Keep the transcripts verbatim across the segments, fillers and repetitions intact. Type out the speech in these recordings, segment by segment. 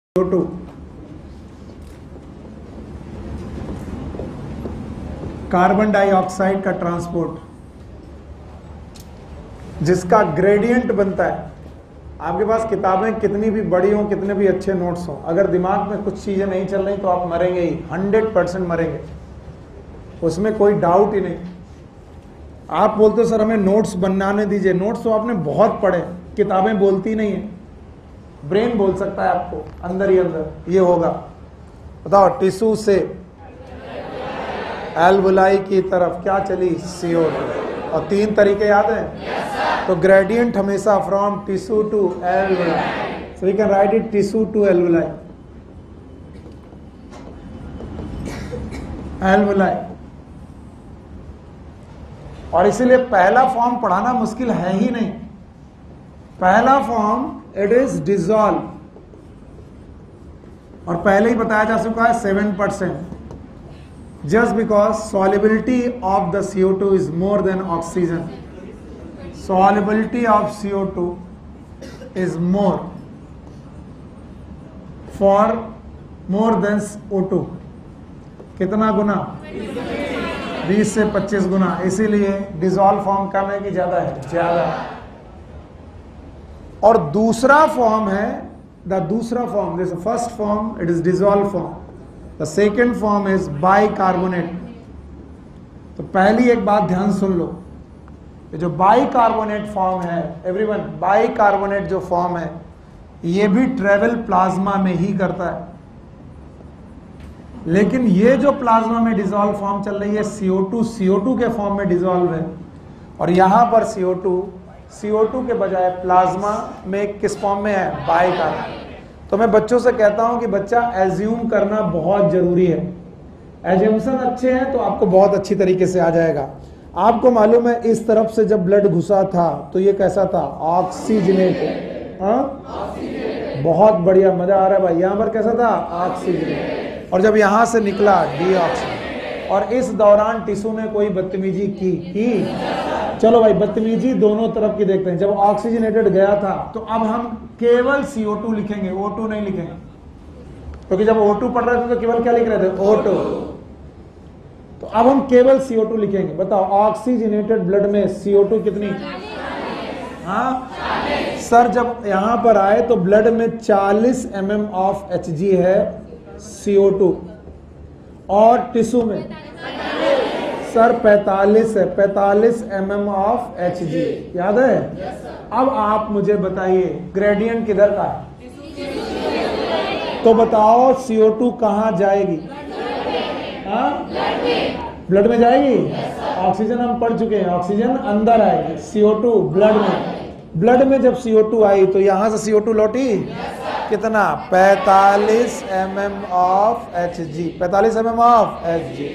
To carbon dioxide का transport जिसका gradient बनता है। आपके पास किताबें कितनी भी बड़ी हों, कितने भी अच्छे नोट्स हों, अगर दिमाग में कुछ चीजें नहीं चल रही तो आप मरेंगे ही, हंड्रेड परसेंट मरेंगे, उसमें कोई डाउट ही नहीं। आप बोलते हो सर हमें नोट्स बनाने दीजिए, नोट्स तो आपने बहुत पढ़े, किताबें बोलती नहीं है, ब्रेन बोल सकता है आपको अंदर ही अंदर। ये होगा, बताओ, टिश्यू से एल्वुलाई की तरफ क्या चली, सी ओ टू, और तीन तरीके याद हैं? yes, तो ग्रेडियंट हमेशा from tissue to alveoli, so we can write it tissue to alveoli, alveoli. और इसीलिए पहला फॉर्म पढ़ाना मुश्किल है ही नहीं। पहला फॉर्म इट इज डिजॉल्व, और पहले ही बताया जा चुका है seven percent, just because solubility of the C O two is more than oxygen. Solubility of C O two is more for more than O two. कितना गुना? बीस से पच्चीस गुना। इसीलिए डिजॉल्व फॉर्म कम है कि ज्यादा है? ज्यादा। और दूसरा फॉर्म है, द दूसरा form, this first form it is dissolve form, the second form is bicarbonate. तो पहली एक बात ध्यान सुन लो, ये जो बाइकार्बोनेट फॉर्म है एवरीवन, बाइकार्बोनेट जो फॉर्म है ये भी ट्रेवल प्लाज्मा में ही करता है, लेकिन ये जो प्लाज्मा में डिजॉल्व फॉर्म चल रही है C O two C O two के फॉर्म में डिजॉल्व है, और यहां पर सी O two C O two के बजाय प्लाज्मा में किस फॉर्म में है? बाइकार्बोनेट। तो मैं बच्चों से कहता हूं कि बच्चा एज्यूम करना बहुत जरूरी है। एज्यूमशन अच्छे हैं तो आपको बहुत अच्छी तरीके से आ जाएगा। आपको मालूम है इस तरफ से जब ब्लड घुसा था तो ये कैसा था? ऑक्सीजनेट। हाँ, बहुत बढ़िया, मजा आ रहा है भाई। यहां पर कैसा था? ऑक्सीजनेट। और जब यहां से निकला डीऑक्सीजनेट। और इस दौरान टिश्यू ने कोई बदतमीजी की की चलो भाई, बदतमीजी दोनों तरफ की देखते हैं। जब ऑक्सीजनेटेड गया था तो अब हम केवल सी ओ टू लिखेंगे, ओ टू नहीं लिखेंगे, क्योंकि जब ओ टू पढ़ रहे थे तो केवल क्या लिख रहे थे? O two. तो अब हम केवल सी ओ टू लिखेंगे। बताओ, ऑक्सीजनेटेड ब्लड में सी ओ टू कितनी? हाँ सर, जब यहां पर आए तो ब्लड में चालीस M M of H G है सी ओ टू, और टिश्यू में सर पैंतालीस है, पैंतालीस M M of H G, याद है? yes, अब आप मुझे बताइए ग्रेडियंट किधर का है? तो बताओ सी ओ टू कहां जाएगी? हाँ, ब्लड में जाएगी। yes, ऑक्सीजन हम पढ़ चुके हैं, ऑक्सीजन अंदर आएगी, सी ओ टू ब्लड में। ब्लड में जब सी ओ टू आई तो यहां से सी ओ टू लौटी। yes, कितना? पैंतालीस M M of H G, पैंतालीस M M of H G.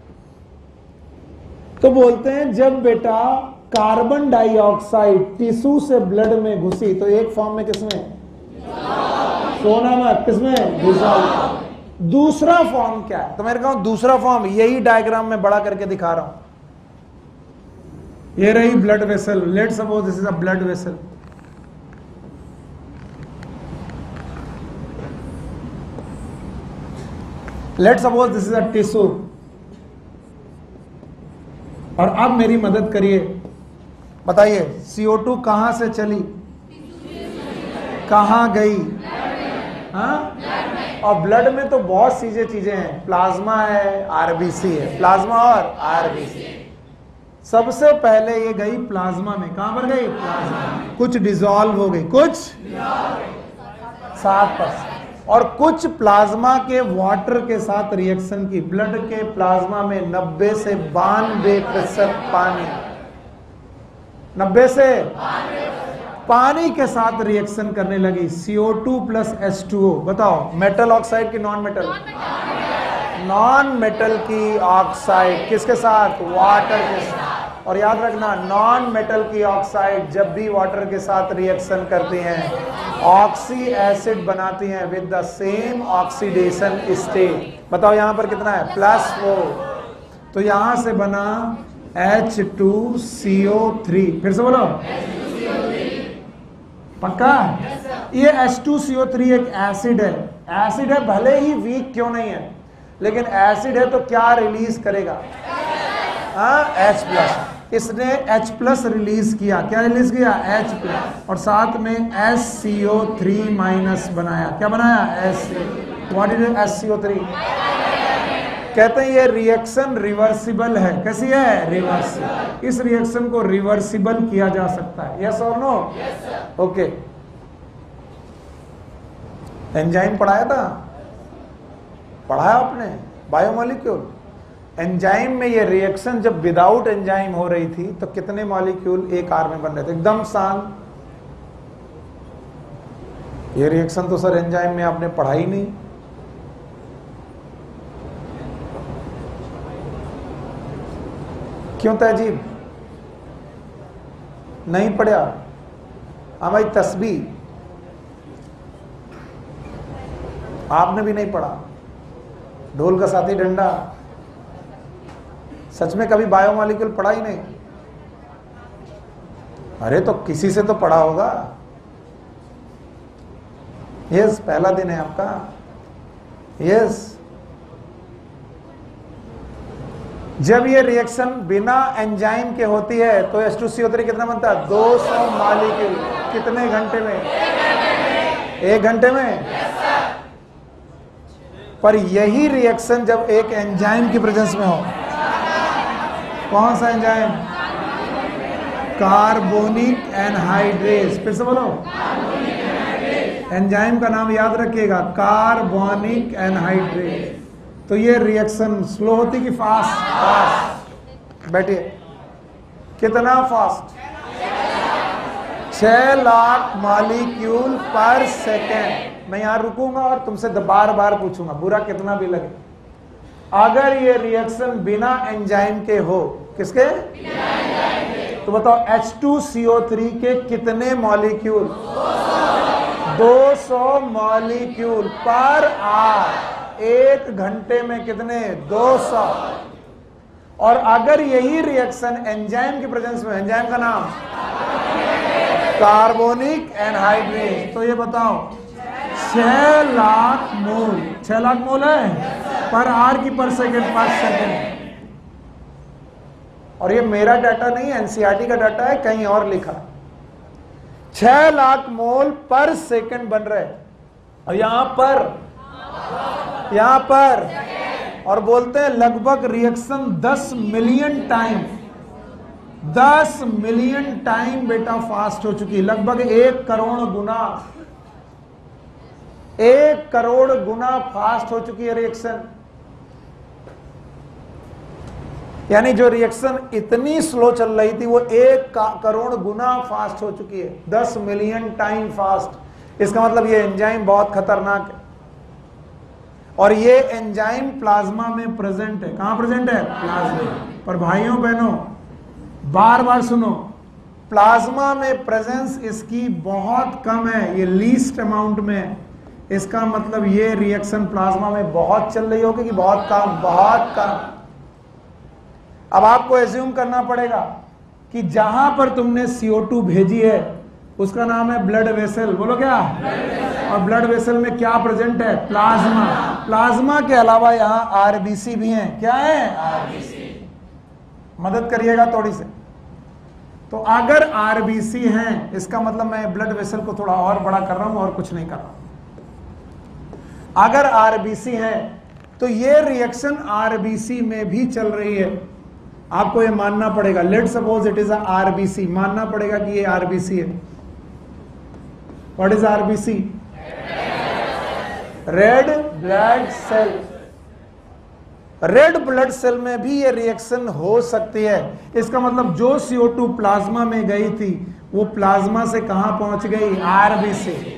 तो बोलते हैं जब बेटा कार्बन डाइऑक्साइड टिश्यू से ब्लड में घुसी तो एक फॉर्म में किसमें? सोना मत, किसमें? डिसॉल्व। दूसरा फॉर्म क्या है? तो मेरे कहूं दूसरा फॉर्म यही डायग्राम में बड़ा करके दिखा रहा हूं। ये रही blood vessel, let's suppose this is a blood vessel. Let's suppose this is a tissue. और अब मेरी मदद करिए, बताइए सी ओ टू कहां से चली, कहां गई? हाँ, और ब्लड में तो बहुत सी चीजें हैं, प्लाज्मा है, आर बी सी है, प्लाज्मा और आर बी सी। सबसे पहले ये गई प्लाज्मा में। कहां पर गई? प्लाज्मा में। कुछ डिसॉल्व हो गई, कुछ सात परसेंट, और कुछ प्लाज्मा के वाटर के साथ रिएक्शन की। ब्लड के प्लाज्मा में नब्बे से बानवे प्रतिशत पानी, नब्बे से पानी के साथ रिएक्शन करने लगी। C O two plus H two O. बताओ, मेटल ऑक्साइड की नॉन मेटल? नॉन मेटल की ऑक्साइड किसके साथ? वाटर के साथ। और याद रखना, नॉन मेटल की ऑक्साइड जब भी वाटर के साथ रिएक्शन करती हैं ऑक्सी एसिड बनाती हैं with the same oxidation state. बताओ यहां पर कितना है? Plus four. तो यहां से बना H two C O three. फिर से बोलो, पक्का? ये H two C O three एक एसिड है, एसिड है, भले ही वीक क्यों नहीं है, लेकिन एसिड है तो क्या रिलीज करेगा? हाँ, H प्लस। इसने H प्लस रिलीज किया। क्या रिलीज किया? H plus. और साथ में S C O three minus बनाया। क्या बनाया? S what is S C O three? कहते हैं ये रिएक्शन रिवर्सिबल है। कैसी है? रिवर्सिबल। इस रिएक्शन को रिवर्सिबल किया जा सकता है। यस और नो? ओके। एंजाइम पढ़ाया था? पढ़ाया आपने? बायोमोलिक्यूल। एंजाइम में ये रिएक्शन जब विदाउट एंजाइम हो रही थी तो कितने मॉलिक्यूल एक आर में बन रहे थे? एकदम शांत। ये रिएक्शन तो सर एंजाइम में आपने पढ़ा ही नहीं। क्यों तहजीब नहीं पढ़ा? हाँ भाई, तस्बीह आपने भी नहीं पढ़ा। ढोल का साथी डंडा, सच में कभी बायोमॉलिक्यूल पढ़ा ही नहीं? अरे तो किसी से तो पढ़ा होगा। यस, पहला दिन है आपका। यस, जब ये रिएक्शन बिना एंजाइम के होती है तो H two C O three कितना बनता है? दो सौ मॉलिक्यूल। कितने घंटे में? एक घंटे में। पर यही रिएक्शन जब एक एंजाइम की प्रेजेंस में हो, कौन सा एंजाइम? Carbonic anhydrase. फिर से बोलो, एंजाइम का नाम याद रखिएगा, कार्बोनिक एनहाइड्रेज। तो ये रिएक्शन स्लो होती कि फास्ट? फास्ट। बैठिए, कितना फास्ट? छह लाख मॉलिक्यूल पर सेकेंड। मैं यहां रुकूंगा और तुमसे बार बार पूछूंगा, बुरा कितना भी लगे। अगर ये रिएक्शन बिना एंजाइम के हो, किसके? बिना एंजाइम के। तो बताओ H two C O three के कितने मॉलिक्यूल? दो सौ मॉलिक्यूल पर आर। एक घंटे में कितने? दो सौ। और अगर यही रिएक्शन एंजाइम की प्रेजेंस में, एंजाइम का नाम कार्बोनिक एनहाइड्रेज, तो ये बताओ छह लाख मोल, छह लाख मोल है पर आर की पर सेकेंड, पर सेकेंड। और ये मेरा डाटा नहीं है, एनसीईआरटी का डाटा है, कहीं और लिखा। छह लाख मोल पर सेकेंड बन रहे। और यहां पर, यहां पर, और बोलते हैं लगभग रिएक्शन दस मिलियन टाइम, दस मिलियन टाइम बेटा फास्ट हो चुकी है। लगभग एक करोड़ गुना, एक करोड़ गुना फास्ट हो चुकी है रिएक्शन। यानी जो रिएक्शन इतनी स्लो चल रही थी वो एक करोड़ गुना फास्ट हो चुकी है, दस मिलियन टाइम फास्ट। इसका मतलब ये एंजाइम बहुत खतरनाक है। और ये एंजाइम प्लाज्मा में प्रेजेंट है। कहां प्रेजेंट है? प्लाज्मा। पर भाइयों बहनों बार बार सुनो, प्लाज्मा में प्रेजेंस इसकी बहुत कम है, ये लीस्ट अमाउंट में। इसका मतलब ये रिएक्शन प्लाज्मा में बहुत चल रही होगी कि बहुत कम? बहुत कम। अब आपको एज्यूम करना पड़ेगा कि जहां पर तुमने सी ओ टू भेजी है उसका नाम है ब्लड वेसल। बोलो क्या? और ब्लड वेसल में क्या प्रेजेंट है? प्लाज्मा। प्लाज्मा के अलावा यहां आरबीसी भी हैं। क्या है? आरबीसी। मदद करिएगा थोड़ी से। तो अगर आरबीसी हैं, इसका मतलब मैं ब्लड वेसल को थोड़ा और बड़ा कर रहा हूं और कुछ नहीं कर रहा हूं। अगर आरबीसी हैं तो ये रिएक्शन आरबीसी में भी चल रही है। आपको ये मानना पड़ेगा। Let suppose it is a RBC, मानना पड़ेगा कि ये आरबीसी है। What is RBC? Red blood cell. Red blood cell में भी ये रिएक्शन हो सकती है। इसका मतलब जो सी ओ टू प्लाज्मा में गई थी वो प्लाज्मा से कहां पहुंच गई? आरबीसी।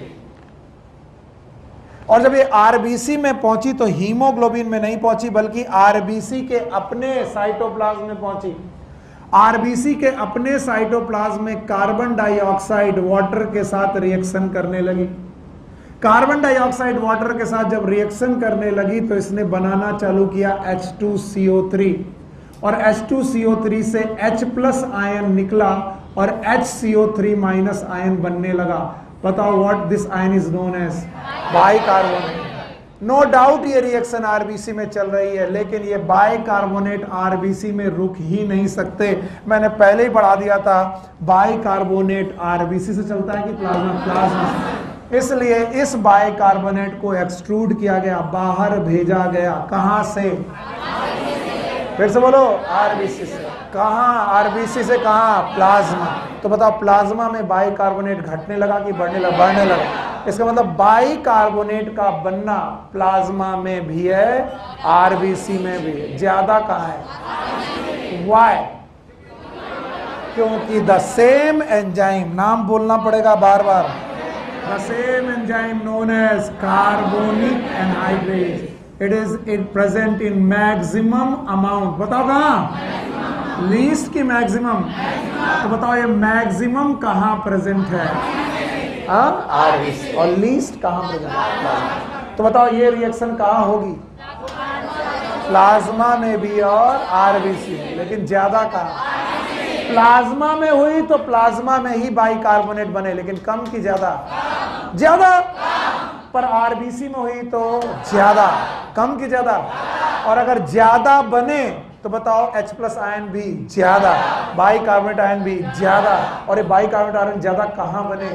और जब ये आरबीसी में पहुंची तो हीमोग्लोबिन में नहीं पहुंची, बल्कि आरबीसी के अपने साइटोप्लाज्म में पहुंची। आरबीसी के अपने साइटोप्लाज्म में कार्बन डाइऑक्साइड वाटर के साथ रिएक्शन करने लगी। कार्बन डाइऑक्साइड वाटर के साथ जब रिएक्शन करने लगी तो इसने बनाना चालू किया H two C O three. और H two C O three से H प्लस आयन निकला और H C O three minus ion बनने लगा। बताओ what this ion is known as? Bicarbonate. No doubt ये रिएक्शन आरबीसी में चल रही है, लेकिन ये बाइकार्बोनेट आरबीसी में रुक ही नहीं सकते। मैंने पहले ही पढ़ा दिया था, बाइकार्बोनेट आरबीसी से चलता है कि प्लाज्मा प्लाज्मा से। इसलिए इस बाइकार्बोनेट को एक्सट्रूड किया गया, बाहर भेजा गया। कहां से? फिर से बोलो, आरबीसी से। कहां? आरबीसी से कहां? प्लाज्मा। तो बताओ, प्लाज्मा में बाइकार्बोनेट घटने लगा कि बढ़ने लगा? बढ़ने लगा। इसका मतलब बाइकार्बोनेट का बनना प्लाज्मा में भी है, आरबीसी में भी है। ज्यादा कहां है? वाई? क्योंकि द सेम एंजाइम, नाम बोलना पड़ेगा बार बार, the same enzyme known as carbonic anhydrase, it is it present in maximum amount. बताओ कहां? लीस्ट की मैक्सिमम। तो बताओ ये मैक्सिमम कहां प्रेजेंट है? आरबीसी। और लीस्ट कहां प्रेजेंट है? तो बताओ ये रिएक्शन कहां होगी? प्लाज्मा में भी और आरबीसी में। लेकिन ज्यादा कहां? प्लाज्मा में हुई तो प्लाज्मा में ही बाइकार्बोनेट बने, लेकिन कम की ज्यादा? ज्यादा। पर आरबीसी में हुई तो ज्यादा, कम की ज्यादा। और अगर ज्यादा बने तो बताओ H प्लस आयन भी ज्यादा, बाइकार्बोनेट आयन भी ज्यादा। और ये बाइकार्बोनेट आयन ज्यादा कहां बने?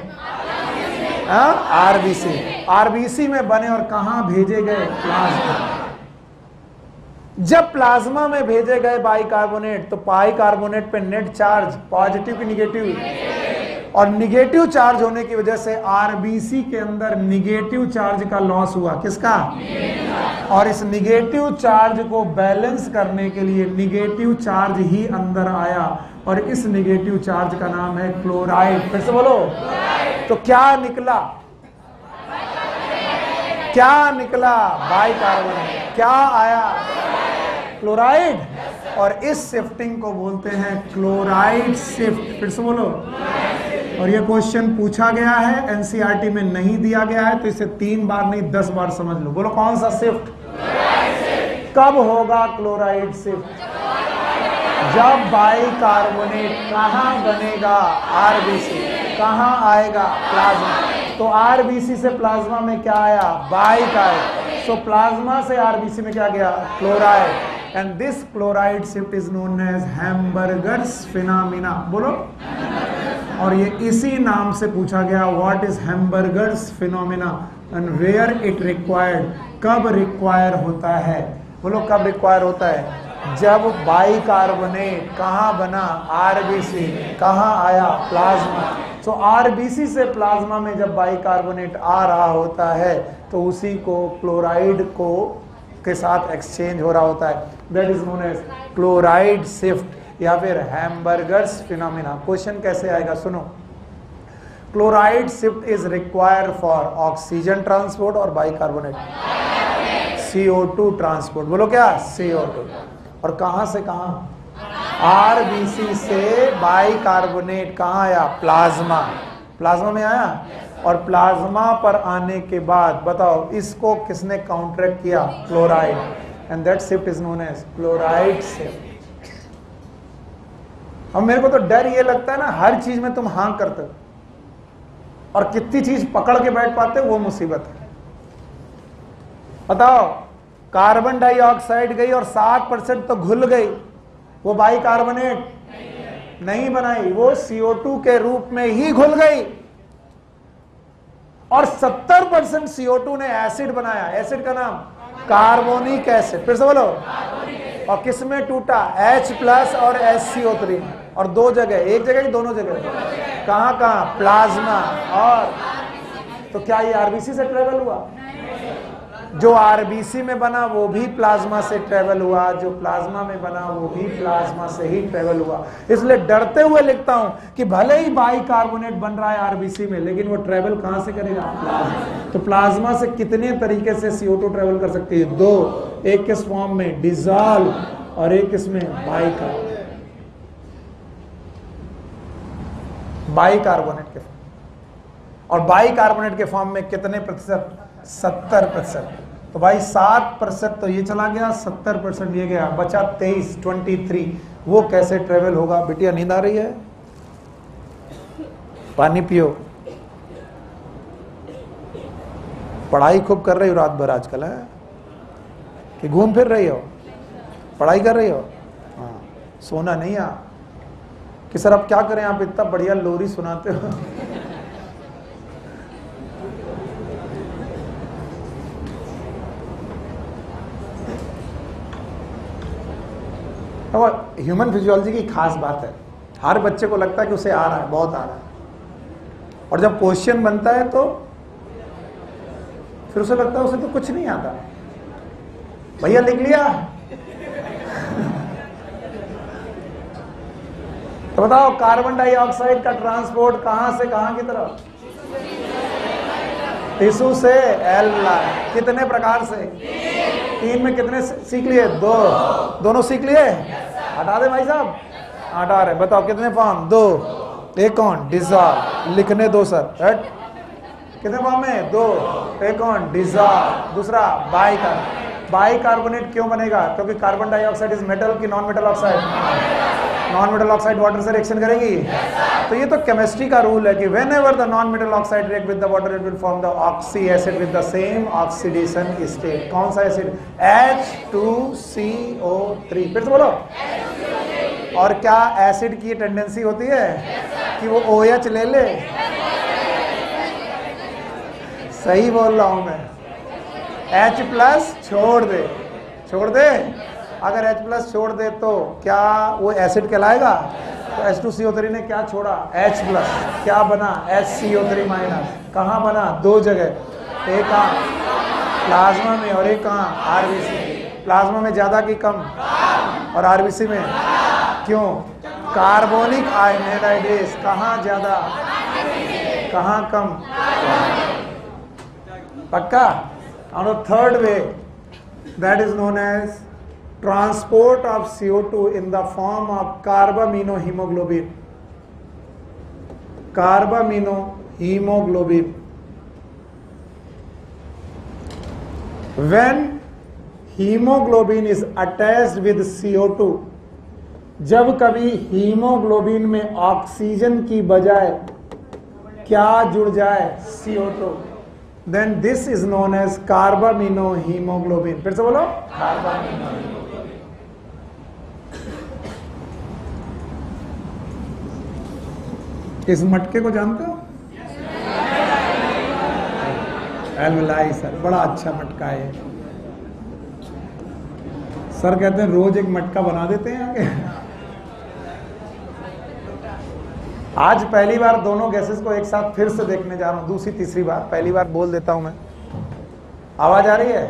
आरबीसी। आरबीसी में बने और कहां भेजे गए? प्लाज्मा। जब प्लाज्मा में भेजे गए बाइकार्बोनेट, तो बाइकार्बोनेट पे नेट चार्ज पॉजिटिव की निगेटिव? और निगेटिव चार्ज होने की वजह से आरबीसी के अंदर निगेटिव चार्ज का लॉस हुआ। किसका? और इस निगेटिव चार्ज को बैलेंस करने के लिए निगेटिव चार्ज ही अंदर आया, और इस निगेटिव चार्ज का नाम है क्लोराइड। फिर से बोलो। तो क्या निकला? क्या निकला? बाइकार्बोनेट। क्या आया? क्लोराइड। और इस शिफ्टिंग को बोलते हैं क्लोराइड शिफ्ट। फिर से बोलो। और ये क्वेश्चन पूछा गया है, एनसीईआरटी में नहीं दिया गया है, तो इसे तीन बार नहीं दस बार समझ लो। बोलो कौन सा शिफ्ट? कब होगा क्लोराइड शिफ्ट? जब बाइकार्बोनेट कहां बनेगा? आरबीसी। कहां आएगा? प्लाज्मा। तो आरबीसी से प्लाज्मा में क्या आया? बाइकार्बोनेट। सो प्लाज्मा से आरबीसी में क्या गया? Chloride. And this chloride shift is known as Hamburger's phenomena. बोलो। और ये इसी नाम से पूछा गया, what is Hamburger's phenomena and where it required. कब रिक्वायर होता है? बोलो कब रिक्वायर होता है? जब बाइकार्बोनेट कहां बना? आरबीसी। कहां आया? प्लाज्मा। तो आरबीसी से प्लाज्मा में जब बाइकार्बोनेट आ रहा होता है, तो उसी को क्लोराइड को के साथ एक्सचेंज हो रहा होता है। That is known as chloride shift या फिर हैम्बर्गर्स फिनोमिना। क्वेश्चन कैसे आएगा? सुनो। Chloride shift is required for oxygen transport और bicarbonate C O two transport. बोलो क्या? C O two. और कहां से कहां? आरबीसी से बाइकार्बोनेट कहां आया? प्लाज्मा। प्लाज्मा में आया। और प्लाज्मा पर आने के बाद बताओ इसको किसने काउंटरैक्ट किया? Chloride. And that shift is known as chloride shift. अब मेरे को तो डर ये लगता है ना, हर चीज में तुम हाँ करते हो और कितनी चीज पकड़ के बैठ पाते हो, वो मुसीबत है। बताओ, कार्बन डाइऑक्साइड गई और सात परसेंट तो घुल गई, वो बाइकार्बोनेट नहीं बनाई, वो सी ओ टू के रूप में ही घुल गई। और सत्तर परसेंट सी ओ टू ने एसिड बनाया। एसिड का नाम कार्बोनिक एसिड। फिर से बोलो। और किस में टूटा? H प्लस और एच सी ओ थ्री। और दो जगह, एक जगह की दोनों जगह? कहां कहां? प्लाज्मा। और तो क्या ये आरबीसी से ट्रेवल हुआ? जो आरबीसी में बना वो भी प्लाज्मा से ट्रेवल हुआ, जो प्लाज्मा में बना वो भी प्लाज्मा से ही ट्रेवल हुआ। इसलिए डरते हुए लिखता हूं कि भले ही बाइकार्बोनेट बन रहा है आरबीसी में, लेकिन वो ट्रेवल कहां से करेगा? प्लाज्मा। तो प्लाज्मा से कितने तरीके से सी ओ टू ट्रेवल कर सकती है? दो। एक किस फॉर्म में? डिसॉल्व। और एक किसमें? बाइकार्बोनेट। बाइकार्बोनेट के फॉर्म। और बाइकार्बोनेट के फॉर्म में कितने प्रतिशत? सत्तर प्रतिशत। तो भाई सात प्रतिशत तो ये चला गया, सत्तर परसेंट ये गया, बचा तेईस, ट्वेंटी थ्री। वो कैसे ट्रेवल होगा? बिटिया नींद आ रही है? पानी पियो। पढ़ाई खूब कर रही हो रात भर आजकल है कि घूम फिर रही हो, पढ़ाई कर रही हो? हाँ, सोना नहीं आ कि सर अब क्या करें, आप इतना बढ़िया लोरी सुनाते हो। तो ह्यूमन फिजियोलॉजी की खास बात है, हर बच्चे को लगता है कि उसे आ रहा है, बहुत आ रहा है, और जब क्वेश्चन बनता है तो फिर उसे लगता है उसे तो कुछ नहीं आता। भैया लिख लिया? तो बताओ कार्बन डाइऑक्साइड का ट्रांसपोर्ट कहां से कहां की तरफ? टिश्यू से एल्वुलाई। कितने प्रकार से? तीन में कितने सीख लिए? दो। दोनों सीख लिए? हटा दे भाई साहब, हटा रहे। बताओ कितने फॉर्म? दो। एक कौन? डिसॉल्व। लिखने दो सर। हट। कितने फॉर्म में? दो। एक कौन? डिसॉल्व। दूसरा बाइकार्बोनेट। बाइकार्बोनेट क्यों बनेगा? क्योंकि कार्बन डाइऑक्साइड इज मेटल की non metal oxide? Non metal oxide water से रिएक्शन करेगी। तो ये तो केमिस्ट्री का रूल है कि whenever the non metal oxide react with the water it will form the oxy acid with the same oxidation state. कौन सा acid? H two C O three. फिर से बोलो। और क्या एसिड की टेंडेंसी होती है कि वो ओ एच ले ले? सही बोल रहा हूं मैं। H प्लस छोड़ दे, छोड़ दे। अगर H प्लस छोड़ दे तो क्या वो एसिड कहलाएगा? तो H two C O three ने क्या छोड़ा? H plus. क्या बना? H C O three minus. कहाँ बना? दो जगह, एक कहाँ? प्लाज्मा में और एक कहाँ? आरबीसी। प्लाज्मा में ज्यादा की कम? और आरबीसी में क्यों? Carbonic anhydrase. कहाँ ज्यादा, कहाँ कम? पक्का? On the third way, that is known as transport of C O two in the form of carbaminohemoglobin. Carbaminohemoglobin. When hemoglobin is attached with C O two, जब कभी हीमोग्लोबिन में oxygen की बजाय क्या जुड़ जाए? C O two. Then this is known as carbaminohemoglobin. फिर से बोलो। कार्बामिनोहीमोग्लोबिन। इस मटके को जानते हो? एल्वुलाई सर, बड़ा अच्छा मटका है। सर कहते हैं रोज एक मटका बना देते हैं आगे। आज पहली बार दोनों गैसेस को एक साथ फिर से देखने जा रहा हूं, दूसरी तीसरी बार। पहली बार बोल देता हूं मैं। आवाज आ रही है?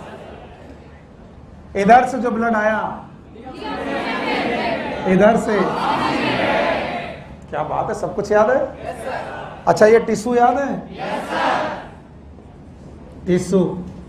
इधर से जो ब्लड आया, इधर से। क्या बात है, सब कुछ याद है? अच्छा ये टिश्यू याद है? टिश्यू।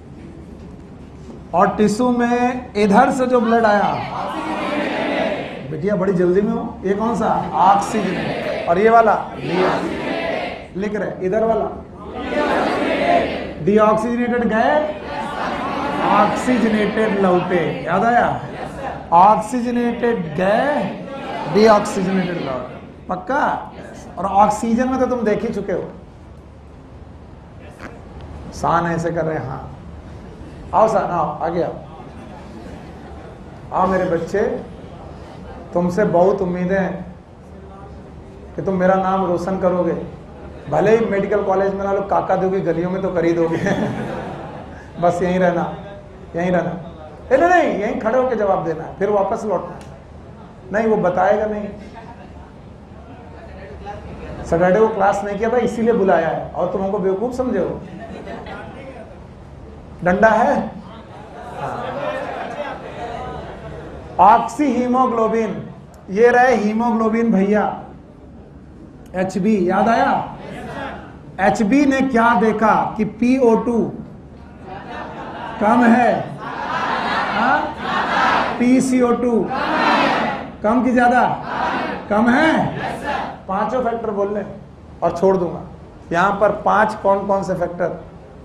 और टिश्यू में इधर से जो ब्लड आया, बेटिया बड़ी जल्दी में हो। ये कौन सा? ऑक्सीजन। और ये वाला लिख रहे, इधर वाला डीऑक्सीजनेटेड गए, ऑक्सीजनेटेड लौटे। याद आया? ऑक्सीजनेटेड गए, डीऑक्सीजनेटेड लौटे। पक्का? और ऑक्सीजन में तो तुम देख ही चुके हो। सान ऐसे कर रहे हैं। हाँ आओ सान, आओ आगे आओ। आओ मेरे बच्चे, तुमसे बहुत उम्मीदें हैं कि तुम मेरा नाम रोशन करोगे। भले ही मेडिकल कॉलेज में ना लो, काका दोगी गलियों में तो कर ही दोगे। बस यहीं रहना, यहीं रहना। नहीं नहीं नहीं, यहीं खड़े होकर जवाब देना है, फिर वापस लौटना। नहीं वो बताएगा नहीं। सैटरडे को क्लास नहीं किया था इसीलिए बुलाया है, और तुम हमको बेवकूफ समझे हो। डंडा है? ऑक्सी हीमोग्लोबिन, ये रहे हीमोग्लोबिन भैया। एच बी याद आया? एच बी ने क्या देखा कि पी ओ टू कम है, पी सी ओ टू कम की ज्यादा? कम है। पांचों फैक्टर बोलने और छोड़ दूंगा। यहां पर पांच कौन कौन से फैक्टर?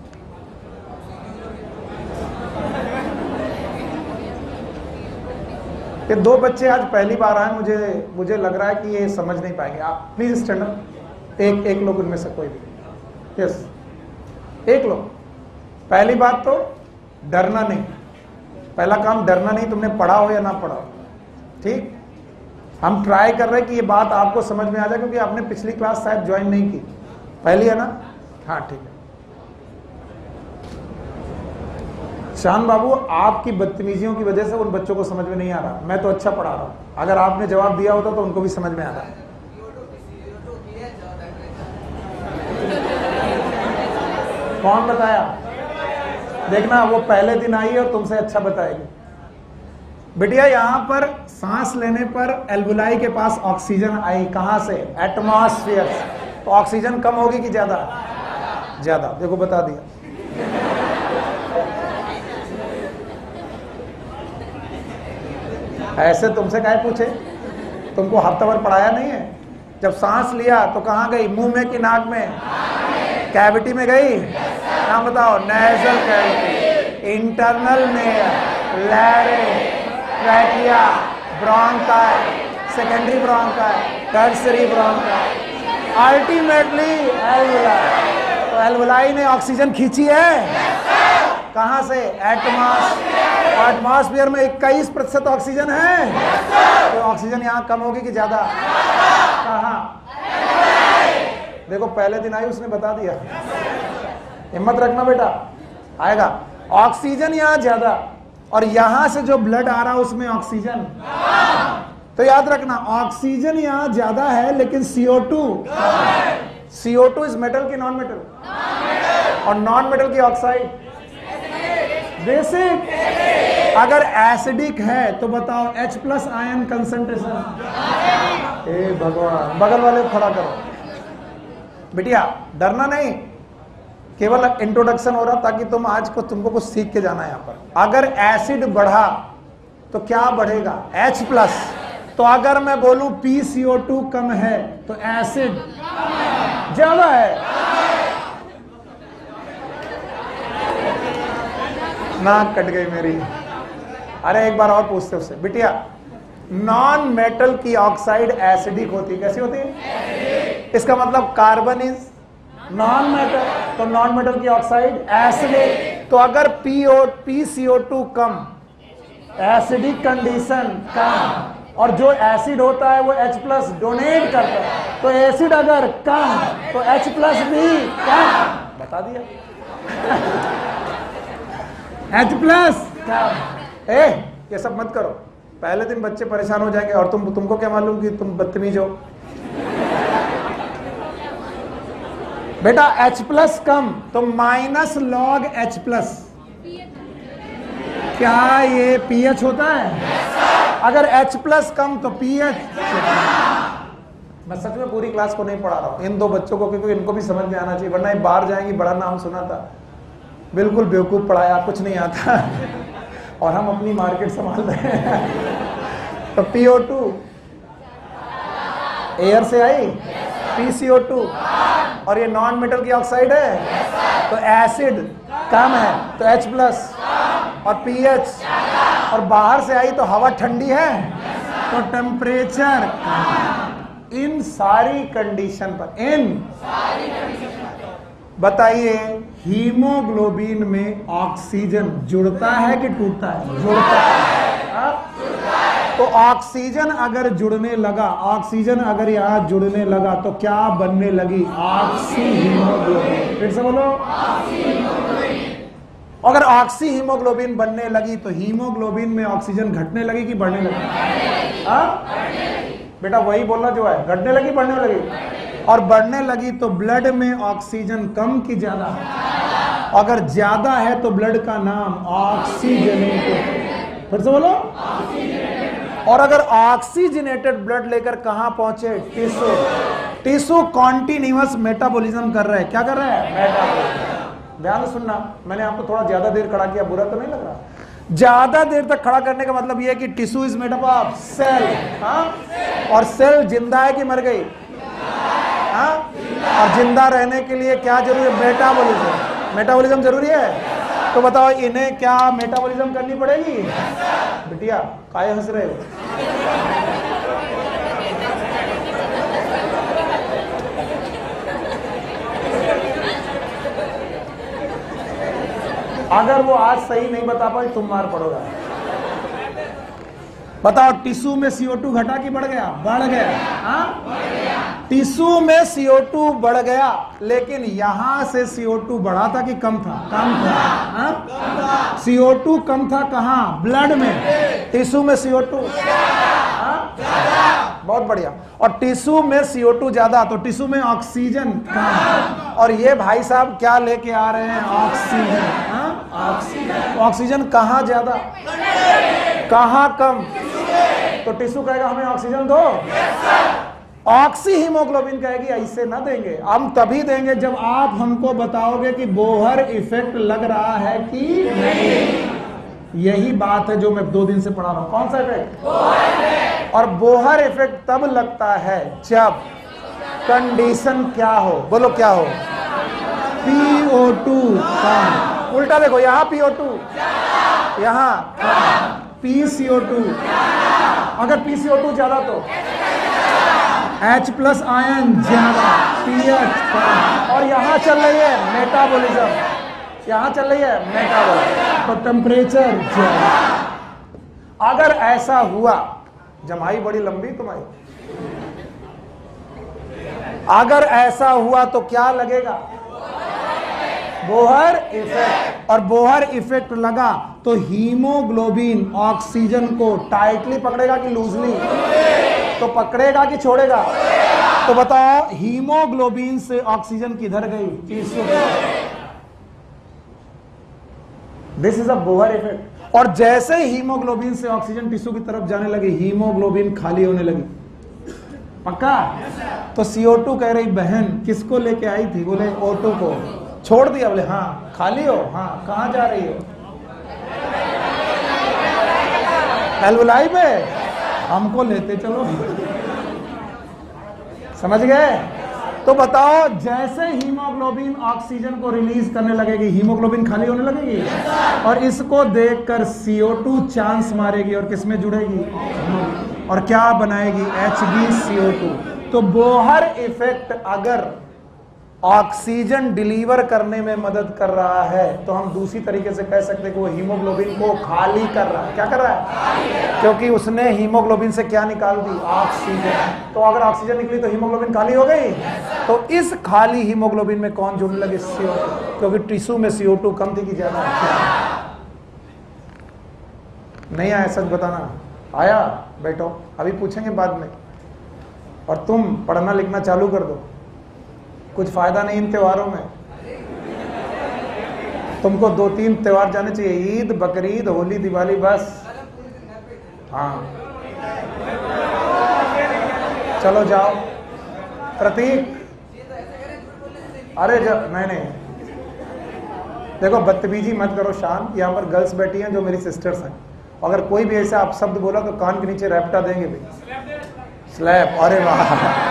ये दो बच्चे आज पहली बार आए, मुझे मुझे लग रहा है कि ये समझ नहीं पाएंगे। आप प्लीज स्टैंड अप। एक एक लोग उनमें से कोई भी। यस एक लोग पहली बात तो डरना नहीं, पहला काम डरना नहीं, तुमने पढ़ा हो या ना पढ़ा हो, ठीक। हम ट्राई कर रहे हैं कि ये बात आपको समझ में आ जाए, क्योंकि आपने पिछली क्लास शायद ज्वाइन नहीं की, पहली है ना? हाँ ठीक है। शान बाबू, आपकी बदतमीजियों की वजह से उन बच्चों को समझ में नहीं आ रहा, मैं तो अच्छा पढ़ा रहा हूं, अगर आपने जवाब दिया होता तो उनको भी समझ में आ रहा। कौन बताया? देखना वो पहले दिन आई और तुमसे अच्छा बताएगी। बेटिया यहां पर सांस लेने पर एल्वुलाई के पास ऑक्सीजन आई, कहां से? एटमॉस्फेयर। तो ऑक्सीजन कम होगी कि ज्यादा? ज्यादा। देखो बता दिया। ऐसे तुमसे काहे पूछे? तुमको हफ्ता भर पढ़ाया नहीं है? जब सांस लिया तो कहां गई? मुंह में कि नाक में? कैविटी में गई? नाम बताओ। नेजल कैविटी, इंटरनल में larynx, trachea, bronchi, secondary bronchi, tertiary bronchi, ultimately alveoli. तो एल्वुलाई ने ऑक्सीजन खींची है कहां से? एटमॉस्फेयर। एटमॉस्फेयर में इक्कीस प्रतिशत ऑक्सीजन है, तो ऑक्सीजन यहां कम होगी कि ज्यादा? कहां? देखो पहले दिन आई उसने बता दिया, हिम्मत रखना बेटा, आएगा। ऑक्सीजन यहां ज्यादा, और यहां से जो ब्लड आ रहा है उसमें ऑक्सीजन, तो याद रखना ऑक्सीजन यहां ज्यादा है लेकिन C O two, C O two is metal की नॉन मेटल? और नॉन मेटल की ऑक्साइड बेसिक। अगर एसिडिक है तो बताओ H प्लस आयन कंसंट्रेशन। ए भगवान, बगल वाले को खड़ा करो। बिटिया डरना नहीं, केवल इंट्रोडक्शन हो रहा ताकि तुम आज को तुमको कुछ सीख के जाना है यहाँ पर। अगर एसिड बढ़ा तो क्या बढ़ेगा? H plus. तो अगर मैं बोलूं पी सी ओ टू कम है तो एसिड ज्यादा है। नाक कट गई मेरी। अरे एक बार और पूछते उससे। बिटिया नॉन मेटल की ऑक्साइड एसिडिक होती, कैसी होती है? इसका मतलब कार्बन इज नॉन मेटल, तो नॉन मेटल की ऑक्साइड एसिडिक। तो अगर P O P C O two कम, एसिडिक कंडीशन कम, और जो एसिड होता है वो H प्लस डोनेट करता है, तो एसिड अगर कम तो H प्लस भी कम। बता दिया। H प्लस कम। ए ये सब मत करो, पहले दिन बच्चे परेशान हो जाएंगे, और तुम तुमको क्या मालूम कि तुम बदतमीज हो। बेटा H प्लस कम तो माइनस लॉग H प्लस, क्या ये पीएच होता है? अगर H प्लस कम तो पीएच। मैं सच में पूरी क्लास को नहीं पढ़ा रहा हूं, इन दो बच्चों को, क्योंकि इनको भी समझ में आना चाहिए, वरना ये बाहर जाएंगी, बड़ा नाम सुना था, बिल्कुल बेवकूफ पढ़ाया, कुछ नहीं आता। और हम अपनी मार्केट संभाल रहे हैं। तो पी ओ टू एयर से आई, पी सी ओ टू, और ये नॉन मेटल की ऑक्साइड है, तो एसिड कम है तो H प्लस, और पीएच, और बाहर से आई तो हवा ठंडी है तो टेम्परेचर। इन सारी कंडीशन पर, इन बताइए हीमोग्लोबिन में ऑक्सीजन जुड़ता है कि टूटता है? जुड़ता है। तो ऑक्सीजन अगर जुड़ने लगा, ऑक्सीजन अगर यहां जुड़ने लगा तो क्या बनने लगी? Oxy haemoglobin. फिर से बोलो। अगर ऑक्सी हीमोग्लोबिन बनने लगी तो हीमोग्लोबिन में ऑक्सीजन घटने लगी कि बढ़ने लगी? हाँ बेटा वही बोलना जो है, घटने लगी बढ़ने लगी? और बढ़ने लगी तो ब्लड में ऑक्सीजन कम की ज्यादा? अगर ज्यादा है तो ब्लड का नाम ऑक्सीजनेटेड। फिर से बोलो। और अगर ऑक्सीजनेटेड ब्लड लेकर कहां पहुंचे? टिश्यू। टिश्यू कॉन्टिन्यूअस मेटाबॉलिज्म कर रहे हैं। क्या कर रहे हैं? मेटाबॉलिज्म। ध्यान से सुनना, मैंने आपको थोड़ा ज्यादा देर खड़ा किया, बुरा तो नहीं लग रहा? ज्यादा देर तक खड़ा करने का मतलब यह है कि tissue is made up of cell. हाँ, और सेल जिंदा है कि मर गई? हाँ, और जिंदा रहने के लिए क्या जरूरी है? मेटाबॉलिज्म। मेटाबॉलिज्म जरूरी है। तो बताओ इन्हें क्या मेटाबॉलिज्म करनी पड़ेगी? बिटिया काहे हंस रहे हो? अगर वो आज सही नहीं बता पाए तुम मार पड़ोगा। बताओ टिश्यू में सी ओ टू घटा कि बढ़ गया? बढ़ गया। हाँ, टिश्यू में सी ओ टू बढ़ गया, लेकिन यहां से सी ओ टू बढ़ा था कि कम था? कम था। हाँ? सी ओ टू कम था कहां? ब्लड में। टिश्यू में सी ओ टू बहुत बढ़िया। और टिश्यू में सी ओ टू ज्यादा, तो टिश्यू में ऑक्सीजन कम। और ये भाई साहब क्या लेके आ रहे हैं? ऑक्सीजन। ऑक्सीजन ऑक्सीजन कहाँ ज्यादा, कहाँ कम? तो टिश्यू कहेगा हमें ऑक्सीजन दो। ऑक्सी हीमोग्लोबिन कहेगी ऐसे ना देंगे, हम तभी देंगे जब आप हमको बताओगे कि बोहर इफेक्ट लग रहा है कि नहीं। यही बात है जो मैं दो दिन से पढ़ा रहा हूं। कौन सा इफेक्ट? और बोहर इफेक्ट तब लगता है जब कंडीशन क्या हो? बोलो क्या हो? पी ओ टू कम। उल्टा देखो, यहां पी ओ टू, यहां पी सी ओ टू। अगर पी सी ओ टू ज्यादा तो H प्लस आयन ज्यादा, पीएच कम। और यहां चल रही है मेटाबॉलिज्म, यहां चल रही है मेटाबॉलिज्म, तो टेम्परेचर ज्यादा। अगर ऐसा हुआ, जमाई बड़ी लंबी तुम्हारी, अगर ऐसा हुआ तो क्या लगेगा? Bohr effect. और बोहर इफेक्ट लगा तो हीमोग्लोबिन ऑक्सीजन को टाइटली पकड़ेगा कि लूजली? तो पकड़ेगा कि छोड़ेगा? तो बताओ हीमोग्लोबिन से ऑक्सीजन किधर गई? Tissue. This is a Bohr effect. और जैसे हीमोग्लोबिन से ऑक्सीजन टिश्यू की तरफ जाने लगी, हीमोग्लोबिन खाली होने लगी। पक्का? तो सी ओ टू कह रही बहन किसको लेके आई थी? बोले ओ टू को। छोड़ दिया? बोले हाँ। खाली हो? हाँ। कहां जा रही हो? एल्वुलाई में। हमको लेते चलो। समझ गए? तो बताओ जैसे हीमोग्लोबिन ऑक्सीजन को रिलीज करने लगेगी, हीमोग्लोबिन खाली होने लगेगी, और इसको देखकर सी ओ टू चांस मारेगी और किसमें जुड़ेगी? और क्या बनाएगी? H B C O two. तो बोहर इफेक्ट अगर ऑक्सीजन डिलीवर करने में मदद कर रहा है तो हम दूसरी तरीके से कह सकते हैं कि वो हीमोग्लोबिन को खाली कर रहा है। क्या कर रहा है? क्योंकि उसने हीमोग्लोबिन से क्या निकाल दी? ऑक्सीजन। तो अगर ऑक्सीजन निकली तो हीमोग्लोबिन खाली हो गई। तो इस खाली हीमोग्लोबिन में कौन जुड़ने लगे? सी ओ टू। क्योंकि टिश्यू में सी ओ टू कम थी कि ज्यादा? नहीं आया? सच बताना। आया? बैठो, अभी पूछेंगे बाद में। और तुम पढ़ना लिखना चालू कर दो, कुछ फायदा नहीं इन त्योहारों में। तुमको दो तीन त्योहार जाने चाहिए, ईद, बकरीद, होली, दिवाली, बस। हाँ चलो जाओ। प्रतीक, अरे जब नहीं नहीं देखो, बदतमीजी मत करो शान। यहाँ पर गर्ल्स बैठी हैं जो मेरी सिस्टर्स हैं। अगर कोई भी ऐसा आप शब्द बोला तो कान के नीचे रैप्टा देंगे भाई। स्लैप। अरे वाह।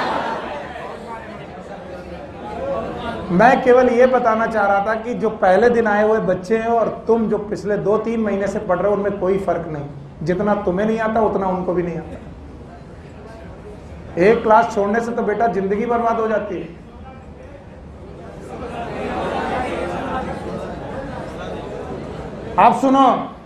मैं केवल ये बताना चाह रहा था कि जो पहले दिन आए हुए बच्चे हैं और तुम जो पिछले दो तीन महीने से पढ़ रहे हो, उनमें कोई फर्क नहीं। जितना तुम्हें नहीं आता उतना उनको भी नहीं आता। एक क्लास छोड़ने से तो बेटा जिंदगी बर्बाद हो जाती है। आप सुनो,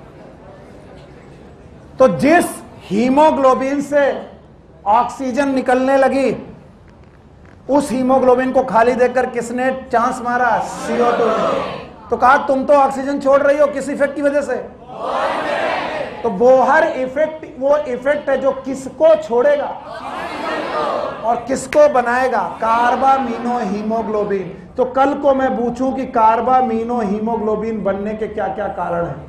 तो जिस हीमोग्लोबिन से ऑक्सीजन निकलने लगी, उस हीमोग्लोबिन को खाली देखकर किसने चांस मारा? C O two. तो कहा तुम तो ऑक्सीजन छोड़ रही हो, किस इफेक्ट की वजह से? तो बोहर इफेक्ट वो इफेक्ट है जो किसको छोड़ेगा और किसको बनाएगा? Carbamino haemoglobin. तो कल को मैं पूछूं कि कार्बामीनो हीमोग्लोबिन बनने के क्या क्या कारण हैं,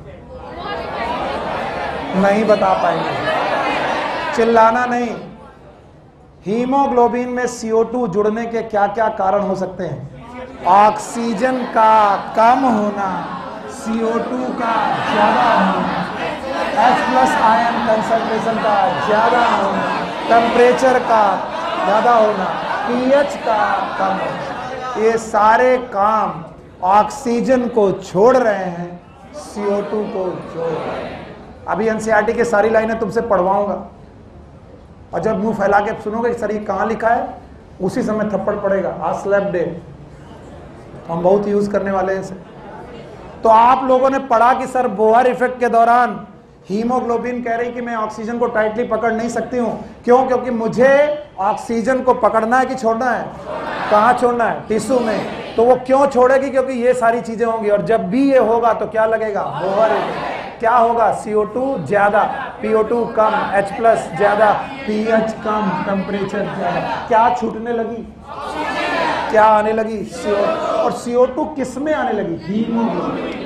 नहीं बता पाएंगे। चिल्लाना नहीं। हीमोग्लोबिन में सी ओ टू जुड़ने के क्या क्या कारण हो सकते हैं? ऑक्सीजन का कम होना, सी ओ टू का ज्यादा होना, H प्लस आयन कंसंट्रेशन का ज्यादा होना, टेम्परेचर का ज्यादा होना, पीएच का कम होना। ये सारे काम ऑक्सीजन को छोड़ रहे हैं, सी ओ टू को जोड़ रहे हैं। अभी N C E R T की सारी लाइनें तुमसे पढ़वाऊंगा, और जब मुंह फैला के सुनोगे सर ये कहाँ लिखा है, उसी समय थप्पड़ पड़ेगा। आज स्लैप डे हम बहुत यूज करने वाले हैं इसे। तो आप लोगों ने पढ़ा कि सर बोहर इफेक्ट के दौरान हीमोग्लोबिन कह रही कि मैं ऑक्सीजन को टाइटली पकड़ नहीं सकती हूं। क्यों? क्योंकि मुझे ऑक्सीजन को पकड़ना है कि छोड़ना है? कहां छोड़ना है? टिश्यू में। तो वो क्यों छोड़ेगी? क्योंकि ये सारी चीजें होंगी, और जब भी ये होगा तो क्या लगेगा? Bohr effect. क्या होगा? सी ओ टू ज्यादा, पी ओ टू कम, H प्लस ज्यादा, पीएच कम, टेम्परेचर ज्यादा। क्या छूटने लगी? क्या आने लगी? C O two. और सी ओ टू किस में आने लगी? हीमोग्लोबिन।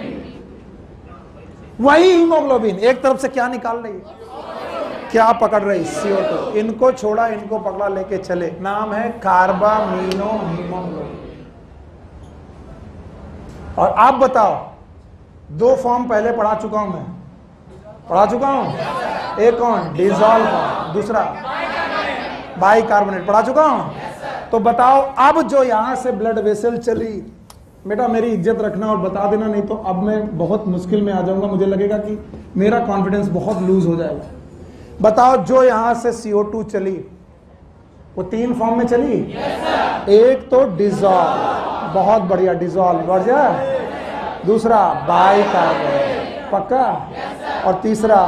वही हीमोग्लोबिन एक तरफ से क्या निकाल रही है? क्या पकड़ रही? C O two. इनको छोड़ा, इनको पकड़ा, लेके चले। नाम है कार्बामीनो हीमोग्लोबिन। और आप बताओ, दो फॉर्म पहले पढ़ा चुका हूं मैं, पढ़ा चुका हूं। एक कौन? Dissolve form. दूसरा बाइकार्बोनेट पढ़ा चुका हूं। तो बताओ, अब जो यहां से ब्लड वेसल चली, बेटा मेरी इज्जत रखना और बता देना, नहीं तो अब मैं बहुत मुश्किल में आ जाऊंगा। मुझे लगेगा कि मेरा कॉन्फिडेंस बहुत लूज हो जाएगा। बताओ, जो यहां से सी ओ टू चली वो तीन फॉर्म में चली। yes, एक तो डिसॉल्व, बहुत बढ़िया, डिसॉल्व बढ़ जाए। दूसरा बाइकार्बोनेट, पक्का। yes, और तीसरा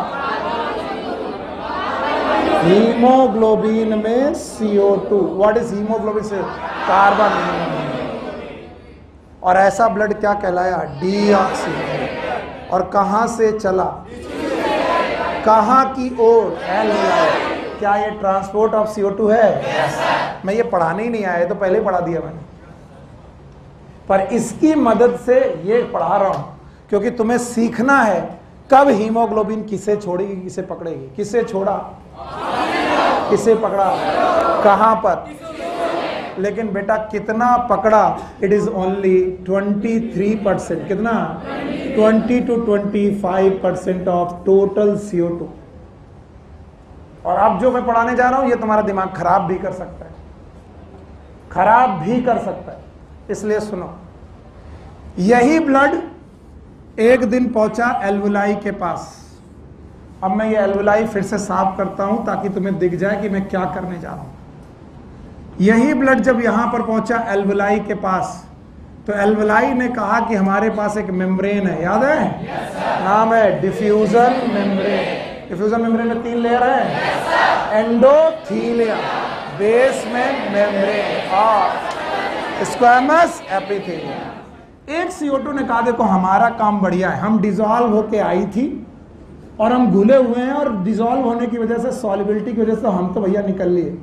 हीमोग्लोबिन में C O two. What is haemoglobin? से कार्बन। और ऐसा ब्लड क्या कहलाया? डीऑक्सीजेनेटेड। और कहां से चला? कहां की ओर? एल्वुलाई। क्या ये transport of C O two है? yes, मैं ये पढ़ाने ही नहीं आया, तो पहले ही पढ़ा दिया मैंने, पर इसकी मदद से ये पढ़ा रहा हूं क्योंकि तुम्हें सीखना है कब हीमोग्लोबिन किसे छोड़ेगी, किसे पकड़ेगी। किसे छोड़ा? किसे पकड़ा? कहां पर? लेकिन बेटा कितना पकड़ा? इट इज ओनली तेईस परसेंट। कितना? बीस टू पच्चीस percent of total C O two. और अब जो मैं पढ़ाने जा रहा हूं ये तुम्हारा दिमाग खराब भी कर सकता है, खराब भी कर सकता है। इसलिए सुनो, यही ब्लड एक दिन पहुंचा एल्वुलाई के पास। अब मैं ये एल्वुलाई फिर से साफ करता हूं ताकि तुम्हें दिख जाए कि मैं क्या करने जा रहा हूं। यही ब्लड जब यहां पर पहुंचा एल्वुलाई के पास, तो एल्वुलाई ने कहा कि हमारे पास एक मेम्ब्रेन है, याद है? yes, नाम है डिफ्यूजन मेम्ब्रेन। डिफ्यूजन मेम्ब्रेन में तीन लेयर है, yes, एंडोथीलियम, बेसमेंट मेम्ब्रेन और स्क्वैमस एपिथेलियम। एक सी ओ टू ने कहा देखो हमारा काम बढ़िया है, हम डिसॉल्व होके आई थी और हम घुले हुए हैं, और डिसॉल्व होने की वजह से, सॉल्युबिलिटी की वजह से हम तो भैया निकल लिए।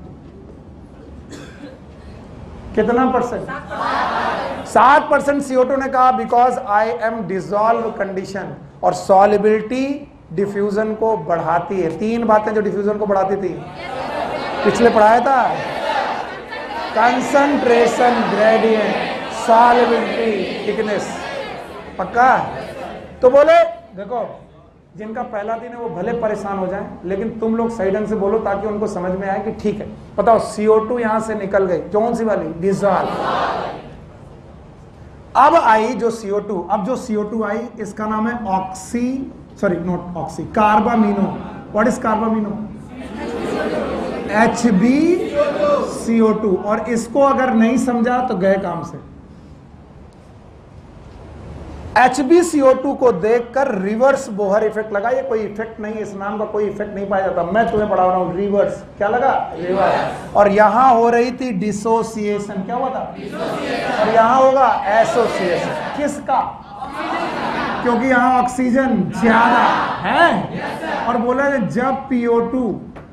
कितना परसेंट? सात परसेंट सी ओ टू ने कहा because I am dissolve condition. और सॉल्युबिलिटी डिफ्यूजन को बढ़ाती है। तीन बातें जो डिफ्यूजन को बढ़ाती थी, पिछले पढ़ाया था। कंसंट्रेशन ग्रेडियंट, सॉल्युबिलिटी, थिकनेस, पक्का। तो बोले देखो, जिनका पहला दिन है वो भले परेशान हो जाएं, लेकिन तुम लोग सही ढंग से बोलो ताकि उनको समझ में आए कि ठीक है। बताओ, सी ओ टू यहां से निकल गई, कौन सी वाली? डिसॉल्व। अब आई जो सी ओ टू, अब जो सी ओ टू आई इसका नाम है oxy, sorry not oxy, carbamino. What is carbamino? H B C O two. और इसको अगर नहीं समझा तो गए काम से। H B C O two को देखकर रिवर्स बोहर इफेक्ट लगा। ये कोई इफेक्ट नहीं, इस नाम का कोई इफेक्ट नहीं पाया जाता। मैं तुम्हें पढ़ा रहा हूं रिवर्स। क्या लगा? रिवर्स। और यहां हो रही थी डिसोसिएशन। क्या हुआ था? और यहां होगा एसोसिएशन। किसका? क्योंकि यहां ऑक्सीजन ज्यादा है। और बोला जब पी ओ टू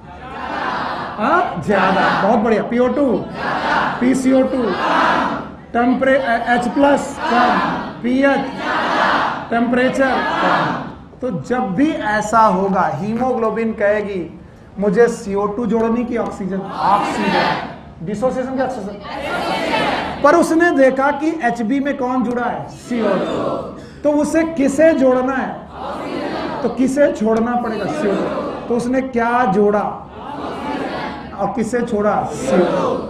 ज्यादा, बहुत बढ़िया, P O two, P C O two, temperature H plus कम, पीएच, टेम्परेचर कम। तो जब भी ऐसा होगा, हीमोग्लोबिन कहेगी मुझे सी ओ टू जोड़नी की ऑक्सीजन? ऑक्सीजन। डिसोसिएशन क्या? ऑक्सीजन। पर उसने देखा कि एच बी में कौन जुड़ा है? C O two. तो उसे किसे जोड़ना है? तो किसे छोड़ना पड़ेगा? C O two. तो उसने क्या जोड़ा और किसे छोड़ा? C O two.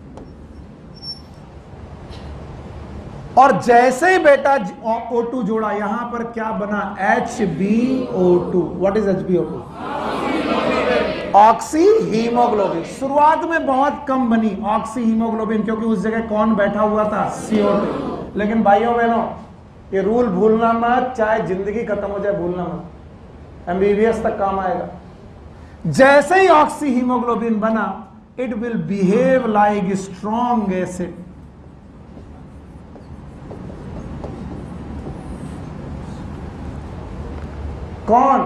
और जैसे ही बेटा ओ टू जोड़ा, यहां पर क्या बना? H B O two. What is H B O two? Oxy haemoglobin. शुरुआत में बहुत कम बनी ऑक्सी हीमोग्लोबिन, क्योंकि उस जगह कौन बैठा हुआ था? C O two. लेकिन भाइयों बहनों, ये रूल भूलना मत, चाहे जिंदगी खत्म हो जाए भूलना मत, एमबीबीएस तक काम आएगा। जैसे ही ऑक्सी हीमोग्लोबिन बना, it will behave like strong acid. कौन?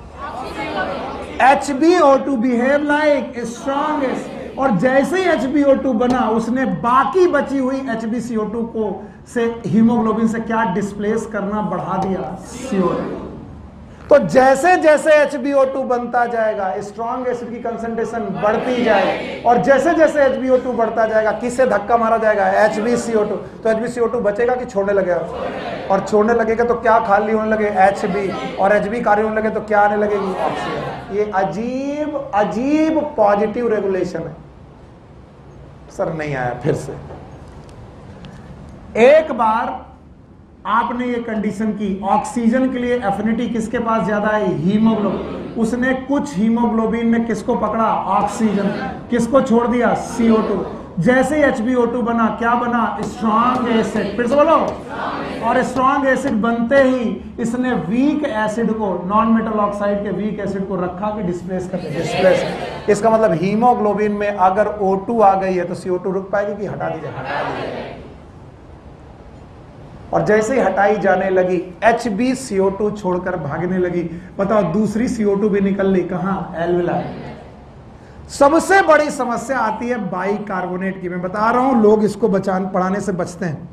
H B O two behave like strong acid. और जैसे ही एच बी ओ टू बना, उसने बाकी बची हुई H B C O two को से हीमोग्लोबिन से क्या डिस्प्लेस करना बढ़ा दिया, सी ओ टू। तो जैसे जैसे एच बी ओ टू बनता जाएगा, स्ट्रॉन्ग एसिड की कंसंट्रेशन बढ़ती जाएगी, और जैसे जैसे एच बी ओ टू बढ़ता जाएगा, किससे धक्का मारा जाएगा, H B C O two. तो H B C O two बचेगा कि छोड़ने लगेगा? और छोड़ने लगेगा तो क्या खाली होने लगे, एच बी, और एच बी खाली होने लगे तो क्या आने लगेगी, ऑक्सीजन। ये अजीब अजीब पॉजिटिव रेगुलेशन है। सर नहीं आया, फिर से एक बार आपने ये कंडीशन की, ऑक्सीजन के लिए एफिनिटी किसके पास ज्यादा है, हीमोग्लोबिन। उसने कुछ हीमोग्लोबिन में किसको पकड़ा, ऑक्सीजन, किसको छोड़ दिया, सी ओ टू। जैसे एच बी ओ टू बना, क्या बना, स्ट्रॉन्ग एसिड। फिर से बोलो। और स्ट्रॉन्ग एसिड बनते ही इसने वीक एसिड को, नॉन मेटल ऑक्साइड के वीक एसिड को रखा कि डिस्प्लेस कर डिस्प्लेस। इसका मतलब हीमोग्लोबिन में अगर ओ टू आ गई है तो सी ओ टू रुक पाएगी कि हटा दी जाए? और जैसे ही हटाई जाने लगी, H B C O two छोड़कर भागने लगी। बताओ, दूसरी सी ओ टू भी निकल ली कहां, एल्विलाई। सबसे बड़ी समस्या आती है बाइकार्बोनेट की। मैं बता रहा हूं, लोग इसको बचान पढ़ाने से बचते हैं।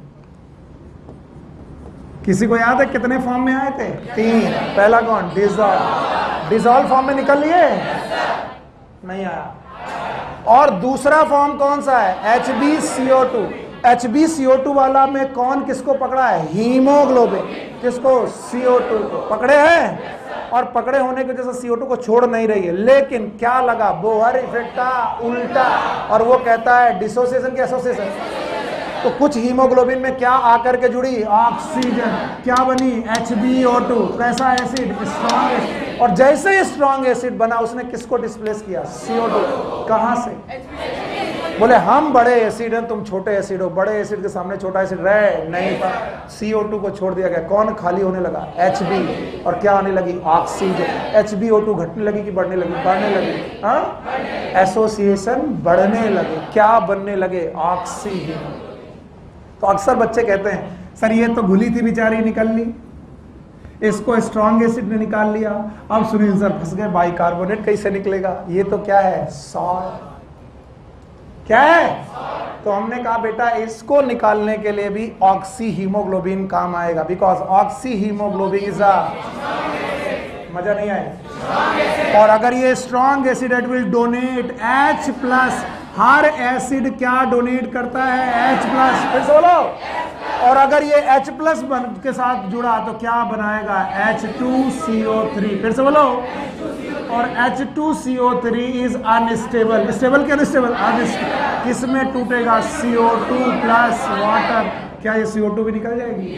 किसी को याद है कितने फॉर्म में आए थे? तीन। पहला कौन, डिसॉल्व। डिसॉल्व फॉर्म में निकल लिए? नहीं आया। और दूसरा फॉर्म कौन सा है, H B C O two. H B C O two वाला में कौन किसको पकड़ा है, हीमोग्लोबिन। किसको, सी ओ टू को पकड़े हैं। और पकड़े होने की वजह से सी ओ टू को छोड़ नहीं रही है। लेकिन क्या लगा, बोहर इफेक्ट का उल्टा। और वो कहता है डिसोसिएशन की एसोसिएशन। तो कुछ हीमोग्लोबिन में क्या आकर के जुड़ी, ऑक्सीजन। क्या बनी, एच बी ओ टू। कैसा एसिड, स्ट्रॉन्ग एसिड। और जैसे ही स्ट्रॉन्ग एसिड बना, उसने किसको डिस्प्लेस किया, सी ओ टू। कहां से? बोले हम बड़े एसिड हैं, तुम छोटे एसिड हो। बड़े एसिड के सामने छोटा एसिड रहे नहीं था। सी ओ टू को छोड़ दिया गया। कौन खाली होने लगा, एच बी। और क्या आने लगी, oxygen. H B O two घटने लगी कि बढ़ने लगी, बढ़ने लगी। हाँ, एसोसिएशन बढ़ने लगे। क्या बनने लगे, ऑक्सीजन। तो अक्सर बच्चे कहते हैं, सर ये तो घुली थी बेचारी, निकल ली, इसको स्ट्रॉन्ग एसिड ने निकाल लिया। अब सुनील सर फंस गए, बाइकार्बोनेट कैसे निकलेगा? ये तो क्या है, सॉल्ट। क्या है? तो हमने कहा बेटा इसको निकालने के लिए भी ऑक्सी हीमोग्लोबिन काम आएगा, because oxyhaemoglobin is a, मजा नहीं आए। और अगर ये strong acid, it will donate H plus. हर एसिड क्या डोनेट करता है, एच प्लस। फिर से बोलो। और अगर ये H प्लस के साथ जुड़ा तो क्या बनाएगा, H two C O three. फिर से बोलो। और H two C O three is unstable. Stable क्या, अनस्टेबल, अनस्टेबल। किसमें टूटेगा, C O two plus water. क्या ये सी ओ टू भी निकल जाएगी?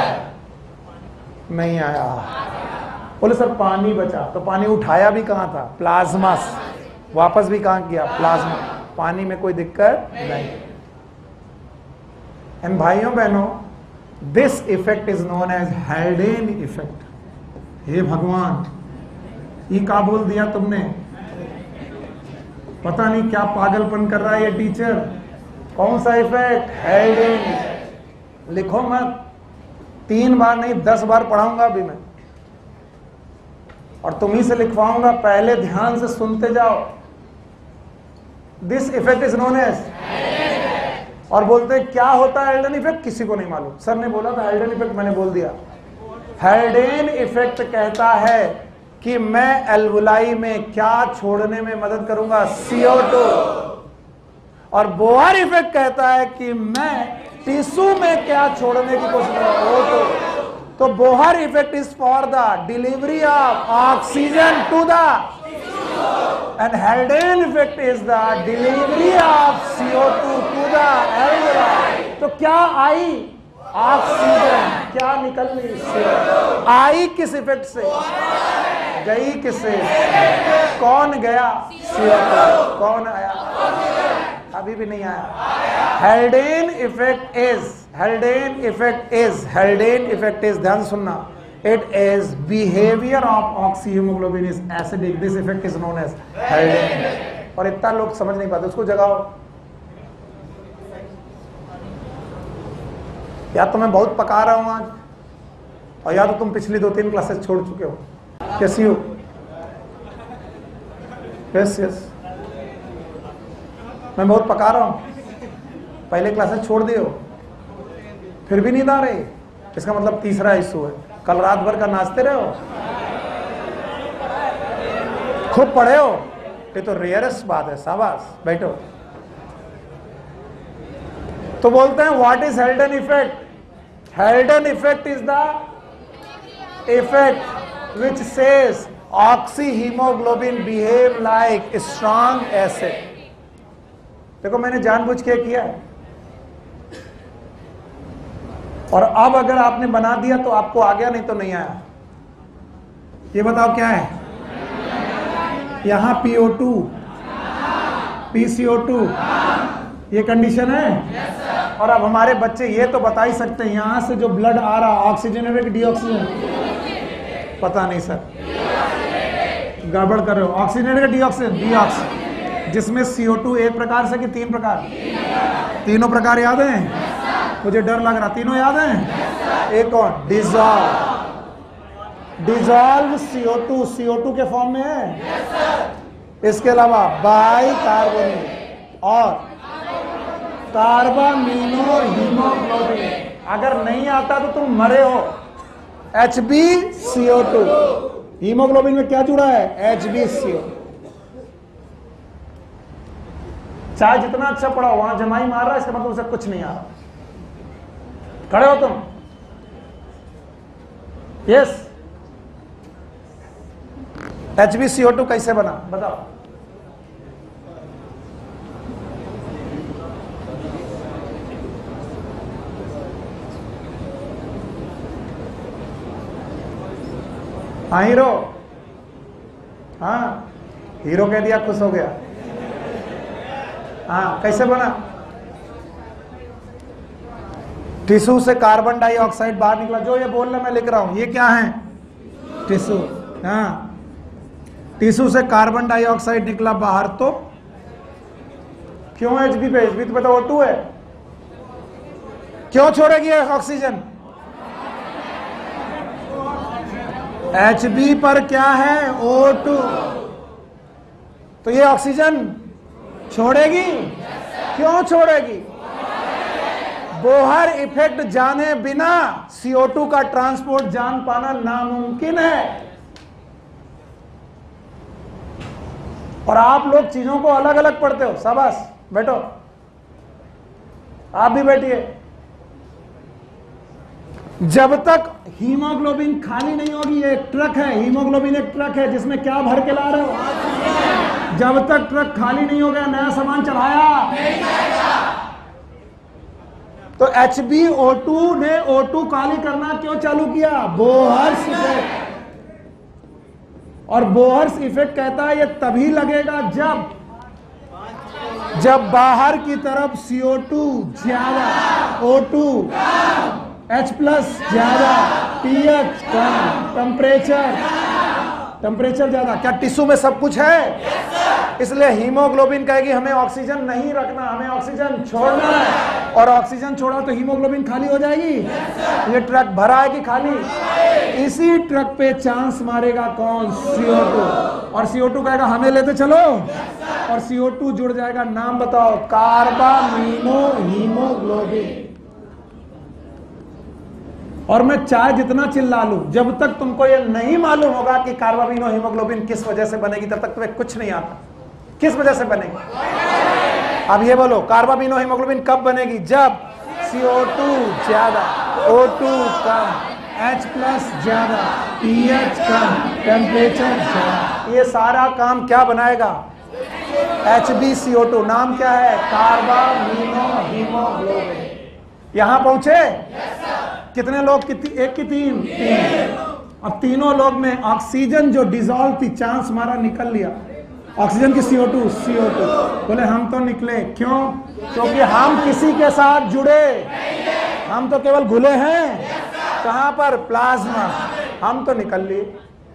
नहीं आया। बोले सर पानी बचा, तो पानी उठाया भी कहां था, प्लाज्मा। वापस भी कहां किया, प्लाज्मा। पानी में कोई दिक्कत नहीं। एंड भाइयों बहनों, this effect is known as Haldane effect. हे भगवान, ये क्या बोल दिया तुमने? पता नहीं क्या पागलपन कर रहा है ये टीचर। कौन सा इफेक्ट, हेल्डेन। लिखो मत, तीन बार नहीं दस बार पढ़ाऊंगा अभी मैं, और तुम्ही से लिखवाऊंगा। पहले ध्यान से सुनते जाओ। This effect is known as. और बोलते क्या होता है हेल्डेन इफेक्ट, किसी को नहीं मालूम। सर ने बोला था हेल्डेन इफेक्ट, मैंने बोल दिया। हेल्डेन इफेक्ट कहता है कि मैं एल्वुलाई में क्या छोड़ने में मदद करूंगा, सी ओ टू। और बोहर इफेक्ट कहता है कि मैं टिश्यू में क्या छोड़ने की कोशिश करूंगा, ओ टू। तो Bohr effect is for the delivery of oxygen to the, and Haldane effect is the delivery of C O two to the alveoli। तो क्या आई, ऑक्सीजन। क्या निकल रही, C O टू। आई किस इफेक्ट से, गई किससे, कौन गया, C O टू। कौन आया, अभी भी नहीं आया। Haldane effect is Haldane effect is Haldane effect is ध्यान से सुनना, it is behaviour of oxyhaemoglobin is acidic, this effect is known as Haldane. और इतना लोग समझ नहीं पाते, उसको जगाओ। या तो मैं बहुत पका रहा हूं आज, और या तो तुम पिछली दो तीन क्लासेस छोड़ चुके हो। कैसी हो? यस यस, मैं बहुत पका रहा हूं, पहले क्लासेस छोड़ दिए हो, फिर भी नींद आ रही, इसका मतलब तीसरा इशू है। कल रात भर का नाचते रहे हो, खूब पढ़े हो, ये तो रेयरेस्ट बात है। शाबाश, बैठो। तो बोलते हैं what is Haldane effect? Haldane effect is the effect which says oxyhaemoglobin behave like strong acid. देखो मैंने जानबूझ के किया है, और अब अगर आपने बना दिया तो आपको आ गया, नहीं तो नहीं आया। ये बताओ क्या है? यहां P O two, P C O two, ये कंडीशन है। और अब हमारे बच्चे ये तो बता ही सकते हैं, यहां से जो ब्लड आ रहा ऑक्सीजन है कि डीऑक्सीजन? पता नहीं सर, गड़बड़ कर रहे हो। ऑक्सीजन है कि डीऑक्सीजन? डीऑक्सीजन। जिसमें सी ओ टू एक प्रकार से कि तीन प्रकार? तीनों प्रकार याद हैं? मुझे डर लग रहा, तीनों याद हैं? एक और dissolve, dissolve C O two, C O two के फॉर्म में है। इसके अलावा बाइकार्बोनेट और कार्बामीनो हीमोग्लोबिन। अगर नहीं आता तो तुम मरे हो। H B C O two, haemoglobin में क्या जुड़ा है? H B C O. चाहे जितना अच्छा पढ़ाओ, वहां जमाई मार रहा है, इसका मतलब उसे कुछ नहीं आ रहा। खड़े हो तुम? Yes. H B C O two कैसे बना बताओ? हाँ हीरो, हाँ हीरो कह दिया, खुश हो गया। हाँ कैसे बना? टिश्यू से कार्बन डाइऑक्साइड बाहर निकला, जो ये बोल रहा मैं लिख रहा हूं, ये क्या है? टिश्यू। हाँ, टिश्यू से कार्बन डाइऑक्साइड निकला बाहर, तो क्यों एच बी पे? एच बी तो पता ओ टू है, क्यों छोड़ेगी ऑक्सीजन? एच बी पर क्या है? O two. तो ये ऑक्सीजन छोड़ेगी? क्यों छोड़ेगी? बोहर इफेक्ट जाने बिना सी ओ टू का ट्रांसपोर्ट जान पाना नामुमकिन है। और आप लोग चीजों को अलग अलग पढ़ते हो। शाबाश, बैठो, आप भी बैठिए। जब तक हीमोग्लोबिन खाली नहीं होगी, ये एक ट्रक है, हीमोग्लोबिन एक ट्रक है जिसमें क्या भर के ला रहे हो? जब तक ट्रक खाली नहीं हो गया, नया सामान चढ़ाया नहीं जाएगा। तो एच बी ओ टू ने ओ टू खाली करना क्यों चालू किया? Bohr's effect. और बोहर्स इफेक्ट कहता है ये तभी लगेगा जब जब बाहर की तरफ सी ओ टू ज्यादा, ओ टू H प्लस ज्यादा, पीएच कम, टेम्परेचर टेम्परेचर ज्यादा। क्या टिश्यू में सब कुछ है? yes, इसलिए हीमोग्लोबिन कहेगी हमें ऑक्सीजन नहीं रखना, हमें ऑक्सीजन छोड़ना है। और ऑक्सीजन छोड़ा तो हीमोग्लोबिन खाली हो जाएगी। yes, ये ट्रक भरा है कि खाली? yes, इसी ट्रक पे चांस मारेगा कौन? C O two. और सी ओ टू कहेगा हमें लेते चलो। yes, और सी ओ टू जुड़ जाएगा, नाम बताओ? Carbaminohaemoglobin. और मैं चाहे जितना चिल्ला लूं, जब तक तुमको ये नहीं मालूम होगा कि कार्बामीनो हीमोग्लोबिन किस वजह से बनेगी, तब तक तुम्हें कुछ नहीं आता। किस वजह से बनेगी? अब ये बोलो, कार्बामीनो हीमोग्लोबिन कब बनेगी? जब सी ओ टू ज्यादा, ओ टू कम, H प्लस ज्यादा, पीएच कम, टेम्परेचर ज्यादा। ये सारा काम क्या बनाएगा? H B C O two. नाम क्या है? Carbaminohaemoglobin. यहां पहुंचे? कितने लोग? कितनी? एक की तीन? तीन। अब तीनों लोग में ऑक्सीजन जो डिजॉल्व थी, चांस मारा, निकल लिया। ऑक्सीजन की सी O two, C O to. बोले हम तो निकले। क्यों? क्योंकि हम किसी के साथ जुड़े, हम तो केवल घुले हैं कहां पर, प्लाज्मा, हम तो निकल लिए।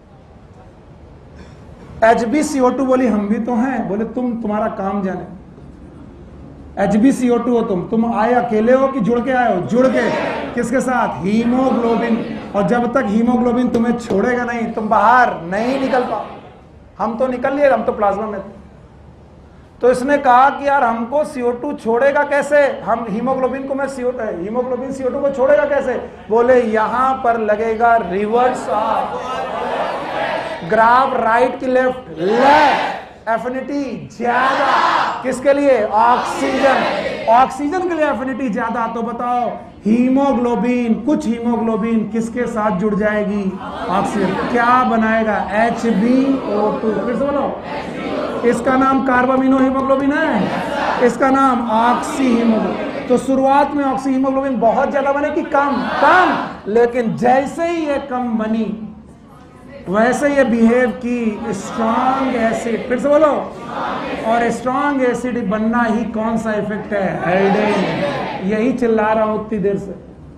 H B C O two बोली हम भी तो हैं, बोले तुम तुम्हारा काम जाने। H B C O two हो तुम तुम आए अकेले हो कि जुड़ के आए हो, जुड़ के, किसके साथ, हीमोग्लोबिन, और जब तक हीमोग्लोबिन तुम्हें छोड़ेगा नहीं तुम बाहर नहीं निकल पाओ। हम तो निकल लिए, हम तो प्लाज्मा में थे। तो इसने कहा कि यार हमको सी ओ टू छोड़ेगा कैसे, हम हीमोग्लोबिन को मैं C O two haemoglobin C O two को छोड़ेगा कैसे, बोले यहां पर लगेगा रिवर्स ऑफ ग्राफ, राइट की लेफ्ट, लेफ्ट एफिनिटी ज्यादा, किसके लिए, ऑक्सीजन, ऑक्सीजन के लिए एफिनिटी ज्यादा। तो बताओ हीमोग्लोबिन, कुछ हीमोग्लोबिन किसके साथ जुड़ जाएगी, ऑक्सीजन, क्या बनाएगा, एच बी ओ टू। फिर से बोलो, इसका नाम कार्बामिनो हीमोग्लोबिन है, इसका नाम ऑक्सी हीमोग्लोबिन। तो शुरुआत में ऑक्सी हीमोग्लोबिन बहुत ज्यादा बने कि कम, कम, लेकिन जैसे ही ये कम बनी वैसे ये बिहेव की स्ट्रॉन्ग एसिड। फिर से बोलो, और स्ट्रॉन्ग एसिड बनना ही कौन सा इफेक्ट है, हेल्डेन। यही चिल्ला रहा हूं उतनी देर से।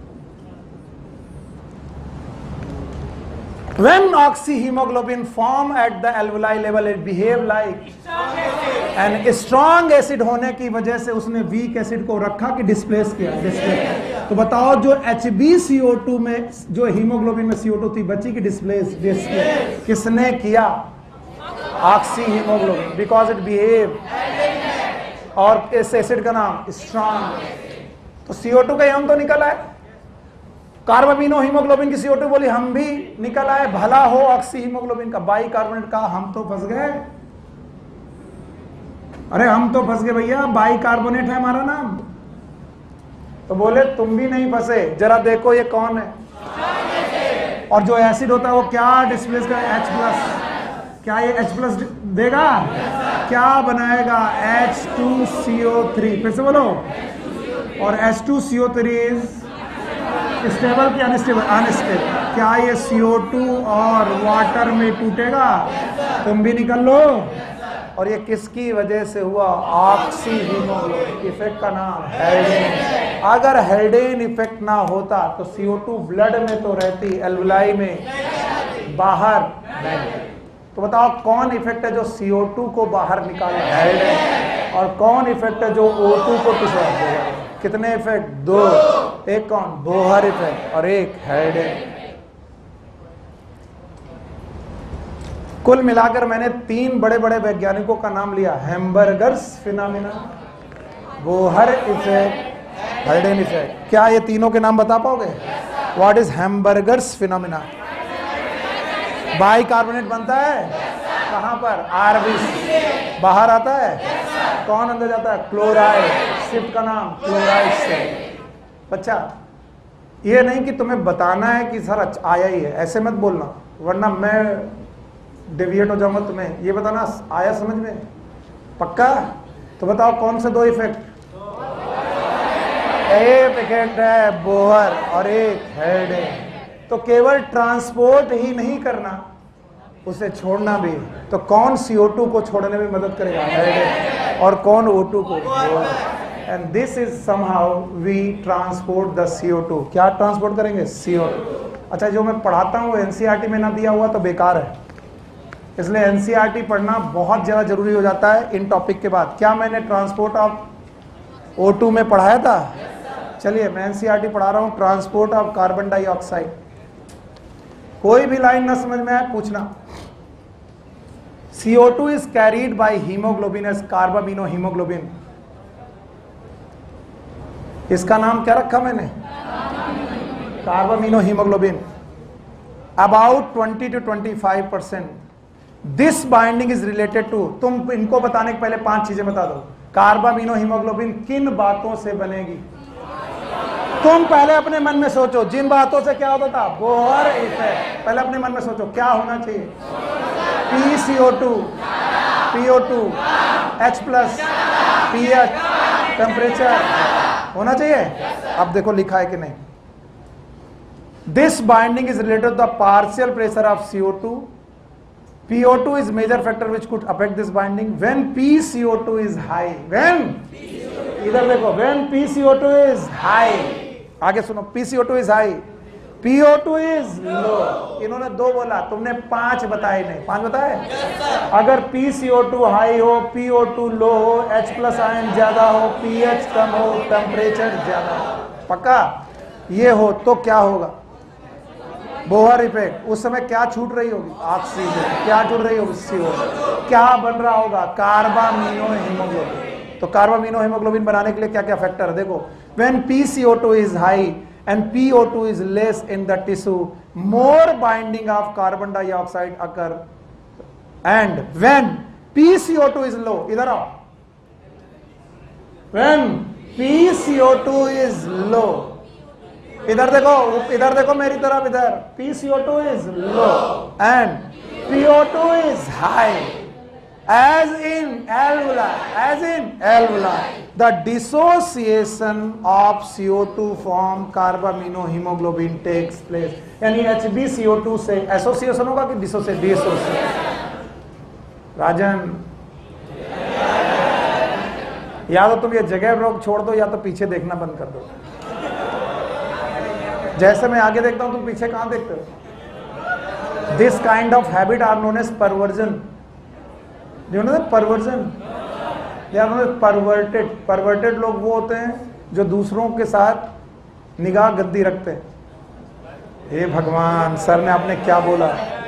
When oxyhemoglobin form at the alveoli level, it behave like and strong acid होने की वजह से उसने weak acid को रखा कि डिस्प्लेस किया, डिस्प्लेस। तो बताओ जो H B C O two में जो हीमोग्लोबिन में सी ओ टू थी बची की डिस्प्लेस, डिस्प्लेस किसने किया, ऑक्सीहीमोग्लोबिन, बिकॉज इट बिहेव, और इस एसिड का नाम स्ट्रॉन्ग। तो सी ओ टू का हम तो निकल आए, कार्बामिनो हीमोग्लोबिन की सी ओ टू बोली हम भी निकल आए, भला हो ऑक्सी हीमोग्लोबिन का, बाई कार्बोनेट का हम तो फंस गए। अरे हम तो फंस गए भैया, बाई कार्बोनेट है हमारा नाम। तो बोले तुम भी नहीं फंसे, जरा देखो ये कौन है, और जो एसिड होता है वो क्या डिस्प्लेस का, एच प्लस, क्या ये एच प्लस देगा, क्या बनाएगा, H two C O three. फिर से बोलो, और H two C O three is stable की अनस्टेबल, अनस्टेबल। क्या ये सी ओ टू और वाटर में टूटेगा, तुम भी निकल लो। और ये किसकी वजह से हुआ, ऑक्सीहीमोग्लोबिन इफेक्ट का नाम हेल्डेन। अगर हेल्डेन इफेक्ट ना होता तो सी ओ टू ब्लड में तो रहती, एल्वुलाई में बाहर नहीं। तो बताओ कौन इफेक्ट है जो सी ओ टू को बाहर निकाले, हेल्डेन, और कौन इफेक्ट है जो ओ टू को पिछड़ा देगा। कितने इफेक्ट, दो, एक कौन, बोहर इफेक्ट, और एक हेल्डेन। कुल मिलाकर मैंने तीन बड़े बड़े वैज्ञानिकों का नाम लिया, Hamburger's phenomena, Bohr effect, Haldane effect. क्या ये तीनों के नाम बता पाओगे, what is Hamburger's phenomena. Bicarbonate बनता है कहां पर, आरबीसी, बाहर आता है कौन, अंदर जाता है, क्लोराइड, शिफ्ट का नाम क्लोराइड से। बच्चा ये नहीं कि तुम्हें बताना है कि सर आया ही है, ऐसे मत बोलना वरना मैं डेविएट हो जाऊंगा। तुम्हें ये बताना आया समझ में, पक्का। तो बताओ कौन से दो इफेक्ट, एक इफेक्ट है बोहर और एक हेल्डेन। तो केवल ट्रांसपोर्ट ही नहीं करना, उसे छोड़ना भी। तो कौन सी ओ टू को छोड़ने में मदद करेगा, हेल्डेन, और कौन ओ टू को, and this is somehow we transport the C O two. क्या ट्रांसपोर्ट करेंगे, सी ओ टू। अच्छा जो मैं पढ़ाता हूँ N C E R T में ना दिया हुआ तो बेकार है, इसलिए N C E R T पढ़ना बहुत ज़्यादा जरूरी हो जाता है इन टॉपिक के बाद। क्या मैंने ट्रांसपोर्ट ऑफ ओ टू में पढ़ाया था, चलिए मैं N C E R T पढ़ा रहा हूँ, ट्रांसपोर्ट ऑफ कार्बन डाइऑक्साइड। कोई भी लाइन ना समझ में आए पूछना। C O two is carried by hemoglobin as carbaminohaemoglobin. इसका नाम क्या रखा मैंने, carbaminohaemoglobin. About twenty two twenty five percent this binding is related to, तुम इनको बताने के पहले पांच चीजें बता दो। कार्बामिनो हीमोग्लोबिन किन बातों से बनेगी, तुम पहले अपने मन में सोचो, जिन बातों से क्या होता था, बोहर इफेक्ट। पहले अपने मन में सोचो क्या होना चाहिए, P C O two, P O two, H plus, P H, temperature होना चाहिए। अब देखो लिखा है कि नहीं, this binding is related the partial pressure of C O two. P O two is major factor which could affect this binding when P C O two is high. When इधर देखो, when P C O two is high, आगे सुनो, P C O two is high, P O two is low. इन्होंने दो बोला, तुमने पांच बताए नहीं, पांच बताए। अगर P C O two high हो, पी ओ टू लो हो, H प्लस आयन ज्यादा हो, पीएच कम हो, टेम्परेचर ज्यादा हो, पक्का ये हो तो क्या होगा? Bohr effect. उस समय क्या छूट रही होगी? ऑक्सीजन। क्या छूट रही होगी? सी ओ। क्या बन रहा होगा? Carbaminohaemoglobin. तो कार्बामिनो हीमोग्लोबिन बनाने के लिए क्या क्या फैक्टर है? देखो, when P C O two is high and P O two is less in the tissue, more binding of carbon dioxide occur, and when P C O two is low, इधर आओ, when P C O two is low, इधर देखो, इधर देखो मेरी तरफ, इधर P C O two is low and P O two is high, as in alveoli, as in alveoli, the dissociation of C O two from carbaminohemoglobin takes place. यानी H B C O two से association होगा कि dissociation? Dissociation. राजन, या तो तुम ये जगह रोक छोड़ दो या तो पीछे देखना बंद कर दो। जैसे मैं आगे देखता हूं तुम पीछे कहां देखते हो? This kind of habit are known as perversion. You know perversion? They are known as perverted. Perverted लोग वो होते हैं जो दूसरों के साथ निगाह गद्दी रखते हैं। हे भगवान, सर ने आपने क्या बोला?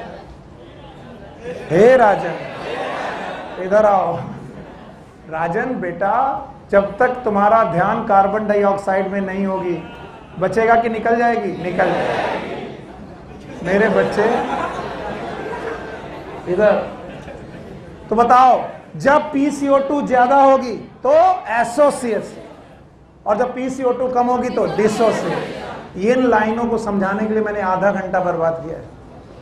हे राजन, इधर आओ। राजन बेटा, जब तक तुम्हारा ध्यान कार्बन डाइऑक्साइड में नहीं होगी, बचेगा कि निकल जाएगी? निकल जाएगी। मेरे बच्चे इधर, तो बताओ, जब पी सी ओ टू ज्यादा होगी तो एसोसिएशन, और जब पी सी ओ टू कम होगी तो डिसोसिएशन। इन लाइनों को समझाने के लिए मैंने आधा घंटा बर्बाद किया है,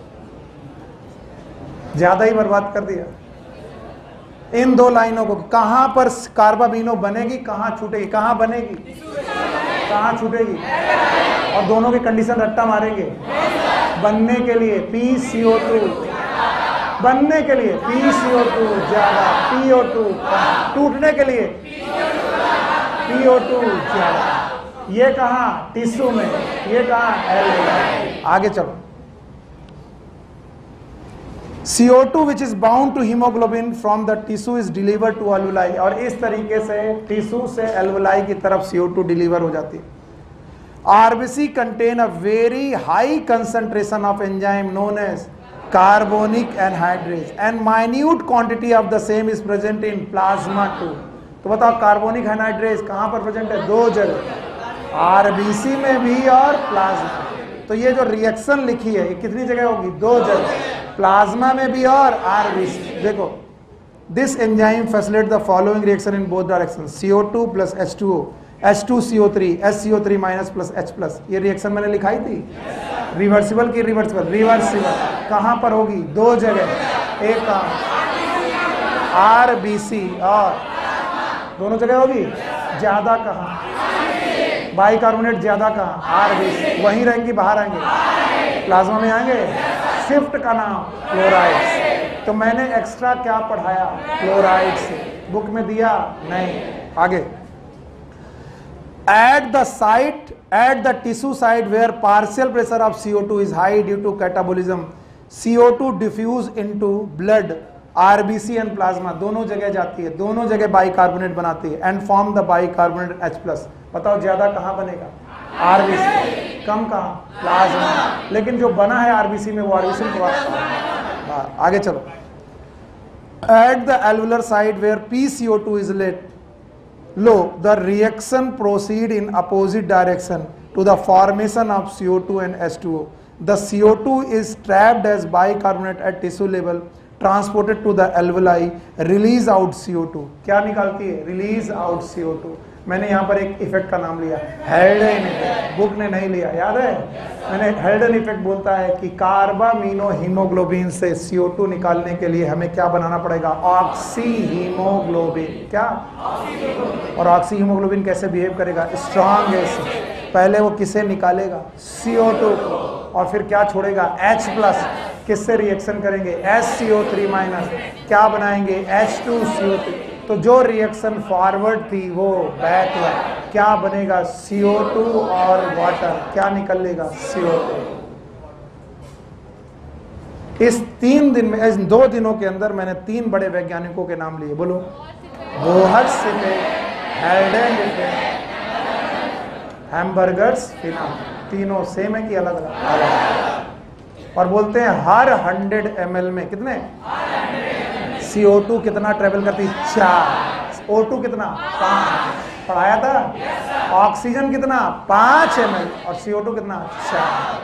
ज्यादा ही बर्बाद कर दिया। इन दो लाइनों को, कहां पर कार्बामिनो बनेगी, कहां छूटेगी, कहां बनेगी, कहां छूटेगी, और दोनों की कंडीशन रट्टा मारेंगे। बनने के लिए पी सी ओ टू, बनने के लिए पी सी ओ टू ज्यादा, पी ओ टू कम, टूटने के लिए पी ओ टू ज्यादा। ये कहां? टिश्यू में। ये कहां? एल्वेओलाई। आगे चलो। C O two which is bound to hemoglobin from the tissue is delivered to alveoli, और इस तरीके से टिश्यू से एल्वेओलाई की तरफ C O टू डिलीवर हो जाती है। R B C contain a very high concentration of enzyme known as carbonic anhydrase and minute quantity of the same is present in plasma too. तो बताओ, carbonic anhydrase कहां पर present है? दो जगह, आरबीसी में भी और प्लाज्मा। तो ये जो रिएक्शन लिखी है ये कितनी जगह होगी? दो जगह, प्लाज्मा में भी और आरबीसी। देखो, this enzyme facilitate the following reaction in both direction, C O two plus H two O, H two C O three, H C O three minus plus H plus. ये reaction मैंने लिखाई थी। Reversible की reversible, reversible कहां पर होगी? दो जगह, एक आर बी सी और दोनों जगह होगी। ज्यादा कहां? बाइकार्बोनेट ज्यादा कहां? R B C. वहीं रहेंगी, बाहर आएंगे, प्लाज्मा में आएंगे। शिफ्ट का नाम क्लोराइड। तो मैंने एक्स्ट्रा क्या पढ़ाया? क्लोराइड से। बुक में दिया नहीं। आगे, at the site, at the tissue site where partial pressure of C O two is high due to catabolism, C O two diffuse into blood, R B C and plasma, दोनों जगह जाती है, दोनों जगह बाइकार्बोनेट बनाती है and form the bicarbonate H plus। बताओ ज्यादा कहां बनेगा? R B C। कम कहां? प्लाज्मा। लेकिन जो बना है R B C में वो R B C में हाँ, आगे चलो। At the alveolar site where P C O two is let low, the reaction proceed in opposite direction to the formation of C O two and H two O. The C O two is trapped as bicarbonate at tissue level, transported to the alveoli, release out C O two. क्या निकालती है? Release out C O two. मैंने यहाँ पर एक effect का नाम लिया, हेल्डन इफेक्ट। बुक ने नहीं लिया, याद है? मैंने हेल्डन इफेक्ट बोलता है कि कार्बामिनो हीमोग्लोबिन से C O टू निकालने के लिए हमें क्या बनाना पड़ेगा? Oxyhaemoglobin. क्या? और ऑक्सी हीमोग्लोबिन कैसे बिहेव करेगा? Strong acid. पहले वो किसे निकालेगा? C O टू को, और फिर क्या छोड़ेगा? H plus. किससे रिएक्शन करेंगे? H C O three minus. क्या बनाएंगे? H two C O three. तो जो रिएक्शन फॉरवर्ड थी वो बैकवर्ड। क्या बनेगा? सी ओ टू और वाटर। क्या निकलेगा? C O two. इस तीन दिन में, इस दो दिनों के अंदर मैंने तीन बड़े वैज्ञानिकों के नाम लिए। बोलो। Bohr's effect, Haldane effect, Hamburger's phenomena. तीनों सेम है कि अलग अलग? और बोलते हैं हर हंड्रेड एम एल में कितने सी ओ टू कितना ट्रेवल करती? चार। ओ टू कितना? पांच। पढ़ाया था। ऑक्सीजन कितना? पांच एम एल। और सी ओ टू कितना? चार।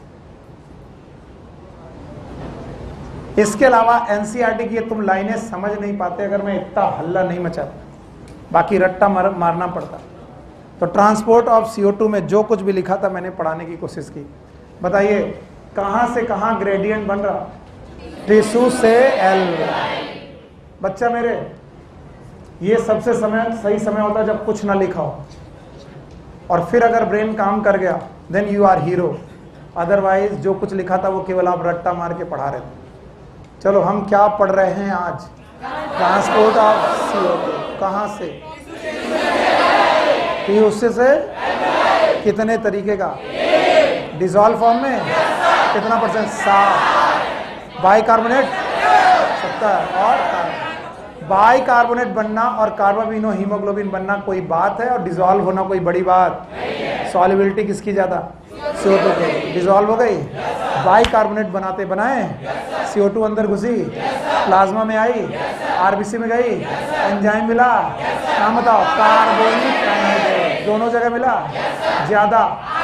इसके अलावा एनसीईआरटी की तुम लाइनें समझ नहीं पाते अगर मैं इतना हल्ला नहीं मचाता, बाकी रट्टा मार, मारना पड़ता। तो transport of C O two में जो कुछ भी लिखा था मैंने पढ़ाने की कोशिश की। बताइए कहां से कहां ग्रेडियंट बन रहा? टिश्यू से एल। बच्चा मेरे, ये सबसे समय सही समय होता है जब कुछ ना लिखा हो, और फिर अगर ब्रेन काम कर गया then you are hero. Otherwise जो कुछ लिखा था वो केवल आप रट्टा मार के पढ़ा रहे थे। चलो हम क्या पढ़ रहे हैं आज? Transport of C O two. कहां से? टिश्यू से कितने तरीके का? डिसॉल्व फॉर्म में कितना परसेंट? सात। बाइकार्बोनेट सत्तर। और बाइकार्बोनेट बनना और कार्बामिनो हीमोग्लोबिन बनना कोई बात है, और डिसॉल्व होना कोई बड़ी बात? सॉल्युबिलिटी किसकी ज्यादा? सी ओ टू की। डिसॉल्व हो गई, बाइकार्बोनेट बनाते बनाए सी ओ टू अंदर घुसी, प्लाज्मा में आई, आर बी सी में गई, एंजाइम मिला। नाम बताओ? Carbonic acid. दोनों जगह मिला? ज्यादा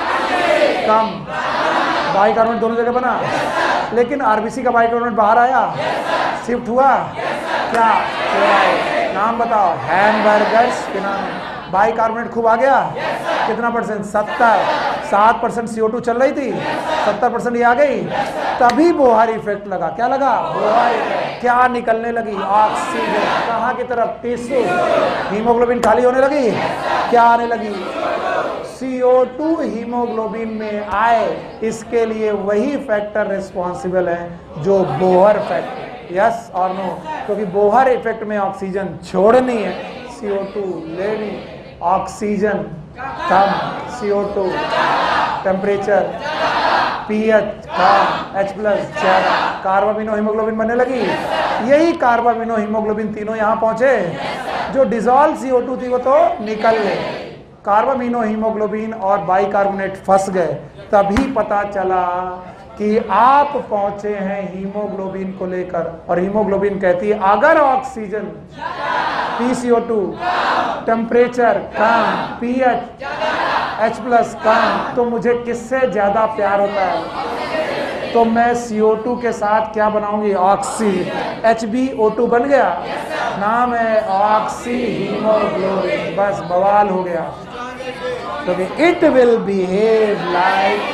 कम? बाइकार्बोनेट दोनों जगह बना, लेकिन आर बी सी का बाइकार्बोनेट बाहर आया, शिफ्ट हुआ क्या? क्लोराइड। नाम बताओ? हैम्बर्गर्स फिनोमेना। बाइकार्बोनेट खूब आ गया, कितना परसेंट? सत्तर। सात परसेंट सी ओ टू चल रही थी, सत्तर परसेंट ये आ गई, तभी बोहर इफेक्ट लगा। क्या लगा? Bohr effect. क्या निकलने लगी? ऑक्सीजन। कहाँ की तरफ? टिश्यू। हीमोग्लोबिन खाली होने लगी, क्या आने लगी? सी ओ टू हीमोग्लोबिन में आए। इसके लिए वही फैक्टर रिस्पॉन्सिबल है जो बोहर फैक्टर। यस और नो? क्योंकि बोहर इफेक्ट में ऑक्सीजन छोड़नी है, सी ओ टू लेनी। ऑक्सीजन कम, C O two, temperature, pH कम, H प्लस ज्यादा, कार्बामिनो हीमोग्लोबिन बनने लगी। यही कार्बामिनो हीमोग्लोबिन तीनों यहाँ पहुंचे। जो डिसॉल्व सी ओ टू थी वो तो निकल गए, कार्बामिनो हीमोग्लोबिन और बाइकार्बोनेट फंस गए। तभी पता चला कि आप पहुंचे हैं हीमोग्लोबिन को लेकर, और हीमोग्लोबिन कहती है अगर oxygen, P C O two, temperature कम, पीएच H प्लस कम, तो मुझे किससे ज्यादा प्यार होता है? तो मैं सी ओ टू के साथ क्या बनाऊंगी? Oxy. H B O two बन गया, नाम है ऑक्सी हीमोग्लोबिन। बस बवाल हो गया। तो इट विल बिहेव लाइक।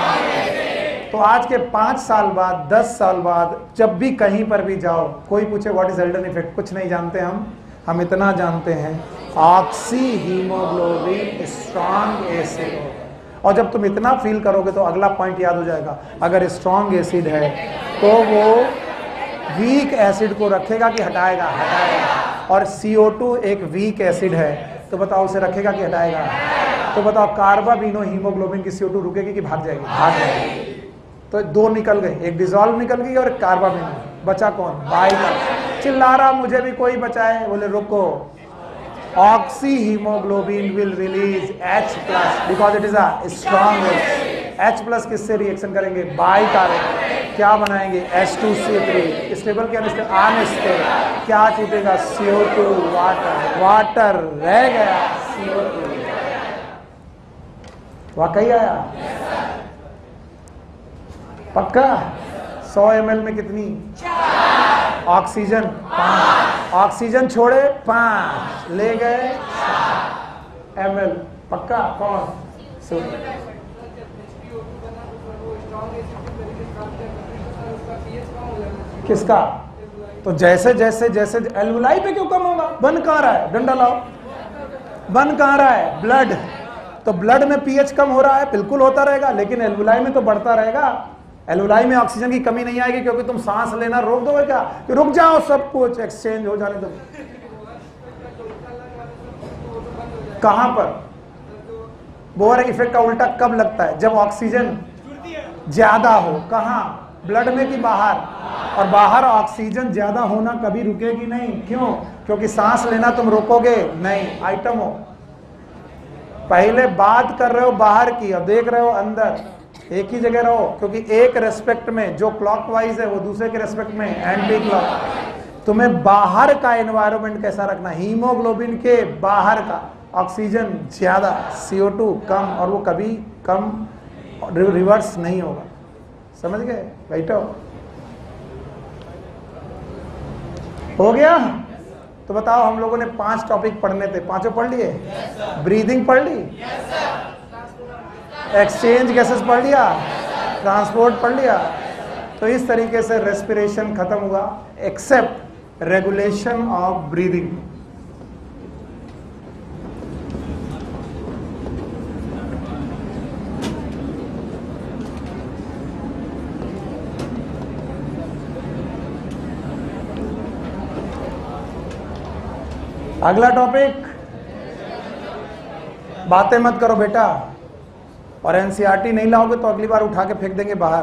तो आज के पांच साल बाद, दस साल बाद जब भी कहीं पर भी जाओ, कोई पूछे व्हाट इज हेल्डन इफेक्ट, कुछ नहीं जानते हम। हम इतना जानते हैं ऑक्सी हीमोग्लोबिन स्ट्रॉन्ग एसिड। और जब तुम इतना फील करोगे तो अगला पॉइंट याद हो जाएगा। अगर स्ट्रॉन्ग एसिड है तो वो वीक एसिड को रखेगा कि हटाएगा? हटाएगा। और सी ओ टू एक वीक एसिड है, तो बताओ उसे रखेगा कि हटाएगा? तो बताओ कार्बामिनो हीमोग्लोबिन की सी ओ टू रुकेगी कि भाग जाएगी? भाग जाएगी। तो दो निकल गए, एक डिसॉल्व निकल गई और कार्बामिनो। बचा कौन? बाइकार्बोनेट। चिल्ला रहा मुझे भी कोई बचाए। बोले रुको, oxy haemoglobin will release H plus because it is a strong acid. H plus किससे रिएक्शन करेंगे? बाइकार्बोनेट। क्या बनाएंगे? H two C three. Stable क्या अनस्टेबल? अनस्टेबल। क्या छूटेगा? C O two, water. Water रह गया, सी ओ टू। वाकई आया? पक्का? सौ एम एल में कितनी? ऑक्सीजन पांच। ऑक्सीजन छोड़े पांच, ले गए एम एल। पक्का? कौन? किसका? तो जैसे जैसे जैसे एल्वुलाई पे क्यों कम होगा? बन कहाँ रहा है? डंडा लाओ। बन कहाँ रहा है? ब्लड। तो ब्लड में पीएच कम हो रहा है, बिल्कुल होता रहेगा, लेकिन एल्वुलाई में तो बढ़ता रहेगा। एल्वुलाई में ऑक्सीजन की कमी नहीं आएगी, क्योंकि तुम सांस लेना रोक दोगे क्या? कि रुक जाओ सब कुछ एक्सचेंज हो जाने दो। कहां पर? बोअर इफेक्ट का उल्टा कब लगता है? जब ऑक्सीजन ज्यादा हो। कहां? ब्लड में कि बाहर? और बाहर ऑक्सीजन ज्यादा होना कभी रुकेगी नहीं। क्यों? क्योंकि सांस लेना तुम रोकोगे नहीं। आइटम हो, पहले बात कर रहे हो बाहर की, अब देख रहे हो अंदर। एक ही जगह रहो, क्योंकि एक रेस्पेक्ट में जो क्लॉकवाइज है वो दूसरे के रेस्पेक्ट में एंटी क्लॉक। तुम्हें बाहर का एनवायरनमेंट कैसा रखना? हीमोग्लोबिन के बाहर का ऑक्सीजन ज्यादा, सी ओ टू कम, और वो कभी कम रिवर्स नहीं होगा। समझ गए? बैठो, हो गया? तो बताओ, हम लोगों ने पांच टॉपिक पढ़ने थे, पांचों पढ़ लिए? ब्रीदिंग पढ़ ली, एक्सचेंज गैसेस पढ़ लिया, ट्रांसपोर्ट पढ़ लिया। तो इस तरीके से रेस्पिरेशन खत्म हुआ, एक्सेप्ट रेगुलेशन ऑफ ब्रीदिंग। अगला टॉपिक, बातें मत करो बेटा, और एनसीईआरटी नहीं लाओगे तो अगली बार उठा के फेंक देंगे बाहर।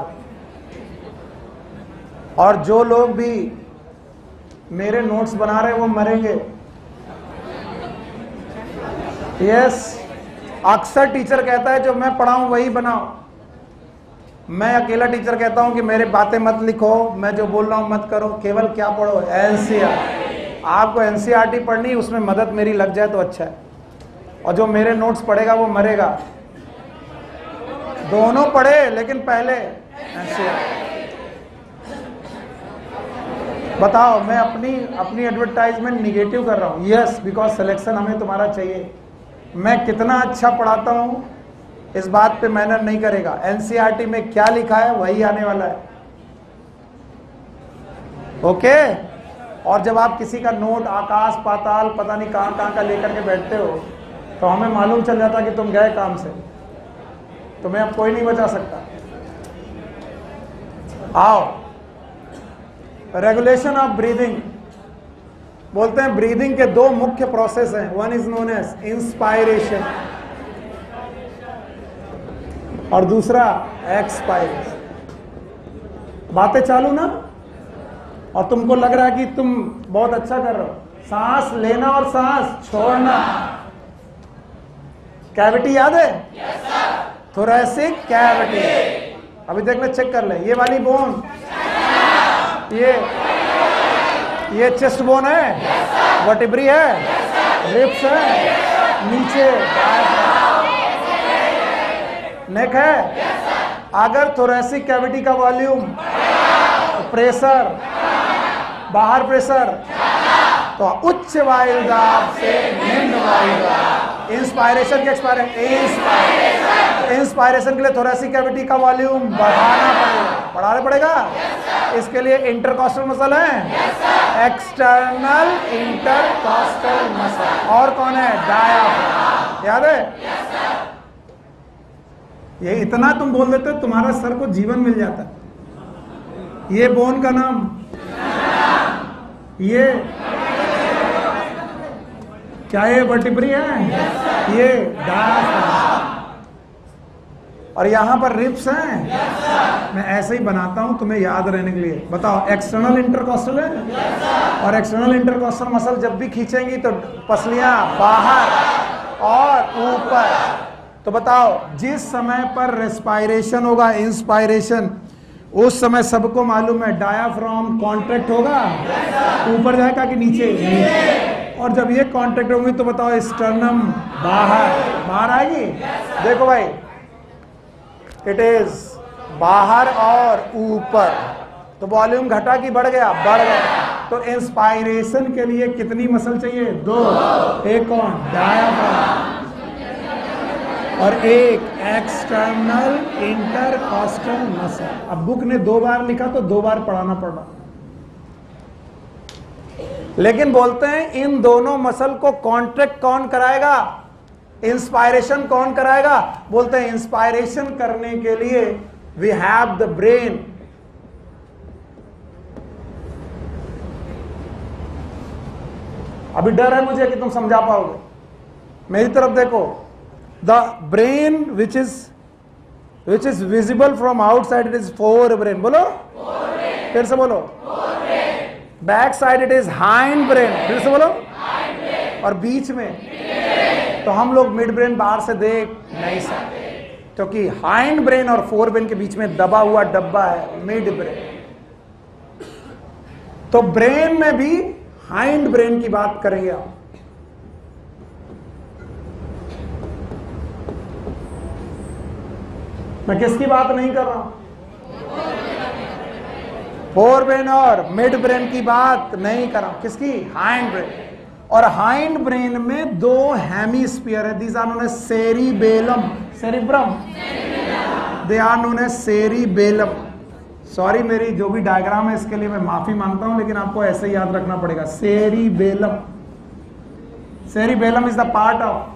और जो लोग भी मेरे नोट्स बना रहे हैं वो मरेंगे। यस, अक्सर टीचर कहता है जो मैं पढ़ाऊं वही बनाओ। मैं अकेला टीचर कहता हूं कि मेरे बातें मत लिखो, मैं जो बोल रहा हूं मत करो, केवल क्या पढ़ो? एनसीईआरटी। आपको एनसीईआरटी पढ़नी, उसमें मदद मेरी लग जाए तो अच्छा है। और जो मेरे नोट्स पढ़ेगा वो मरेगा। दोनों पढ़े, लेकिन पहले एनसीईआरटी। बताओ, मैं अपनी अपनी एडवर्टाइजमेंट निगेटिव कर रहा हूँ? यस, बिकॉज सिलेक्शन हमें तुम्हारा चाहिए। मैं कितना अच्छा पढ़ाता हूँ इस बात पे मैटर नहीं करेगा, एनसीईआरटी में क्या लिखा है वही आने वाला है। ओके? और जब आप किसी का नोट आकाश पाताल पता नहीं कहां कहां का लेकर के बैठते हो, तो हमें मालूम चल जाता कि तुम गए काम से। तुम्हें अब कोई नहीं बचा सकता। आओ, रेगुलेशन ऑफ ब्रीदिंग। बोलते हैं ब्रीदिंग के दो मुख्य प्रोसेस हैं, one is known as inspiration और दूसरा एक्सपायरेशन। बातें चालू ना? और तुमको लग रहा है कि तुम बहुत अच्छा कर रहे हो। सांस लेना और सांस छोड़ना। कैविटी याद है? yes, thoracic cavity. अभी देख ले, चेक कर ले, ये वाली बोन, ये ये चेस्ट बोन है, yes, वर्टिब्री है, yes, रिब्स है, नीचे नेक है। yes, अगर थोरैसिक कैविटी का वॉल्यूम, प्रेशर, बाहर प्रेशर, तो उच्च वायु दाब से निम्न वायु दाब। इंस्पायरेशन के एक्सपायरेशन इंस्पायरेशन के लिए थोरैसिक कैविटी का वॉल्यूम बढ़ाना पड़ेगा। बढ़ाना पड़ेगा। इसके लिए इंटरकॉस्टल मसल है, एक्सटर्नल इंटरकॉस्टल मसल। और कौन है? डायाफ्राम। याद है? ये इतना तुम बोल देते हो, तुम्हारा सर को जीवन मिल जाता। ये बोन का नाम, ये क्या ये वर्टिब्री है? ये डायाफ्राम। और यहां पर रिब्स हैं। मैं ऐसे ही बनाता हूं तुम्हें याद रहने के लिए। बताओ, एक्सटर्नल इंटरकॉस्टल है, और एक्सटर्नल इंटरकॉस्टल मसल जब भी खींचेंगी तो पसलियां बाहर और ऊपर। तो बताओ, जिस समय पर रेस्पायरेशन होगा, इंस्पायरेशन, उस समय सबको मालूम है डायाफ्राम कॉन्ट्रैक्ट होगा, ऊपर जाएगा कि नीचे? नीचे। और जब ये कॉन्ट्रैक्ट होंगी तो बताओ, स्टर्नम बाहर बाहर आएगी। देखो भाई, इट इज बाहर और ऊपर। तो वॉल्यूम घटा कि बढ़ गया? बढ़ गया। तो इंस्पायरेशन के लिए कितनी मसल चाहिए? दो। एक कौन? डायाफ्राम, और एक एक्सटर्नल इंटरकॉस्टल मसल। अब बुक ने दो बार लिखा तो दो बार पढ़ाना पड़ा, लेकिन बोलते हैं इन दोनों मसल को कॉन्ट्रैक्ट कौन कराएगा? इंस्पायरेशन कौन कराएगा? बोलते हैं इंस्पायरेशन करने के लिए वी हैव द ब्रेन। अभी डर है मुझे कि तुम समझा पाओगे। मेरी तरफ देखो, the brain which is which is visible from outside it is forebrain, बोलो फिर से बोलो, back side it is hindbrain, फिर से बोलो, और बीच में, तो हम लोग मिड ब्रेन बाहर से देख नहीं सकते क्योंकि हाइंड ब्रेन और फोर ब्रेन के बीच में दबा हुआ डब्बा है मिड ब्रेन। तो ब्रेन में भी हाइंड ब्रेन की बात करेंगे आप। मैं किसकी बात नहीं कर रहा हूं, फोर ब्रेन और मिड ब्रेन की बात नहीं कर रहा हूं, किसकी, हाइंड ब्रेन। और हाइंड ब्रेन में दो हेमिस्फीयर है, these are known as cerebellum, cerebrum, they are known as cerebellum. Sorry, मेरी जो भी डायग्राम है इसके लिए मैं माफी मांगता हूं, लेकिन आपको ऐसे ही याद रखना पड़ेगा, cerebellum. Cerebellum is the part of,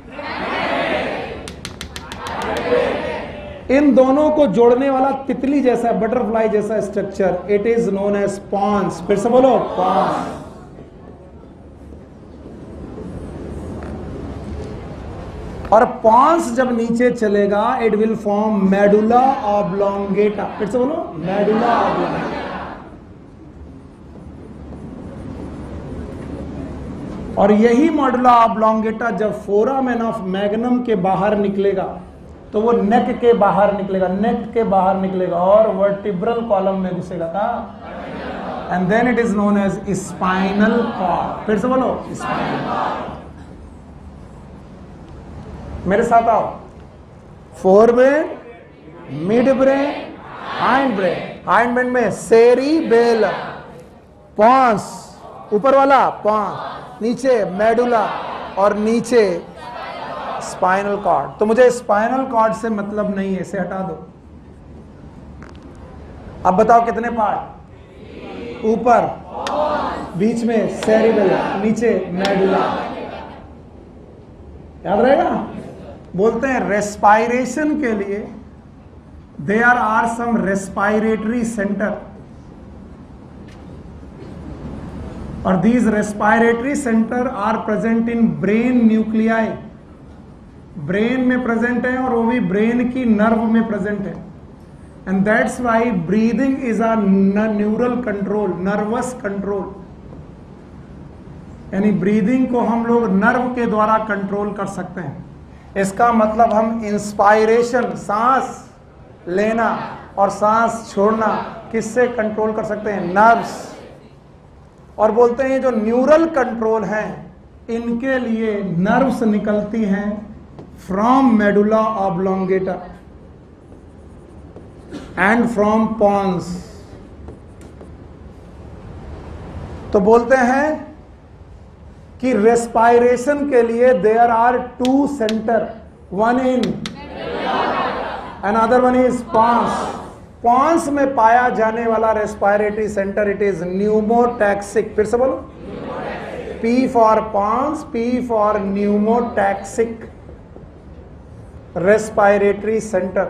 इन दोनों को जोड़ने वाला तितली जैसा, बटरफ्लाई जैसा structure, it is known as pons. फिर से बोलो, पॉन्स। और पॉन्स जब नीचे चलेगा it will form medulla oblongata. फिर से बोलो, मेडुला ऑब्लोंगेटा। और यही मेडुला ऑब्लोंगेटा जब फोरामेन ऑफ मैग्नम के बाहर निकलेगा तो वो नेक के बाहर निकलेगा, नेक के बाहर निकलेगा और वर्टिब्रल कॉलम में घुसेगा था, and then it is known as spinal cord. फिर से बोलो, स्पाइनल कॉर्ड। मेरे साथ आओ, forebrain, midbrain, hindbrain. Hindbrain में सेरिबेलम, पॉन्स, ऊपर वाला पॉन्स, नीचे मेडुला और नीचे स्पाइनल कॉर्ड। तो मुझे स्पाइनल कॉर्ड से मतलब नहीं है, इसे हटा दो। अब बताओ कितने पार्ट, ऊपर, बीच में सेरिबेलम, नीचे मेडुला। याद रहेगा। बोलते हैं रेस्पायरेशन के लिए there are some respiratory centre, और these respiratory centre are present in brain nuclei. Brain में प्रेजेंट है और वो भी ब्रेन की नर्व में प्रेजेंट है, and that's why breathing is a neural control, nervous control. यानी ब्रीदिंग को हम लोग नर्व के द्वारा कंट्रोल कर सकते हैं। इसका मतलब हम इंस्पायरेशन, सांस लेना और सांस छोड़ना किससे कंट्रोल कर सकते हैं, नर्व्स। और बोलते हैं जो न्यूरल कंट्रोल है इनके लिए नर्व्स निकलती हैं from medulla oblongata and from pons. तो बोलते हैं कि रेस्पायरेशन के लिए there are two centre, one in another one is pons. Pons में पाया जाने वाला respiratory centre it is pneumotaxic. फिर से बोलो, P for pons, P for pneumotaxic respiratory centre.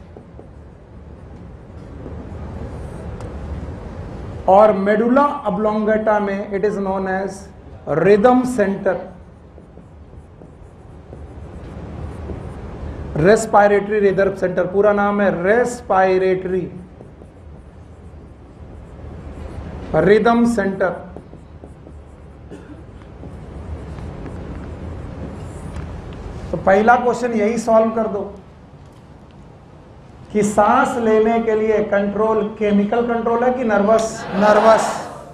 और मेडुला ऑब्लोंगेटा में it is known as rhythm centre, respiratory rhythm centre. पूरा नाम है रेस्पायरेटरी रिदम सेंटर। तो पहला क्वेश्चन यही सॉल्व कर दो कि सांस लेने के लिए कंट्रोल केमिकल कंट्रोल है कि नर्वस, नर्वस।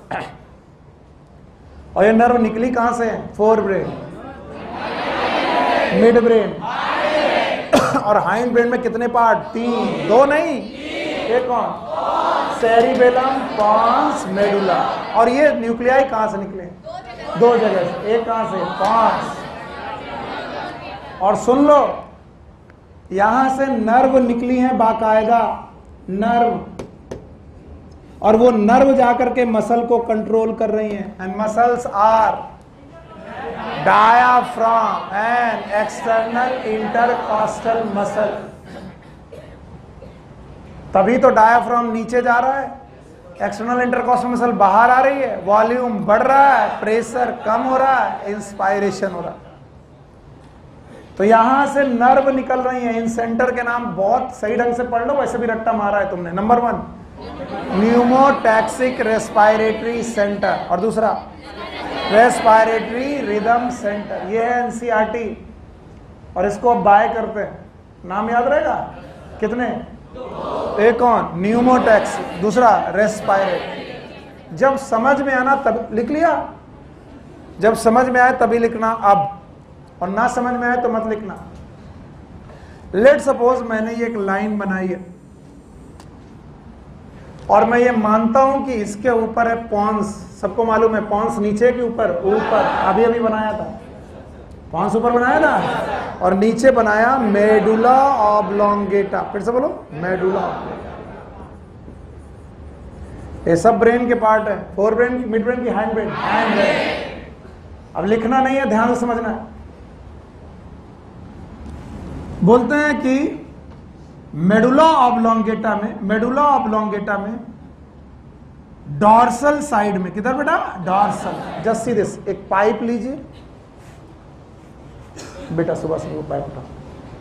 और ये नर्व निकली कहां से, फोर ब्रेन, मिड ब्रेन और हाइंड ब्रेन में कितने पार्ट, तीन, दो नहीं, एक कौन, सेरिबेलम, पॉन्स, मेडुला। और ये न्यूक्लियाई कहां से निकले, दो जगह से, एक कहां से, पॉन्स। और सुन लो, यहां से नर्व निकली है बाकायदा, नर्व, और वो नर्व जाकर के मसल को कंट्रोल कर रही हैं। And muscles are diaphragm and external intercostal muscle. तभी तो डायाफ्राम नीचे जा रहा है, एक्सटर्नल इंटरकॉस्टल मसल बाहर आ रही है, वॉल्यूम बढ़ रहा है, प्रेशर कम हो रहा है, इंस्पायरेशन हो रहा है। तो यहां से नर्व निकल रही है, इन सेंटर के नाम बहुत सही ढंग से पढ़ लो, वैसे भी रट्टा मारा है तुमने। Number one pneumotaxic respiratory centre, और दूसरा रेस्पायरेटरी रिदम सेंटर। ये है एनसीईआरटी, और इसको बाय करते हैं। नाम याद रहेगा कितने? एक कौन? न्यूमोटैक्सिक, दूसरा रेस्पायरेटरी। जब समझ में आना तब लिख लिया, जब समझ में आए तभी लिखना अब, और ना समझ में आए तो मत लिखना। लेट सपोज मैंने ये एक लाइन बनाई है और मैं ये मानता हूं कि इसके ऊपर है पॉन्स। सबको मालूम है पॉन्स नीचे के ऊपर, ऊपर अभी अभी बनाया था, पॉन्स ऊपर बनाया ना, और नीचे बनाया मेडुला ऑब्लोंगेटा। फिर से बोलो, मेडुला। ये सब ब्रेन के पार्ट है, फोर ब्रेन की, मिड ब्रेन की, हैंड ब्रेन, हैंड ब्रेन। अब लिखना नहीं है, ध्यान से समझना है। बोलते हैं कि मेडुला ऑब्लोंगेटा में, मेडुला ऑब्लोंगेटा में डॉर्सल साइड में, किधर बेटा? डॉर्सल। जस्ट सी दिस, एक पाइप लीजिए बेटा, सुबह से वो पाइप उठा,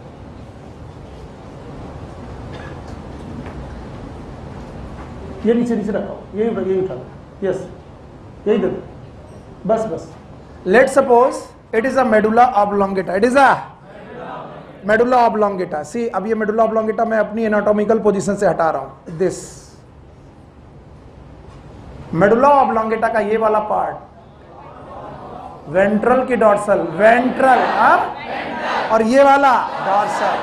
ये नीचे नीचे रखो, यही यही उठा, यस यही दे, बस बस। Let suppose it is a medulla oblongata, it is a medulla oblongata. See, अब ये मेडुला ऑब्लोंगेटा मैं अपनी एनाटॉमिकल पोजीशन से हटा रहा हूं, दिस मेडुला ऑब्लोंगेटा का ये वाला पार्ट वेंट्रल की डॉर्सल, वेंट्रल, अब और ये वाला डॉर्सल।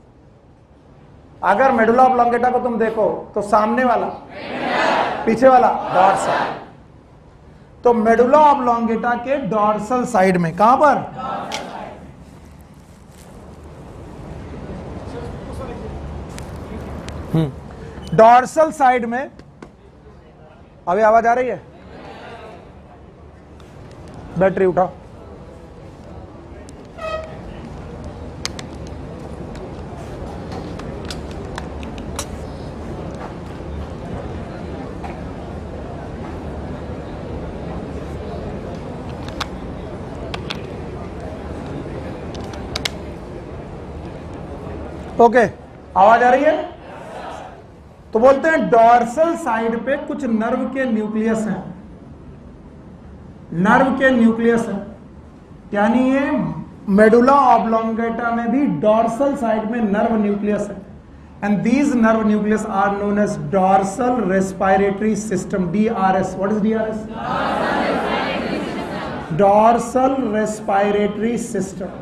अगर मेडुला ऑब्लोंगेटा को तुम देखो तो सामने वाला, पीछे वाला डॉर्सल। तो मेडुला ऑब्लोंगेटा के डॉर्सल साइड में, कहां पर? डॉर्सल साइड में। अभी आवाज आ रही है? बैटरी उठाओ। ओके, आवाज आ रही है? तो बोलते हैं डॉर्सल साइड पे कुछ नर्व के न्यूक्लियस हैं, नर्व के न्यूक्लियस है, यानी ये मेडुला ऑब्लोंगेटा में भी डॉर्सल साइड में नर्व न्यूक्लियस है। And these nerve nucleus are known as dorsal respiratory system, D R S. What is D R S? Dorsal respiratory system.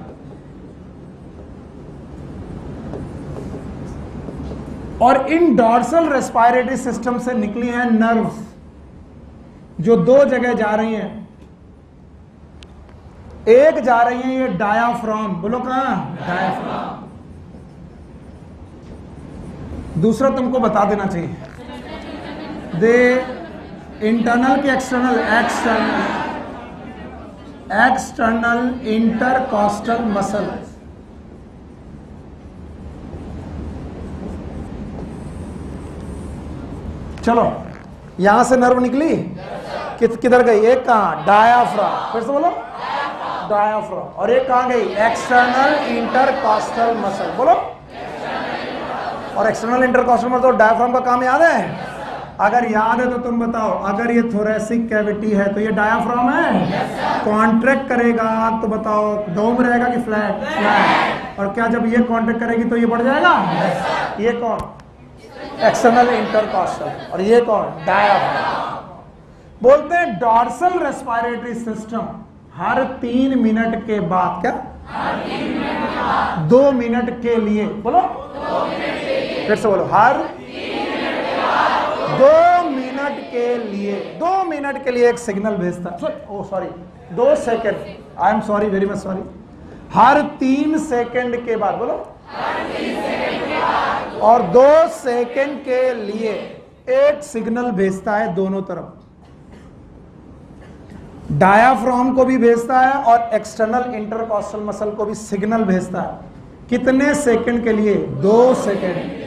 और इन डॉर्सल रेस्पिरेटरी सिस्टम से निकली हैं नर्व्स जो दो जगह जा रही हैं। एक जा रही है ये डायाफ्राम, बोलो कहां? डायाफ्राम। दूसरा तुमको बता देना चाहिए, दे इंटरनल के external, external external intercostal muscle. चलो, यहां से नर्व निकली, कि, किधर गई? एक कहां? डायाफ्राम। फिर से बोलो, डायाफ्राम। और एक कहां गई? External intercostal muscle. बोलो। और एक्सटर्नल इंटरकॉस्टल मसल, तो डायाफ्राम का काम याद है? अगर याद है तो तुम बताओ, अगर ये थोरेसिक कैविटी है तो ये डायाफ्राम है? कॉन्ट्रैक्ट करेगा तो बताओ डोम रहेगा कि फ्लैट? फ्लैट। और क्या जब ये कॉन्ट्रैक्ट करेगी तो ये बढ़ जाएगा? ये कौन? External intercostal. और ये कौन? डायाफ्राम। बोलते हैं डॉर्सल रेस्पिरेटरी सिस्टम हर तीन मिनट के बाद, क्या? हर तीन मिनट के बाद, दो मिनट के लिए, बोलो, दो मिनट के लिए। फिर से बोलो, हर तीन मिनट के बाद, दो मिनट के लिए, दो मिनट के लिए एक सिग्नल भेजता है। ओ सॉरी, दो second, I am sorry, very much sorry. हर तीन सेकेंड के बाद, बोलो, हर तीन सेकेंड के बाद, और दो सेकेंड के लिए एक सिग्नल भेजता है दोनों तरफ। डायाफ्राम को भी भेजता है और एक्सटर्नल इंटरकॉस्टल मसल को भी सिग्नल भेजता है। कितने सेकंड के लिए? दो सेकंड।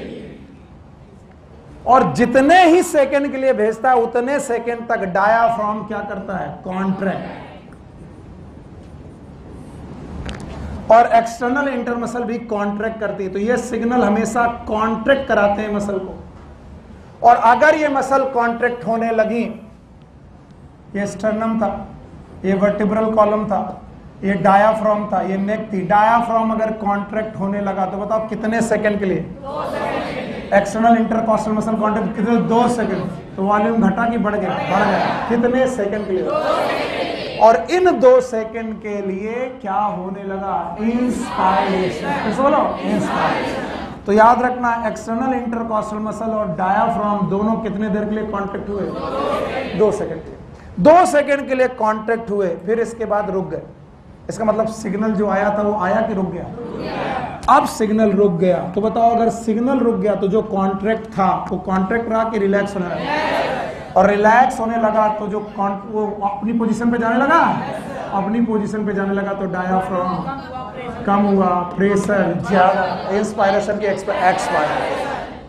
और जितने ही सेकंड के लिए भेजता है उतने सेकंड तक डायाफ्राम क्या करता है? कॉन्ट्रैक्ट। और एक्सटर्नल इंटर मसल भी कॉन्ट्रैक्ट करती है। तो ये सिग्नल हमेशा कॉन्ट्रैक्ट कराते हैं मसल को, और अगर ये मसल कॉन्ट्रैक्ट होने लगी, ये स्टर्नम था, ये वर्टिब्रल कॉलम था, ये डायाफ्राम था, ये नेक थी, डायाफ्राम अगर कॉन्ट्रैक्ट होने लगा तो बताओ कितने सेकंड के लिए? एक्सटर्नल इंटरकॉस्टल मसल कॉन्ट्रैक्ट कितने? दो सेकंड। तो वॉल्यूम घटा कि बढ़ गया? बढ़ गया। कितने सेकंड के लिए? और इन दो सेकंड के लिए क्या होने लगा? इंस्पायरेशन। बोलो इंस्पायरेशन। तो याद रखना, एक्सटर्नल इंटरकॉस्टल मसल और डायाफ्राम दोनों कितने देर के लिए कॉन्ट्रैक्ट हुए? दो सेकंड के लिए। दो सेकंड के लिए कॉन्ट्रैक्ट हुए, फिर इसके बाद रुक गए। इसका मतलब सिग्नल जो आया था वो आया कि रुक गया? अब सिग्नल रुक गया। तो बताओ, अगर सिग्नल रुक गया तो जो कॉन्ट्रैक्ट था वो कॉन्ट्रैक्ट रहा कि रिलैक्स होने लगा? और रिलैक्स होने लगा तो जो वो अपनी पोजीशन पे जाने लगा, अपनी पोजीशन पे जाने लगा, तो डायाफ्राम कम हुआ, प्रेशर ज्यादा, इंस्पायरेशन की एक्सपायर।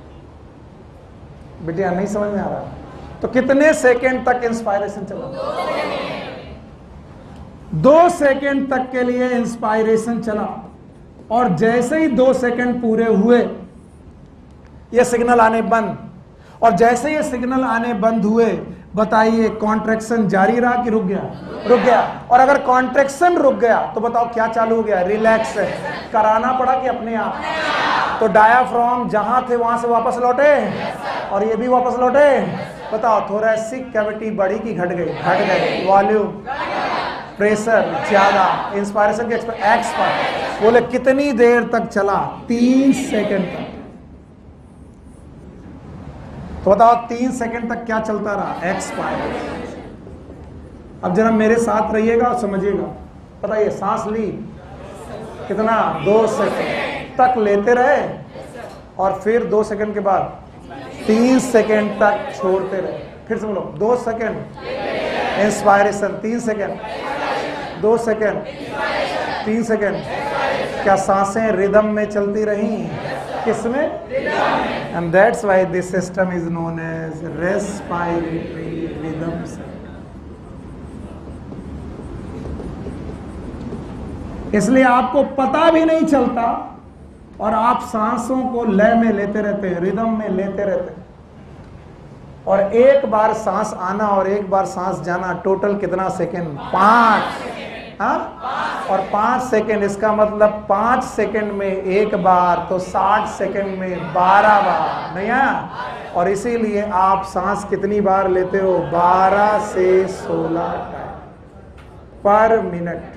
बेटिया नहीं समझ में आ रहा? तो कितने सेकेंड तक इंस्पायरेशन चला? दो सेकेंड तक के लिए इंस्पायरेशन चला, और जैसे ही दो सेकेंड पूरे हुए ये सिग्नल आने बंद, और जैसे ये सिग्नल आने बंद हुए, बताइए कॉन्ट्रैक्शन जारी रहा कि रुक गया? रुक गया। और अगर कॉन्ट्रैक्शन रुक गया तो बताओ क्या चालू हो गया? रिलैक्स कराना पड़ा कि अपने आप? तो डायाफ्राम जहां थे वहां से वापस लौटे, और ये भी वापस लौटे। बताओ थोरैसिक कैविटी बढ़ी कि घट गई? घट गई। वॉल्यूम, प्रेशर ज्यादा, इंस्पायरेशन के एक्सपायर। बोले कितनी देर तक चला? तीन सेकंड तक। तो बताओ तीन सेकंड तक क्या चलता रहा? एक्सपायर। अब जरा मेरे साथ रहिएगा और समझिएगा। बताइए, सांस ली कितना? दो सेकंड तक लेते रहे, और फिर दो सेकंड के बाद तीन सेकंड तक छोड़ते रहे। फिर से बोलो, दो सेकंड इंस्पायरेशन, तीन सेकंड, दो सेकंड, तीन सेकंड। क्या सांसें रिदम में चलती रही? किसमें? And that's why this system is known as respiratory rhythm centre. इसलिए आपको पता भी नहीं चलता, और आप सांसों को लय में लेते रहते हैं, रिदम में लेते रहते हैं। और एक बार सांस आना और एक बार सांस जाना, टोटल कितना सेकंड? पांच। हाँ? और पांच सेकंड, इसका मतलब पांच सेकंड में एक बार, तो साठ सेकंड में बारह बार। नहीं है? और इसीलिए आप सांस कितनी बार लेते हो? बारह से सोलह टाइम पर मिनट।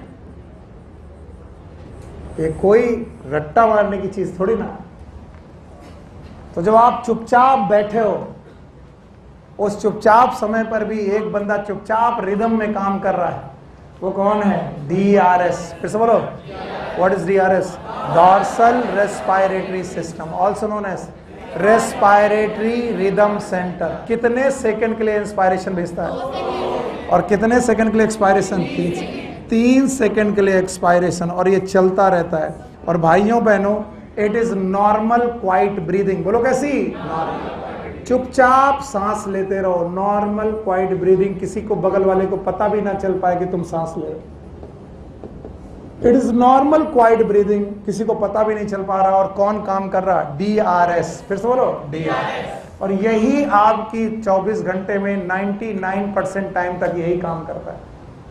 ये कोई रट्टा मारने की चीज थोड़ी ना। तो जब आप चुपचाप बैठे हो, उस चुपचाप समय पर भी एक बंदा चुपचाप रिदम में काम कर रहा है। वो कौन है? D R S. फिर से बोलो, what is D R S? Dorsal respiratory system, also known as respiratory rhythm centre. कितने सेकंड के लिए इंस्पायरेशन भेजता है, और कितने सेकंड के लिए एक्सपायरेशन? तीन तीन सेकंड के लिए एक्सपायरेशन, और ये चलता रहता है। और भाइयों बहनों, it is normal quiet breathing. बोलो कैसी? नॉर्मल। चुपचाप सांस लेते रहो, नॉर्मल क्वाइट ब्रीदिंग। किसी को, बगल वाले को पता भी ना चल पाए कि तुम सांस ले। It is normal quiet breathing, किसी को पता भी नहीं चल पा रहा। और कौन काम कर रहा? D R S. फिर से बोलो, डी आर एस। और यही आपकी चौबीस घंटे में निन्यानवे परसेंट टाइम तक यही काम करता है।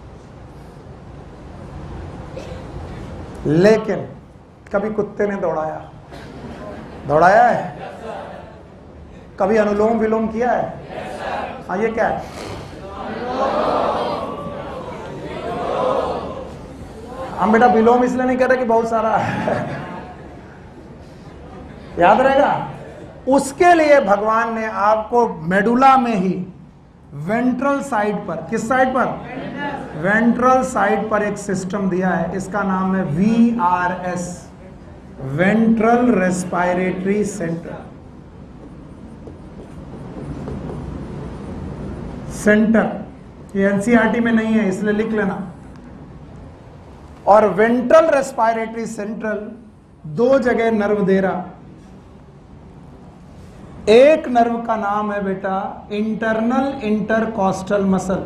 लेकिन कभी कुत्ते ने दौड़ाया दौड़ाया है? कभी अनुलोम विलोम किया है? हाँ, ये क्या है? हम बेटा विलोम इसलिए नहीं कर रहे कि बहुत सारा याद रहेगा। उसके लिए भगवान ने आपको मेडुला में ही वेंट्रल साइड पर, किस साइड पर? वेंट्रल साइड पर एक सिस्टम दिया है, इसका नाम है V R S, ventral respiratory centre. Centre ये एनसीईआरटी में नहीं है, इसलिए लिख लेना। और वेंट्रल रेस्पिरेटरी सेंट्रल दो जगह नर्व दे रहा। एक नर्व का नाम है बेटा इंटरनल इंटरकॉस्टल मसल,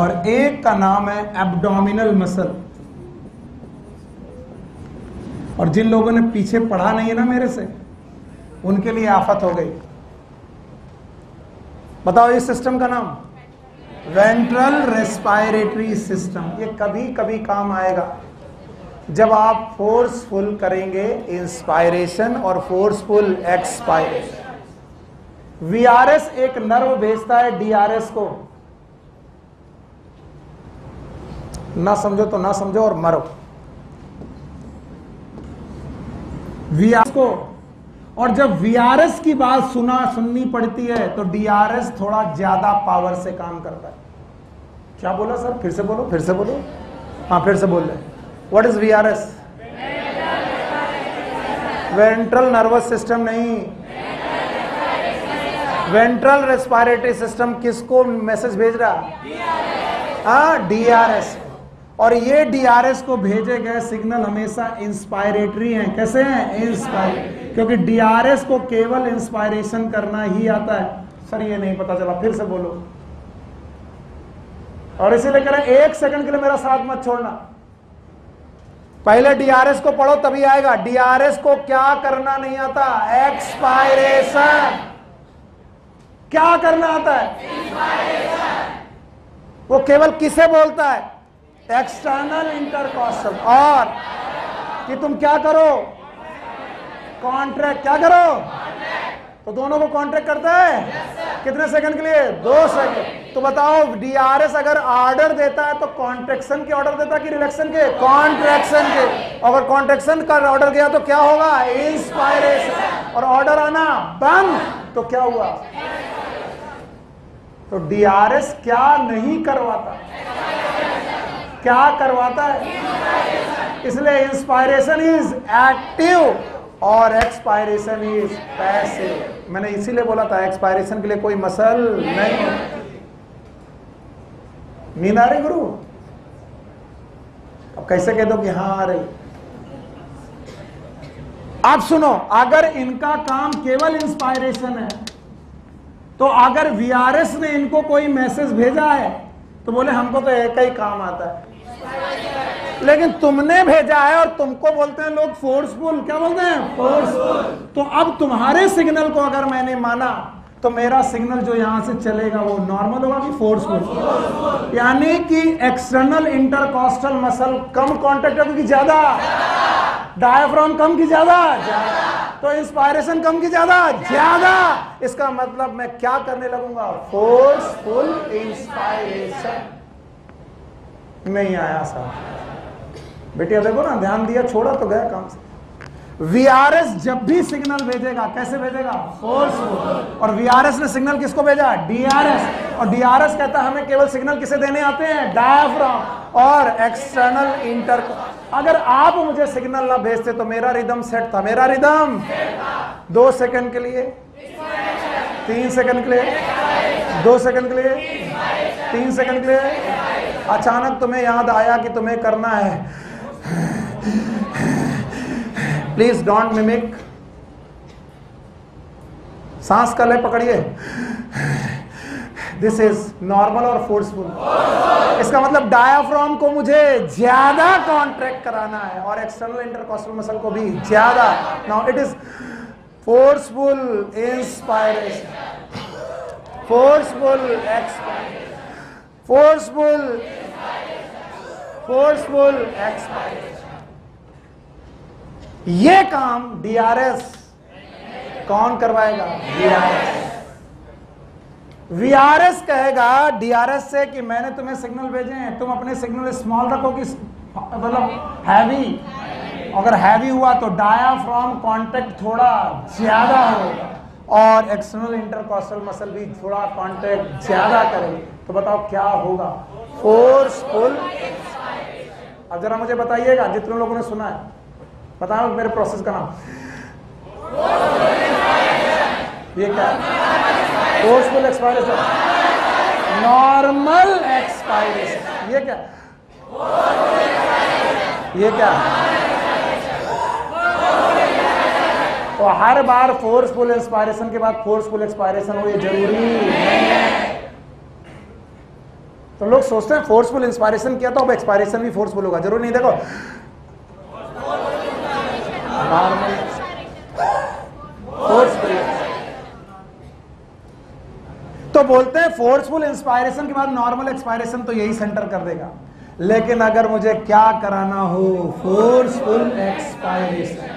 और एक का नाम है एब्डोमिनल मसल। और जिन लोगों ने पीछे पढ़ा नहीं है ना मेरे से, उनके लिए आफत हो गई। बताओ इस सिस्टम का नाम वेंट्रल रेस्पिरेटरी सिस्टम। ये कभी कभी काम आएगा जब आप फोर्सफुल करेंगे इंस्पायरेशन और फोर्सफुल एक्सपायरेशन। वीआरएस एक नर्व भेजता है डीआरएस को। ना समझो तो ना समझो और मरो। वीआरएस को, और जब वीआरएस की बात सुना सुननी पड़ती है तो डीआरएस थोड़ा ज्यादा पावर से काम करता है। क्या बोला सर? फिर से बोलो, फिर से बोलो। हाँ फिर से बोल रहे। What is VRS? Ventral nervous system नहीं, वेंट्रल रेस्पिरेटरी सिस्टम। किसको मैसेज भेज रहा? हाँ डीआरएस। और ये डीआरएस को भेजे गए सिग्नल हमेशा इंस्पायरेटरी हैं। कैसे हैं? इंस्पायरेटरी। क्योंकि डीआरएस को केवल इंस्पायरेशन करना ही आता है। सर ये नहीं पता चला, फिर से बोलो। और इसीलिए कह रहे हैं एक सेकंड के लिए मेरा साथ मत छोड़ना। पहले डीआरएस को पढ़ो तभी आएगा। डीआरएस को क्या करना नहीं आता? एक्सपायरेशन। क्या करना आता है? वो केवल किसे बोलता है? External intercostal. और कि तुम क्या करो? कॉन्ट्रैक्ट। क्या करो? तो दोनों को कॉन्ट्रैक्ट करता है। कितने सेकंड के लिए? दो सेकंड। तो बताओ डीआरएस अगर ऑर्डर देता है तो कॉन्ट्रैक्शन के ऑर्डर देता है कि रिलैक्शन के? कॉन्ट्रैक्शन के। अगर कॉन्ट्रैक्शन का ऑर्डर गया तो क्या होगा? इंस्पायरेशन। और ऑर्डर आना बंद तो क्या हुआ? तो डीआरएस क्या नहीं करवाता? क्या करवाता है? इसलिए इंस्पायरेशन इज एक्टिव और एक्सपायरेशन इज पैसिव। मैंने इसीलिए बोला था एक्सपायरेशन के लिए कोई मसल नहीं। नींद आ रही गुरु? अब कैसे कह दो कि हाँ आ रही? आप सुनो, अगर इनका काम केवल इंस्पायरेशन है तो अगर वीआरएस ने इनको कोई मैसेज भेजा है तो बोले हमको तो एक ही काम आता है। लेकिन तुमने भेजा है और तुमको बोलते हैं लोग फोर्सफुल। क्या बोलते हैं? फोर्सफुल। तो अब तुम्हारे सिग्नल को अगर मैंने माना तो मेरा सिग्नल जो यहां से चलेगा वो नॉर्मल होगा कि फोर्सफुल? यानी कि एक्सटर्नल इंटरकॉस्टल मसल कम कॉन्टेक्ट होगी कि ज्यादा? डायफ्राम कम की ज्यादा? तो इंस्पायरेशन कम की ज्यादा? ज्यादा। इसका मतलब मैं क्या करने लगूंगा? Forceful inspiration. नहीं आया साहब। बेटिया देखो ना, ध्यान दिया, छोड़ा तो गया काम से। वीआरएस जब भी सिग्नल भेजेगा कैसे भेजेगा? फोर्सफुल। और वीआरएस ने सिग्नल किसको भेजा? डीआरएस। और डीआरएस कहता है हमें केवल सिग्नल किसे देने आते हैं? डायफ्राम और एक्सटर्नल इंटर। अगर आप मुझे सिग्नल ना भेजते तो मेरा रिदम सेट था। मेरा रिदम दो सेकंड के लिए, तीन सेकंड के लिए, दो सेकंड के लिए, तीन सेकंड के लिए। अचानक तुम्हें याद आया कि तुम्हें करना है। Please don't mimic. सांस का लय पकड़िए। दिस इज नॉर्मल और फोर्सफुल। इसका मतलब डायाफ्राम को मुझे ज्यादा कॉन्ट्रैक्ट कराना है और एक्सटर्नल इंटरकॉस्टल मसल को भी ज्यादा। Now it is forceful inspiration, forceful expiration, forceful forceful expiration. ये काम डीआरएस कौन करवाएगा? वीआरएस। वीआरएस कहेगा डीआरएस से कि मैंने तुम्हें सिग्नल भेजे हैं, तुम अपने सिग्नल स्मॉल रखो कि मतलब हैवी। अगर हैवी हुआ तो डायाफ्राम कांटेक्ट थोड़ा ज्यादा होगा और एक्सटर्नल इंटरकॉस्टल मसल भी थोड़ा कांटेक्ट ज्यादा करेगी। तो बताओ क्या होगा? फोर्सफुल। अब जरा मुझे बताइएगा, जितने लोगों ने सुना है बताओ मेरे प्रोसेस का नाम। ये क्या है? Forceful expiration, normal expiration. ये क्या? ये क्या? तो हर बार फोर्सफुल इंस्पायरेशन के बाद फोर्सफुल एक्सपायरेशन हो ये जरूरी नहीं है। तो लोग सोचते हैं फोर्सफुल इंस्पायरेशन किया तो अब एक्सपायरेशन भी फोर्सफुल होगा, जरूर नहीं। देखो नॉर्मल फोर्सफुल, तो बोलते हैं फोर्सफुल इंस्पायरेशन के बाद नॉर्मल एक्सपायरेशन तो यही सेंटर कर देगा। लेकिन अगर मुझे क्या कराना हो, फोर्सफुल एक्सपायरेशन,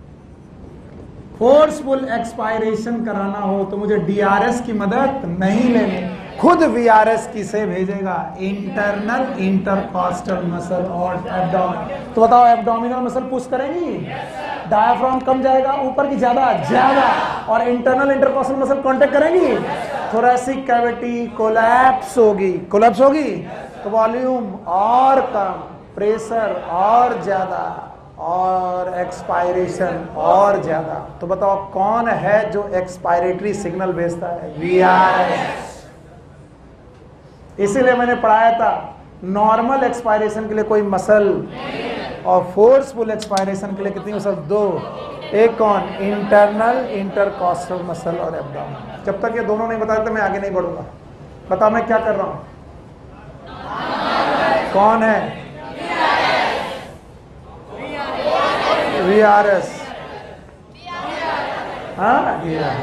फोर्सफुल एक्सपायरेशन कराना हो तो मुझे डीआरएस की मदद नहीं लेनी, खुद वीआरएस की से भेजेगा, इंटरनल इंटरकॉस्टल मसल और एब्डोमिनल। तो बताओ एब्डोमिनल मसल पुश करेगी, डायाफ्राम कम जाएगा ऊपर की ज्यादा ज्यादा, और इंटरनल इंटरकॉस्टल मसल कांटेक्ट करेगी, थोरैसिक कैविटी कोलैप्स होगी, कोलैप्स होगी तो वॉल्यूम और कम, प्रेशर और ज्यादा, और एक्सपायरेशन और ज्यादा। तो बताओ कौन है जो एक्सपायरेटरी सिग्नल भेजता है, वीआरएस। इसीलिए मैंने पढ़ाया था नॉर्मल एक्सपायरेशन के लिए कोई मसल और फोर्सफुल एक्सपायरेशन के लिए कितनी मसल, दो। एक कौन, इंटरनल इंटरकॉस्टल मसल और एब्डोमिनल। जब तक ये दोनों नहीं बता देते मैं आगे नहीं बढ़ूंगा। बताओ मैं क्या कर रहा हूं, कौन है, वीआरएस। हाँ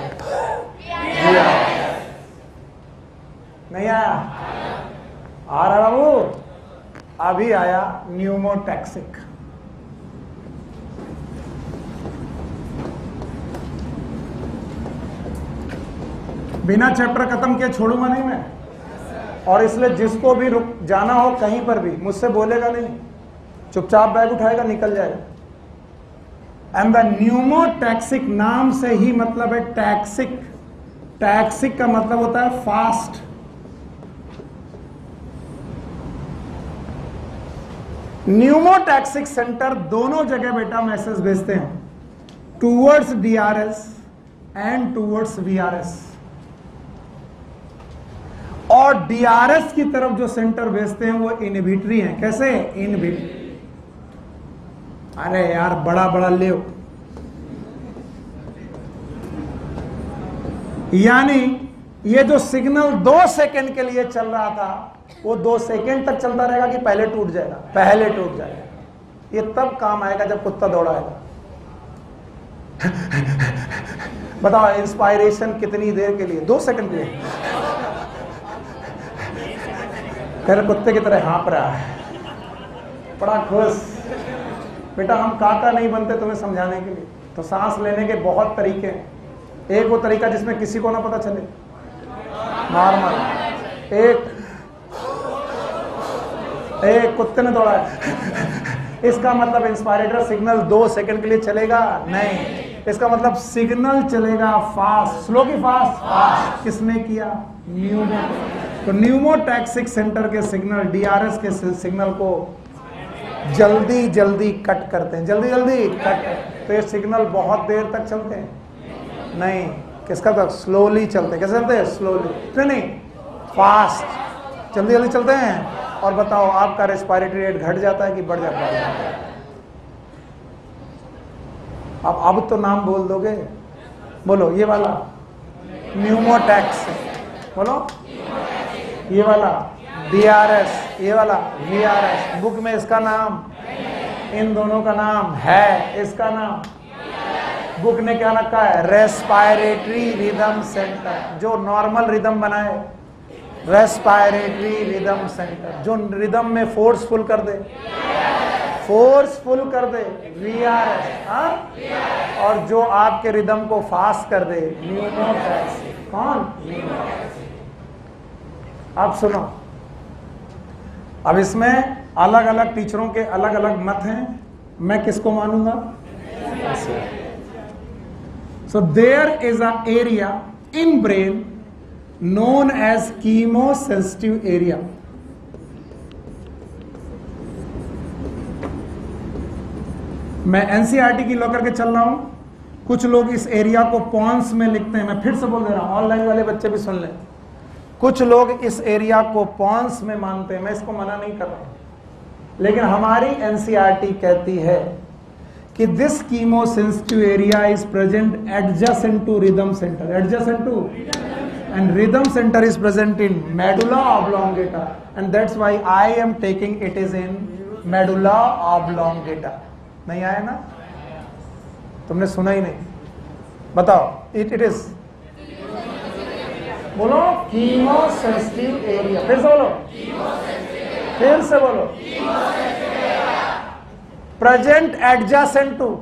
नहीं आया, आ रहा बाबू, अभी आया न्यूमोटैक्सिक। बिना चैप्टर खत्म किए छोड़ूंगा नहीं मैं, और इसलिए जिसको भी रुक जाना हो कहीं पर भी मुझसे बोलेगा नहीं, चुपचाप बैग उठाएगा निकल जाएगा। एंड द न्यूमोटैक्सिक नाम से ही मतलब है टैक्सिक, टैक्सिक का मतलब होता है फास्ट। न्यूमोटैक्सिक सेंटर दोनों जगह बेटा मैसेज भेजते हैं, towards DRS and towards VRS. और डीआरएस की तरफ जो सेंटर भेजते हैं वो इनहिबिटरी हैं। कैसे, इनहिबिटरी। अरे यार बड़ा बड़ा ले, यानी ये जो सिग्नल दो सेकंड के लिए चल रहा था वो दो सेकंड तक चलता रहेगा कि पहले टूट जाएगा, पहले टूट जाएगा। ये तब काम आएगा जब कुत्ता दौड़ाएगा। बताओ इंस्पायरेशन कितनी देर के लिए, दो सेकंड के लिए। कर कुत्ते की तरह हाँप रहा है, बड़ा खुश। बेटा हम काका नहीं बनते तुम्हें समझाने के लिए, तो सांस लेने के बहुत तरीके हैं। एक वो तरीका जिसमें किसी को ना पता चले, नॉर्मल। एक एक कुत्ते ने दौड़ा है, इसका मतलब इंस्पायरेटर सिग्नल दो सेकंड के लिए चलेगा नहीं, इसका मतलब सिग्नल चलेगा फास्ट। स्लो की फास्ट, फास्ट। किसने किया, न्यूमो। तो न्यूमोटैक्सिक सेंटर के सिग्नल डीआरएस के सिग्नल को जल्दी जल्दी कट करते हैं, जल्दी जल्दी कट। तो ये सिग्नल बहुत देर तक चलते हैं नहीं, किसका तक, स्लोली चलते हैं। कैसे चलते हैं, स्लोली, इतने नहीं, फास्ट, जल्दी जल्दी चलते हैं। और बताओ आपका रेस्पिरेटरी रेट घट जाता है कि बढ़ जाता है? अब अब तो नाम बोल दोगे, बोलो ये वाला न्यूमोटैक्सिक, बोलो ये वाला डीआरएस, ये वाला वीआरएस। बुक में इसका नाम, इन दोनों का नाम है, इसका नाम बुक ने क्या रखा है, रेस्पिरेटरी रिदम सेंटर। जो नॉर्मल रिदम बनाए, रेस्पिरेटरी रिदम सेंटर। जो रिदम में फोर्सफुल कर दे, फोर्सफुल कर दे, वीआरएस। हाँ, और जो आपके रिदम को फास्ट कर दे, न्यूमोटैक्सिक। कौन, आप सुनो, अब इसमें अलग अलग टीचरों के अलग अलग मत हैं, मैं किसको मानूंगा? So there is a area in brain known as chemosensitive area. मैं एनसीईआरटी की लो करके चल रहा हूं, कुछ लोग इस एरिया को पॉन्स में लिखते हैं। मैं फिर से बोल दे रहा हूं, ऑनलाइन वाले बच्चे भी सुन लें। कुछ लोग इस एरिया को पॉन्स में मानते हैं, मैं इसको मना नहीं कर रहा हूं, लेकिन हमारी एनसीईआरटी कहती है कि this chemosensitive area is present adjacent to rhythm centre. Adjacent to, and rhythm center is present in medulla oblongata, and that's why I am taking it is in medulla oblongata. नहीं आया ना? तुमने सुना ही नहीं, बताओ. It it is, बोलो chemosensitive area. फिर से बोलो, फिर से बोलो. Present adjacent to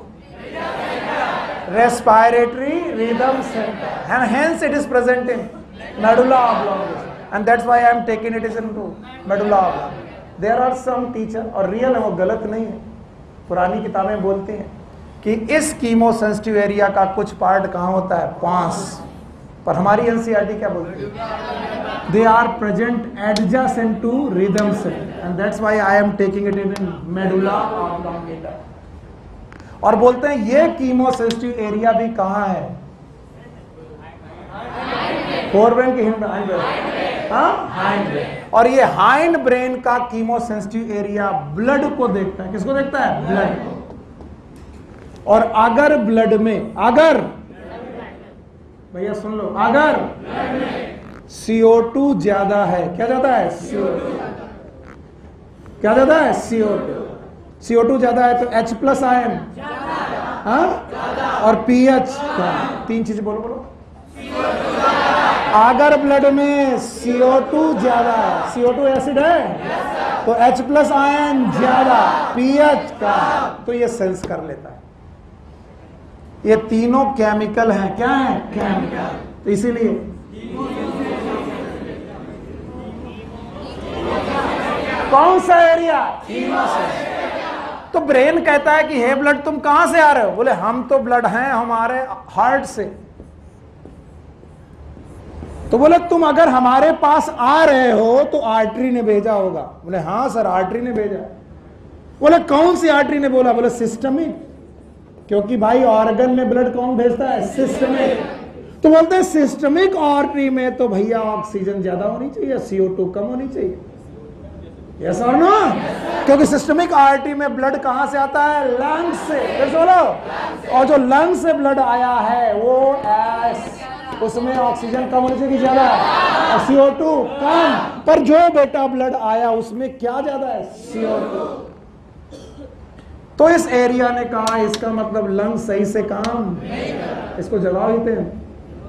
respiratory rhythm center, and hence it is present in medulla oblongata, and that's why I am taking it is into medulla oblongata. There are some teacher, और real है वो, गलत नहीं है, पुरानी किताबें बोलती हैं कि इस कीमोसेंसिटिव एरिया का कुछ पार्ट कहाँ होता है, पास, पर हमारी एनसीईआरटी क्या बोलती है, they are present adjacent to rhythm centre, and that's why I am taking it in medulla oblongata. और बोलते हैं ये कीमोसेंसिटिव एरिया भी कहाँ है, फोरब्रेन की हिंड हाइंड ब्रेन, हाँ हाइंड ब्रेन. और ये हाइंड ब्रेन का कीमोसेंसिटिव एरिया ब्लड को देखता है. किसको देखता है, ब्लड को. और अगर ब्लड में, अगर भैया सुन लो, अगर सी ओ टू ज्यादा है, क्या ज्यादा है, सी ओ टू, क्या ज्यादा है, C O two. C O two ज्यादा है तो H प्लस आयन, हाँ, और पीएच, तीन चीजें बोलो बोलो. अगर ब्लड में सी ओ टू ज्यादा है, सी ओ टू एसिड है, तो H प्लस आयन ज्यादा, पीएच का, तो ये सेंस कर लेता है. ये तीनों केमिकल हैं, क्या है, केमिकल. तो इसीलिए कौन सा एरिया, कीमोसेंसिटिव. तो ब्रेन कहता है कि हे ब्लड तुम कहां से आ रहे हो, बोले हम तो ब्लड हैं हमारे हार्ट से. तो बोले तुम अगर हमारे पास आ रहे हो तो आर्टरी ने भेजा होगा. बोले हाँ सर आर्टरी ने भेजा. बोले कौन सी आर्टरी ने, बोला बोले सिस्टमिक, क्योंकि भाई ऑर्गन में ब्लड कौन भेजता है, सिस्टमिक. तो बोलते हैं सिस्टमिक आर्टरी में तो भैया ऑक्सीजन ज्यादा होनी चाहिए, सी ओ टू कम होनी चाहिए. यस और नो, क्योंकि सिस्टमिक आर्टरी में ब्लड कहां से आता है, लंग्स से. फिर बोलो, और जो लंग्स से ब्लड आया है वो एस, उसमें ऑक्सीजन कम होनी चाहिए ज्यादा, और सी ओ टू कम. पर जो बेटा ब्लड आया उसमें क्या ज्यादा है, सी ओ टू. तो इस एरिया ने कहा इसका मतलब लंग सही से काम नहीं कर, इसको जला देते हैं.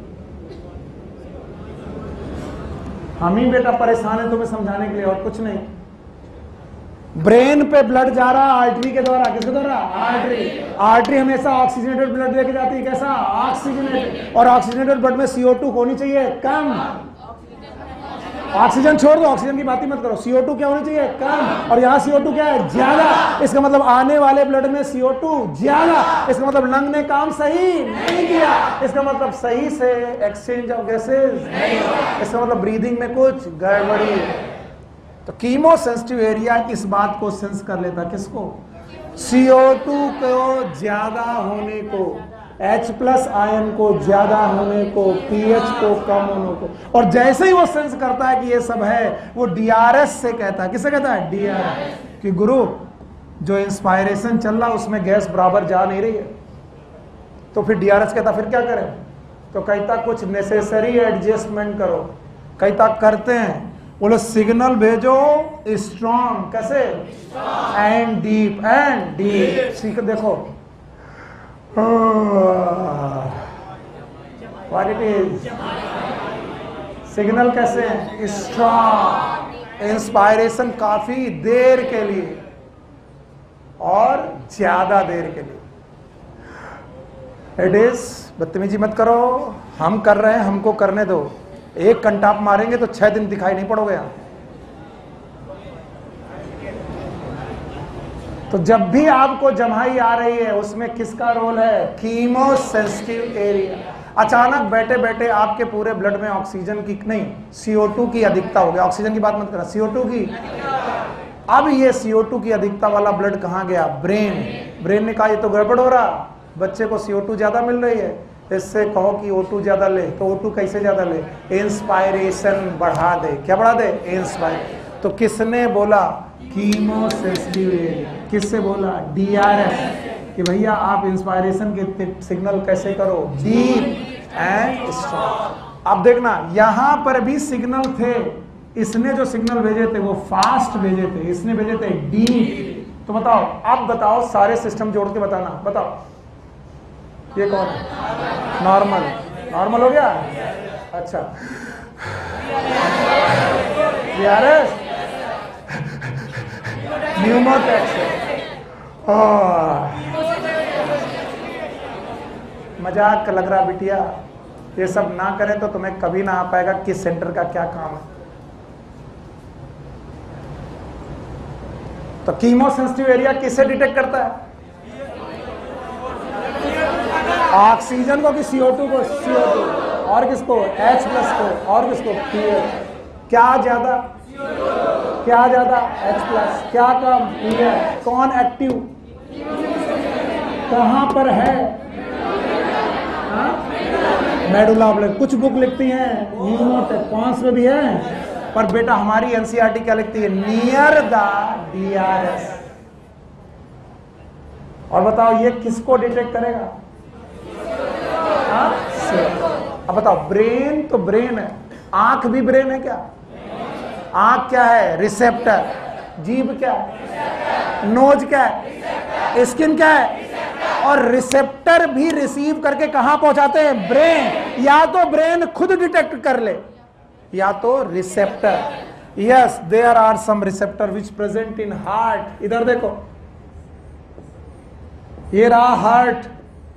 हम ही बेटा परेशान है तुम्हें समझाने के लिए, और कुछ नहीं. ब्रेन पे ब्लड जा रहा है आर्टरी के द्वारा, किसके द्वारा, आर्टरी. आर्टरी हमेशा ऑक्सीजनेटेड ब्लड लेके जाती है, कैसा, ऑक्सीजनेटेड. और ऑक्सीजनेटेड ब्लड में सी ओ टू होनी चाहिए कम. ऑक्सीजन छोड़ दो, ऑक्सीजन की बात ही मत करो, सी ओ टू क्या होनी चाहिए, कम. और यहाँ सी ओ टू क्या है, ज्यादा. इसका मतलब आने वाले ब्लड में सी ओ टू ज्यादा. इसका मतलब लंग ने काम सही नहीं किया. इसका मतलब सही से एक्सचेंज ऑफ गैसेज नहीं हुआ. इसका मतलब ब्रीदिंग में कुछ गड़बड़ी. तो कीमोसेंसिटिव एरिया इस बात को सेंस कर लेता, किसको, सी ओ टू को ज्यादा होने को, H प्लस आयन को ज्यादा होने को, पीएच को कम होने को. और जैसे ही वो सेंस करता है कि ये सब है, वो डी आर एस से कहता है, किससे कहता है, डी आर एस, कि गुरु जो इंस्पायरेशन चल रहा उसमें गैस बराबर जा नहीं रही है. तो फिर डी आर एस कहता फिर क्या करें, तो कहता कुछ नेसेसरी एडजस्टमेंट करो. कहता करते हैं, बोलो सिग्नल भेजो स्ट्रॉन्ग, कैसे, एंड डीप, एंड डीप. सीख देखो व्हाट इट इज, सिग्नल कैसे है, स्ट्रॉन्ग. इंस्पायरेशन काफी देर के लिए और ज्यादा देर के लिए. इट इज, बदतमीजी मत करो, हम कर रहे हैं हमको करने दो. एक घंटा आप मारेंगे तो छह दिन दिखाई नहीं पड़ोगे यहां. तो जब भी आपको जम्हाई आ रही है उसमें किसका रोल है, कीमोसेंसिटिव एरिया. अचानक बैठे बैठे आपके पूरे ब्लड में ऑक्सीजन की नहीं, सी ओ टू की अधिकता हो गया. ऑक्सीजन की बात मत करा, सी ओ टू की. अब ये सी ओ टू की अधिकता वाला ब्लड कहां गया, ब्रेन. ब्रेन ने कहा ये तो गड़बड़ हो रहा, बच्चे को सी ओ टू ज्यादा मिल रही है, इससे कहो कि ओ टू ज्यादा ले. तो ओ टू कैसे ज्यादा ले, इंस्पायरेशन बढ़ा दे. क्या बढ़ा दे, इंस्पायर. तो किसने बोला, कीमोसेंसिटिव एरिया. किससे बोला, डी आर एस, कि भैया आप इंस्पायरेशन के सिग्नल कैसे करो, डीप एंड स्ट्रॉन्ग. अब देखना यहां पर भी सिग्नल थे, इसने जो सिग्नल भेजे थे वो फास्ट भेजे थे, इसने भेजे थे डीप। तो बताओ, अब बताओ सारे सिस्टम जोड़ के बताना, बताओ ये कौन है? नॉर्मल, नॉर्मल हो गया। अच्छा वीआरएस न्यूमोटेक्स। मजाक लग रहा बिटिया, ये सब ना करें तो तुम्हें कभी ना आ पाएगा किस सेंटर का क्या काम है। तो कीमो सेंसिटिव एरिया किससे डिटेक्ट करता है? ऑक्सीजन को कि सी ओ टू को? C O two. और किसको? H प्लस को। और किसको? पीएच। क्या ज्यादा? क्या ज्यादा? H plus. क्या कम? पीएच। कौन एक्टिव? कहां पर है? Medulla oblongata. कुछ बुक लिखती हैं न्यूमोटेक्स, पांच में भी है, पर बेटा हमारी एनसीईआरटी क्या लिखती है? Near the DRS. और बताओ ये किसको डिटेक्ट करेगा? अब बताओ, ब्रेन तो ब्रेन है, आंख भी ब्रेन है क्या? आंख क्या है? रिसेप्टर। जीभ क्या है? नोज क्या है? स्किन क्या है? और रिसेप्टर भी रिसीव करके कहां पहुंचाते हैं? ब्रेन। या तो ब्रेन खुद डिटेक्ट कर ले या तो receptor. Yes, there are some receptor which present in heart. इधर देखो, ये रहा हार्ट।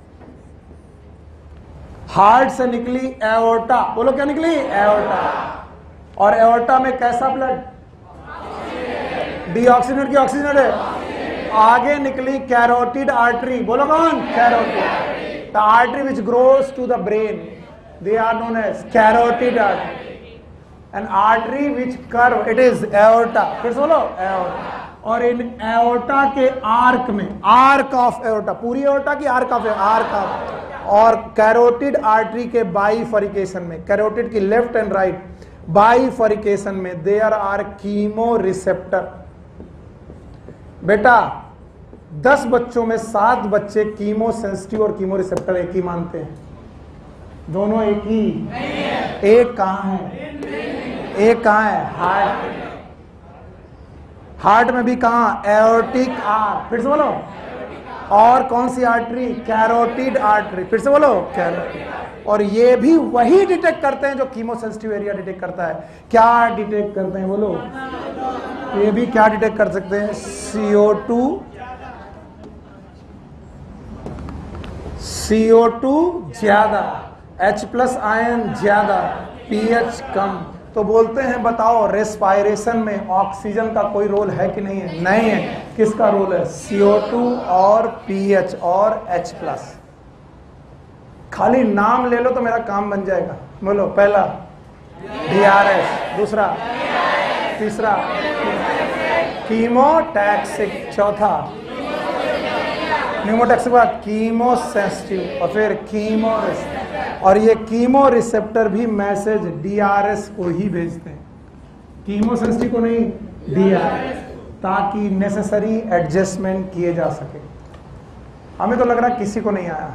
हार्ट से निकली एओर्टा। बोलो क्या निकली? एओर्टा। और एओर्टा में कैसा ब्लड? डीऑक्सीजनेट की ऑक्सीजनेट है। आगे निकली कैरोटिड आर्टरी। बोलो कौन? Carotid. The artery which grows to the brain, they are known as carotid artery. An artery which curve, it is aorta. फिर से बोलो, एओर्टा। और इन एओर्टा के आर्क में, आर्क ऑफ एओर्टा, पूरी एओर्टा की आर्क ऑफ, आर्क ऑफ, और कैरोटिड आर्टरी के बाइफरिकेशन में, कैरोटिड की लेफ्ट एंड राइट बाइफरिकेशन में देयर आर कीमो रिसेप्टर। बेटा दस बच्चों में सात बच्चे कीमो सेंसिटिव और कीमो रिसेप्टर एक ही मानते हैं। दोनों एक ही? एक कहां है? एक कहां है? हार्ट। हार्ट में भी कहां? Aortic arch. फिर से बोलो। और कौन सी आर्टरी? Carotid artery. फिर से बोलो, कैरोटिड। और ये भी वही डिटेक्ट करते हैं जो कीमो सेंसिटिव एरिया डिटेक्ट करता है। क्या डिटेक्ट करते हैं? बोलो। ये भी क्या डिटेक्ट कर सकते हैं? C O two, C O two ज्यादा, H प्लस आयन ज्यादा, पीएच कम। तो बोलते हैं बताओ रेस्पायरेशन में ऑक्सीजन का कोई रोल है कि नहीं है? नहीं है। किसका रोल है? सी ओ टू और पीएच और H प्लस। खाली नाम ले लो तो मेरा काम बन जाएगा। बोलो, पहला डीआरएस, दूसरा, तीसरा कीमोटैक्सिक, चौथा न्यूमोटैक्सिक के बाद कीमो सेंसिटिव, और फिर कीमो। और ये कीमो रिसेप्टर भी मैसेज डीआरएस को ही भेजते हैं, कीमो सेंसिटिव को नहीं, डीआरएस, ताकि नेसेसरी एडजस्टमेंट किए जा सके। हमें तो लग रहा किसी को नहीं आया।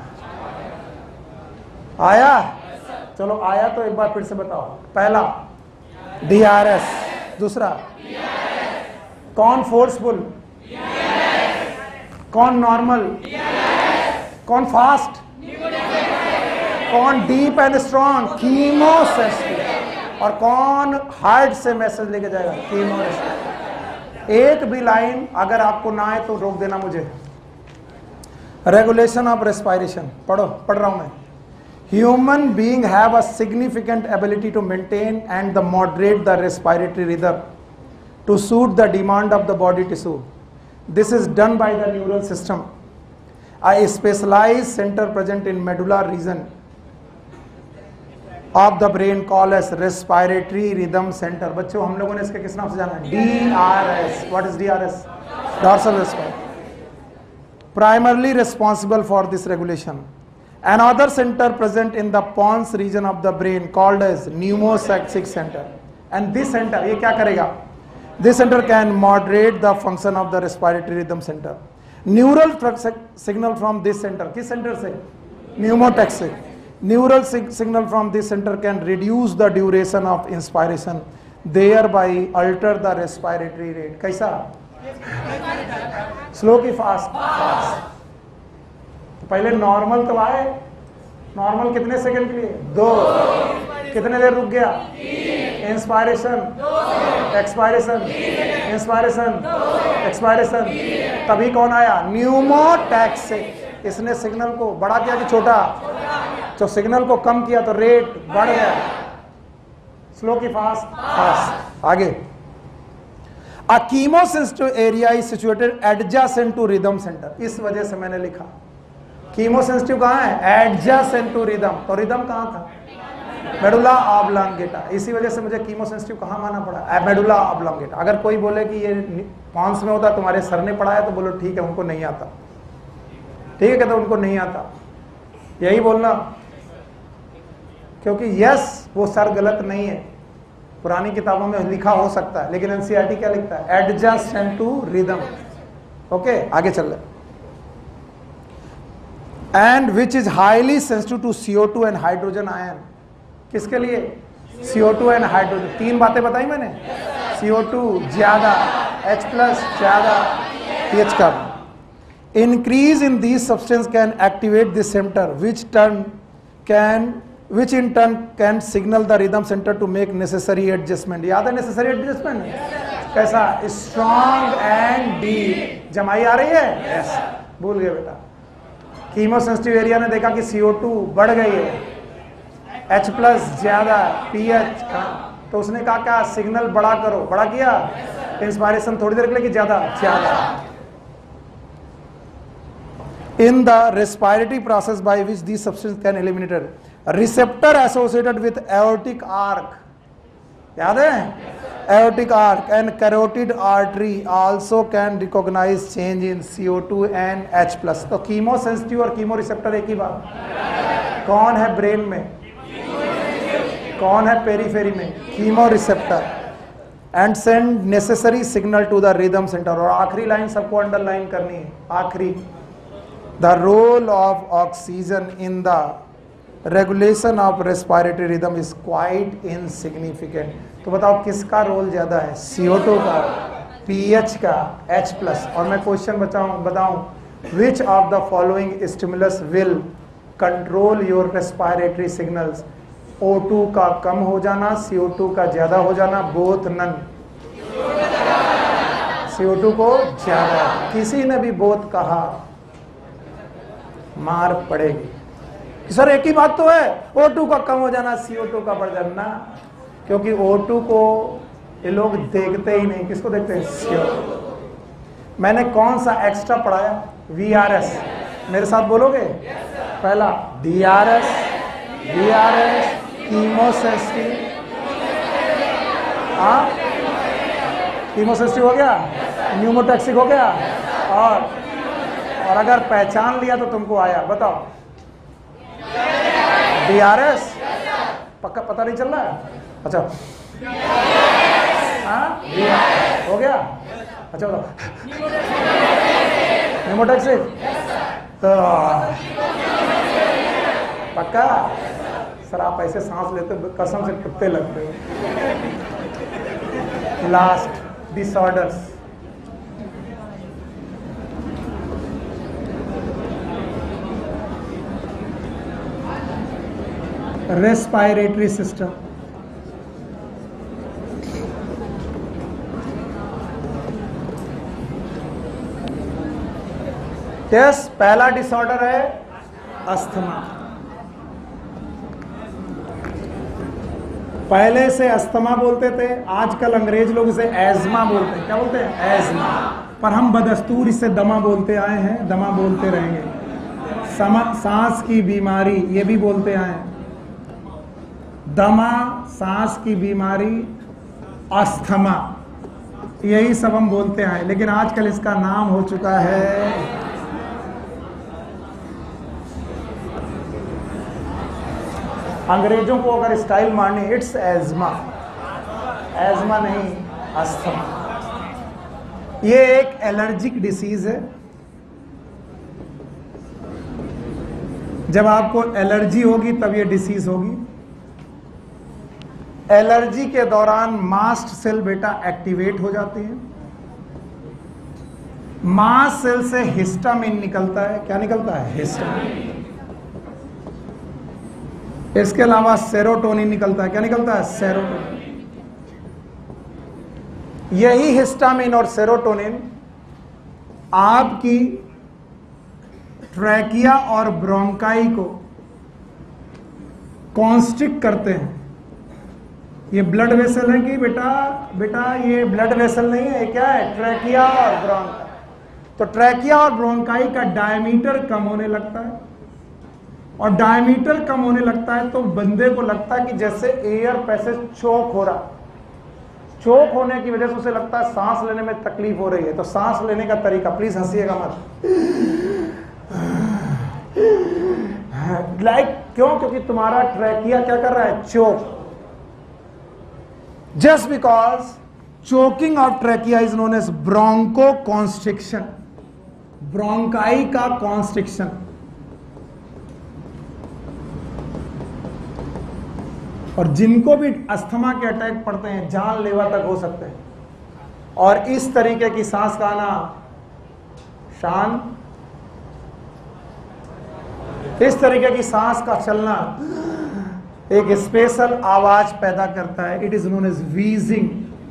आया? चलो आया तो एक बार फिर से बताओ। पहला डीआरएस, दूसरा कौन फोर्सफुल, कौन नॉर्मल, कौन फास्ट, कौन deep and strong, chemo sensitive, और कौन हार्ट से मैसेज लेके जाएगा, कीमो रेस्पॉन्स। एक भी लाइन अगर आपको ना आए तो रोक देना मुझे। रेगुलेशन ऑफ रेस्पायरेशन पढ़ो, पढ़ रहा हूं मैं। Human being have a significant ability to maintain and the moderate the respiratory rhythm to suit the demand of the body tissue. This is done by the neural system, a specialized center present in medulla region of the brain called as respiratory rhythm center. बच्चों हम लोगों ने इसके किस नाम से जाना है? D R S. What is D R S? Dorsal respiratory. Primarily responsible for this regulation. Another center present in the pons region of the brain called as pneumothoracic center. And this center ये क्या करेगा? This center can moderate the function of the respiratory rhythm center. Neural signal from this center, किस center से? Pneumothoracic. Neural signal from this centre can reduce the duration of inspiration, thereby alter the respiratory rate. कैसा? Slow की fast? Fast. तो पहले normal तो आए, normal कितने second के लिए? दो। कितने देर रुक गया? इंस्पायरेशन, एक्सपायरेशन, इंस्पायरेशन, एक्सपायरेशन, तभी कौन आया? न्यूमोटैक्सिक। इसने सिग्नल को बड़ा किया कि छोटा? तो सिग्नल को कम किया तो रेट बढ़ गया। स्लो की फास्ट? फास्ट। आगे, a chemosensitive area is situated adjacent to rhythm centre. इस वजह से मैंने लिखा कीमोसेंसिटिव कहां है? Adjacent to rhythm. तो रिदम कहां था? Medulla oblongata. इसी वजह से मुझे कीमोसेंसिटिव कहां माना पड़ा? Medulla oblongata. अगर कोई बोले कि ये पॉन्स में होता, तुम्हारे सर ने पढ़ाया, तो बोलो ठीक है, उनको नहीं आता। ठीक है, कहते उनको नहीं आता, यही बोलना, क्योंकि यस वो सर गलत नहीं है, पुरानी किताबों में लिखा हो सकता है, लेकिन एनसीईआरटी क्या लिखता है? Adjust to rhythm. ओके, आगे चल रहे। And which is highly sensitive to C O two and hydrogen ion. किसके लिए? C O two and hydrogen. तीन बातें बताई मैंने, सी ओ टू ज्यादा, H प्लस ज्यादा, पीएच कम। Increase in these substance can activate the center, which turn can, which in turn can signal the rhythm center to make necessary adjustment. याद है necessary adjustment? कैसा? Strong and deep. जमाई आ रही है? Yes. भूल गए बेटा। कीमोसेंसिटिव एरिया ने देखा कि सी ओ टू बढ़ गई है, H प्लस ज्यादा, पीएच कम, तो उसने कहा क्या? सिग्नल बड़ा करो। बड़ा किया, इंस्पायरेशन थोड़ी देर के लिए कि ज्यादा? ज्यादा। In the respiratory process by which these substances can eliminated, receptor associated with aortic arc, याद है? Aortic arc and carotid artery also can recognize change in C O two and H plus। तो chemosensitive और chemo receptor एक ही बात। कौन है brain में? कौन है पेरीफेरी में? Chemo receptor. And send necessary signal to the rhythm centre. और आखिरी लाइन सबको अंडरलाइन करनी है, आखिरी, The role of oxygen in the regulation of respiratory rhythm is quite insignificant। तो बताओ किसका रोल ज्यादा है? सी ओ टू का, पीएच का, H प्लस। और मैं क्वेश्चन बचाऊं बताऊं, which of the following stimulus will control your respiratory signals? O two का कम हो जाना, सी ओ टू का ज्यादा हो जाना, both none। C O two को ज्यादा। किसी ने भी both कहा मार पड़ेगी। सर एक ही बात तो है, O टू का कम हो जाना, सी ओ टू का बढ़ जाना, क्योंकि O टू को ये लोग देखते ही नहीं। किसको देखते हैं? C O two. मैंने कौन सा एक्स्ट्रा पढ़ाया? V R S. मेरे साथ बोलोगे? पहला D R S, V R S, chemosensitive, हाँ कीमोसेंसिटिव हो गया, न्यूमोटैक्सिक हो गया, और और अगर पहचान लिया तो तुमको आया, बताओ डी आर एस। पक्का पता नहीं चल रहा है? अच्छा, हाँ हो गया। अच्छा बताओ, न्यूमोटैक्सिक तो पक्का? सर आप ऐसे सांस लेते कसम से कुत्ते लगते हो। Last, disorders. Respiratory system. Yes, पहला डिसऑर्डर है अस्थमा। पहले से अस्थमा बोलते थे, आजकल अंग्रेज लोग इसे एज़मा बोलते हैं। क्या बोलते हैं? एज़मा। पर हम बदस्तूर इसे दमा बोलते आए हैं, दमा बोलते रहेंगे। समा सांस की बीमारी ये भी बोलते आए हैं, दमा, सांस की बीमारी, अस्थमा, यही सब हम बोलते आए। लेकिन आजकल इसका नाम हो चुका है अंग्रेजों को अगर स्टाइल मारनी, इट्स एज़मा। एज़मा नहीं, अस्थमा। ये एक एलर्जिक डिसीज है। जब आपको एलर्जी होगी तब ये डिसीज होगी। एलर्जी के दौरान मास्ट सेल बेटा एक्टिवेट हो जाते हैं। मास्ट सेल से हिस्टामिन निकलता है। क्या निकलता है? हिस्टामिन। इसके अलावा सेरोटोनिन निकलता है। क्या निकलता है? सेरोटोनिन। यही हिस्टामिन और सेरोटोनिन आपकी ट्रैकिया और ब्रोंकाई को कॉन्स्ट्रिक्ट करते हैं। ये ब्लड वेसल है कि बेटा बेटा ये ब्लड वेसल नहीं है, ये क्या है? ट्रैकिया और ब्रोंकाई। तो ट्रैकिया और ब्रोंकाई का डायमीटर कम होने लगता है, और डायमीटर कम होने लगता है तो बंदे को लगता है कि जैसे एयर पैसेज चोक हो रहा। चोक होने की वजह से उसे लगता है सांस लेने में तकलीफ हो रही है। तो सांस लेने का तरीका, प्लीज हंसिएगा मत, लाइक like, क्यों? क्योंकि तुम्हारा ट्रैकिया क्या कर रहा है? Choke. Just because choking of trachea is known as broncho constriction. Bronchi का कॉन्स्ट्रिक्शन। और जिनको भी अस्थमा के अटैक पड़ते हैं जानलेवा तक हो सकते हैं। और इस तरीके की सांस का आना, शान, इस तरीके की सांस का चलना एक स्पेशल आवाज पैदा करता है। It is known as wheezing.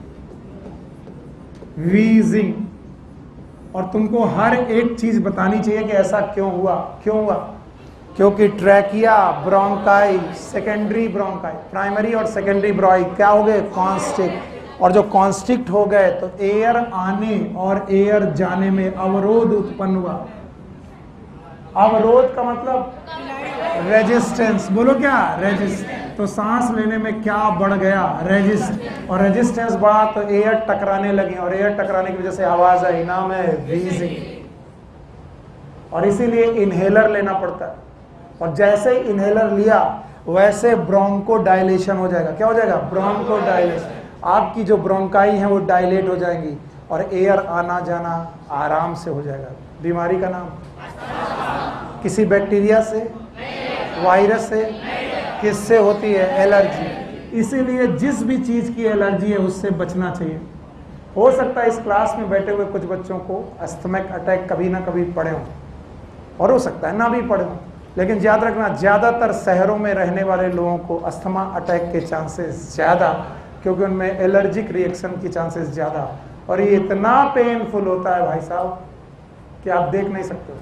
Wheezing. और तुमको हर एक चीज बतानी चाहिए कि ऐसा क्यों हुआ। क्यों हुआ? क्योंकि trachea, bronchi, secondary bronchi, primary और सेकेंडरी ब्रोंकाई क्या हो गए? कॉन्स्ट्रिक्ट। और जो कॉन्स्ट्रिक्ट हो गए तो एयर आने और एयर जाने में अवरोध उत्पन्न हुआ। अवरोध का मतलब रेजिस्टेंस। बोलो क्या? रेजिस्टेंस। तो सांस लेने में क्या बढ़ गया? रेजिस्ट। और रेजिस्टेंस बढ़ा तो एयर टकराने लगी, और एयर टकराने की वजह से आवाज आई, नाम है व्हीजिंग। और इसीलिए इनहेलर लेना पड़ता है। और जैसे ही इनहेलर लिया वैसे ब्रोंको डायलेशन हो जाएगा। क्या हो जाएगा? Broncho dilation. आपकी जो ब्रोंकाई है वो डायलेट हो जाएंगी और एयर आना जाना आराम से हो जाएगा। बीमारी का नाम? किसी बैक्टीरिया से, वायरस से, किससे होती है? एलर्जी। इसीलिए जिस भी चीज की एलर्जी है उससे बचना चाहिए। हो सकता है इस क्लास में बैठे हुए कुछ बच्चों को अस्थमिक अटैक कभी ना कभी पड़े हों, और हो सकता है ना भी पड़े हों, लेकिन याद रखना ज्यादातर शहरों में रहने वाले लोगों को अस्थमा अटैक के चांसेस ज्यादा, क्योंकि उनमें एलर्जिक रिएक्शन की चांसेस ज्यादा। और ये इतना पेनफुल होता है भाई साहब कि आप देख नहीं सकते।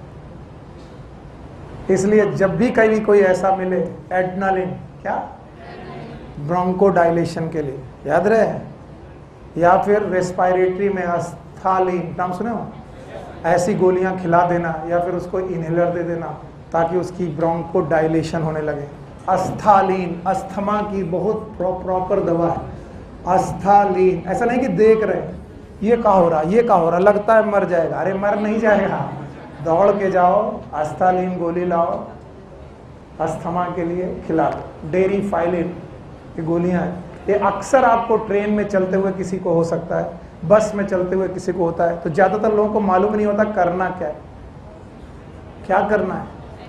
इसलिए जब भी कहीं कोई ऐसा मिले, एड्रेनालिन, क्या? ब्रोंको डायलेशन के लिए, याद रहे। या फिर रेस्पिरेटरी में अस्थालीन, नाम सुने हो? ऐसी गोलियां खिला देना या फिर उसको इनहेलर दे देना ताकि उसकी ब्रोंको डायलेशन होने लगे। अस्थालीन अस्थमा की बहुत प्रो, प्रॉपर दवा है। अस्थालीन। ऐसा नहीं कि देख रहे ये क्या हो रहा, ये क्या हो रहा, लगता है मर जाएगा। अरे मर नहीं जाएगा, दौड़ के जाओ, अस्थालीन गोली लाओ, अस्थमा के लिए खिला दो। डेरी फाइलिन की गोलियां हैं। ये अक्सर आपको ट्रेन में चलते हुए किसी को हो सकता है, बस में चलते हुए किसी को होता है। तो ज्यादातर लोगों को मालूम नहीं होता करना क्या है। क्या करना है?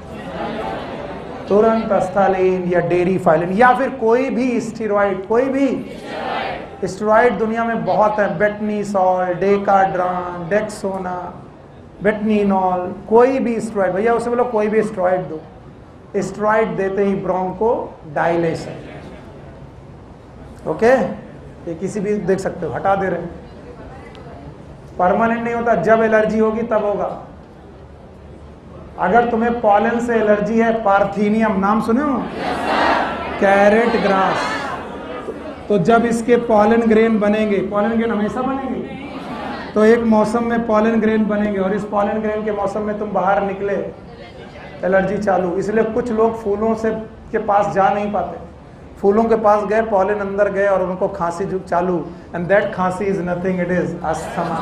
तुरंत अस्थालीन या डेरी फाइलिन या फिर कोई भी स्टेरॉइड। कोई भी स्टेरॉइड दुनिया में बहुत है। बेटनीसॉल, डेकाड्रॉन, डेक्सोना, बेटनीनॉल, कोई भी स्टेरॉइड। भैया उसे बोलो कोई भी स्टेरॉइड दो। स्टेरॉइड देते ही ब्रोंको डायलेशन। ओके, ये किसी भी देख सकते हो, हटा दे रहे। परमानेंट नहीं होता, जब एलर्जी होगी तब होगा। अगर तुम्हें पॉलन से एलर्जी है, पार्थीनियम नाम सुने हो? Carrot grass. तो जब इसके पॉलन ग्रेन बनेंगे, पॉलन ग्रेन हमेशा बनेंगे, तो एक मौसम में पॉलन ग्रेन बनेंगे और इस पॉलन ग्रेन के मौसम में तुम बाहर निकले, एलर्जी चालू। इसलिए कुछ लोग फूलों से के पास जा नहीं पाते। फूलों के पास गए, पॉलन अंदर गए और उनको खांसी चालू, एंड दैट खांसी is nothing, it is asthma.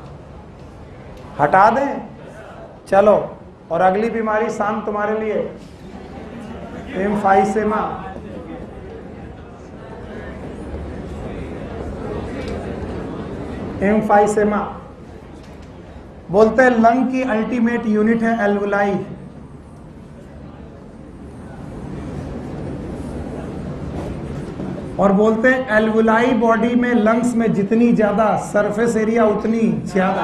हटा दें। चलो, और अगली बीमारी शाम तुम्हारे लिए, एम्फाइसेमा। एम्फाइसेमा बोलते हैं लंग की अल्टीमेट यूनिट है एल्वुलाई। और बोलते हैं एल्वुलाई बॉडी में, लंग्स में जितनी ज्यादा सरफेस एरिया उतनी ज्यादा।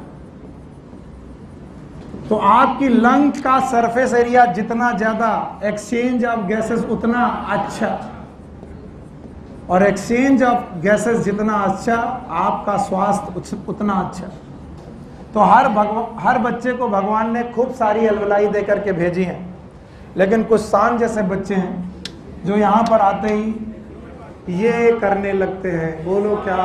तो आपकी लंग का सरफेस एरिया जितना ज्यादा, एक्सचेंज ऑफ गैसेस उतना अच्छा, और एक्सचेंज ऑफ गैसेस जितना अच्छा, आपका स्वास्थ्य उतना अच्छा। तो हर भगवान हर बच्चे को भगवान ने खूब सारी एल्वुलाई दे करके भेजी हैं, लेकिन कुछ सांड जैसे बच्चे हैं जो यहां पर आते ही ये करने लगते हैं, बोलो क्या,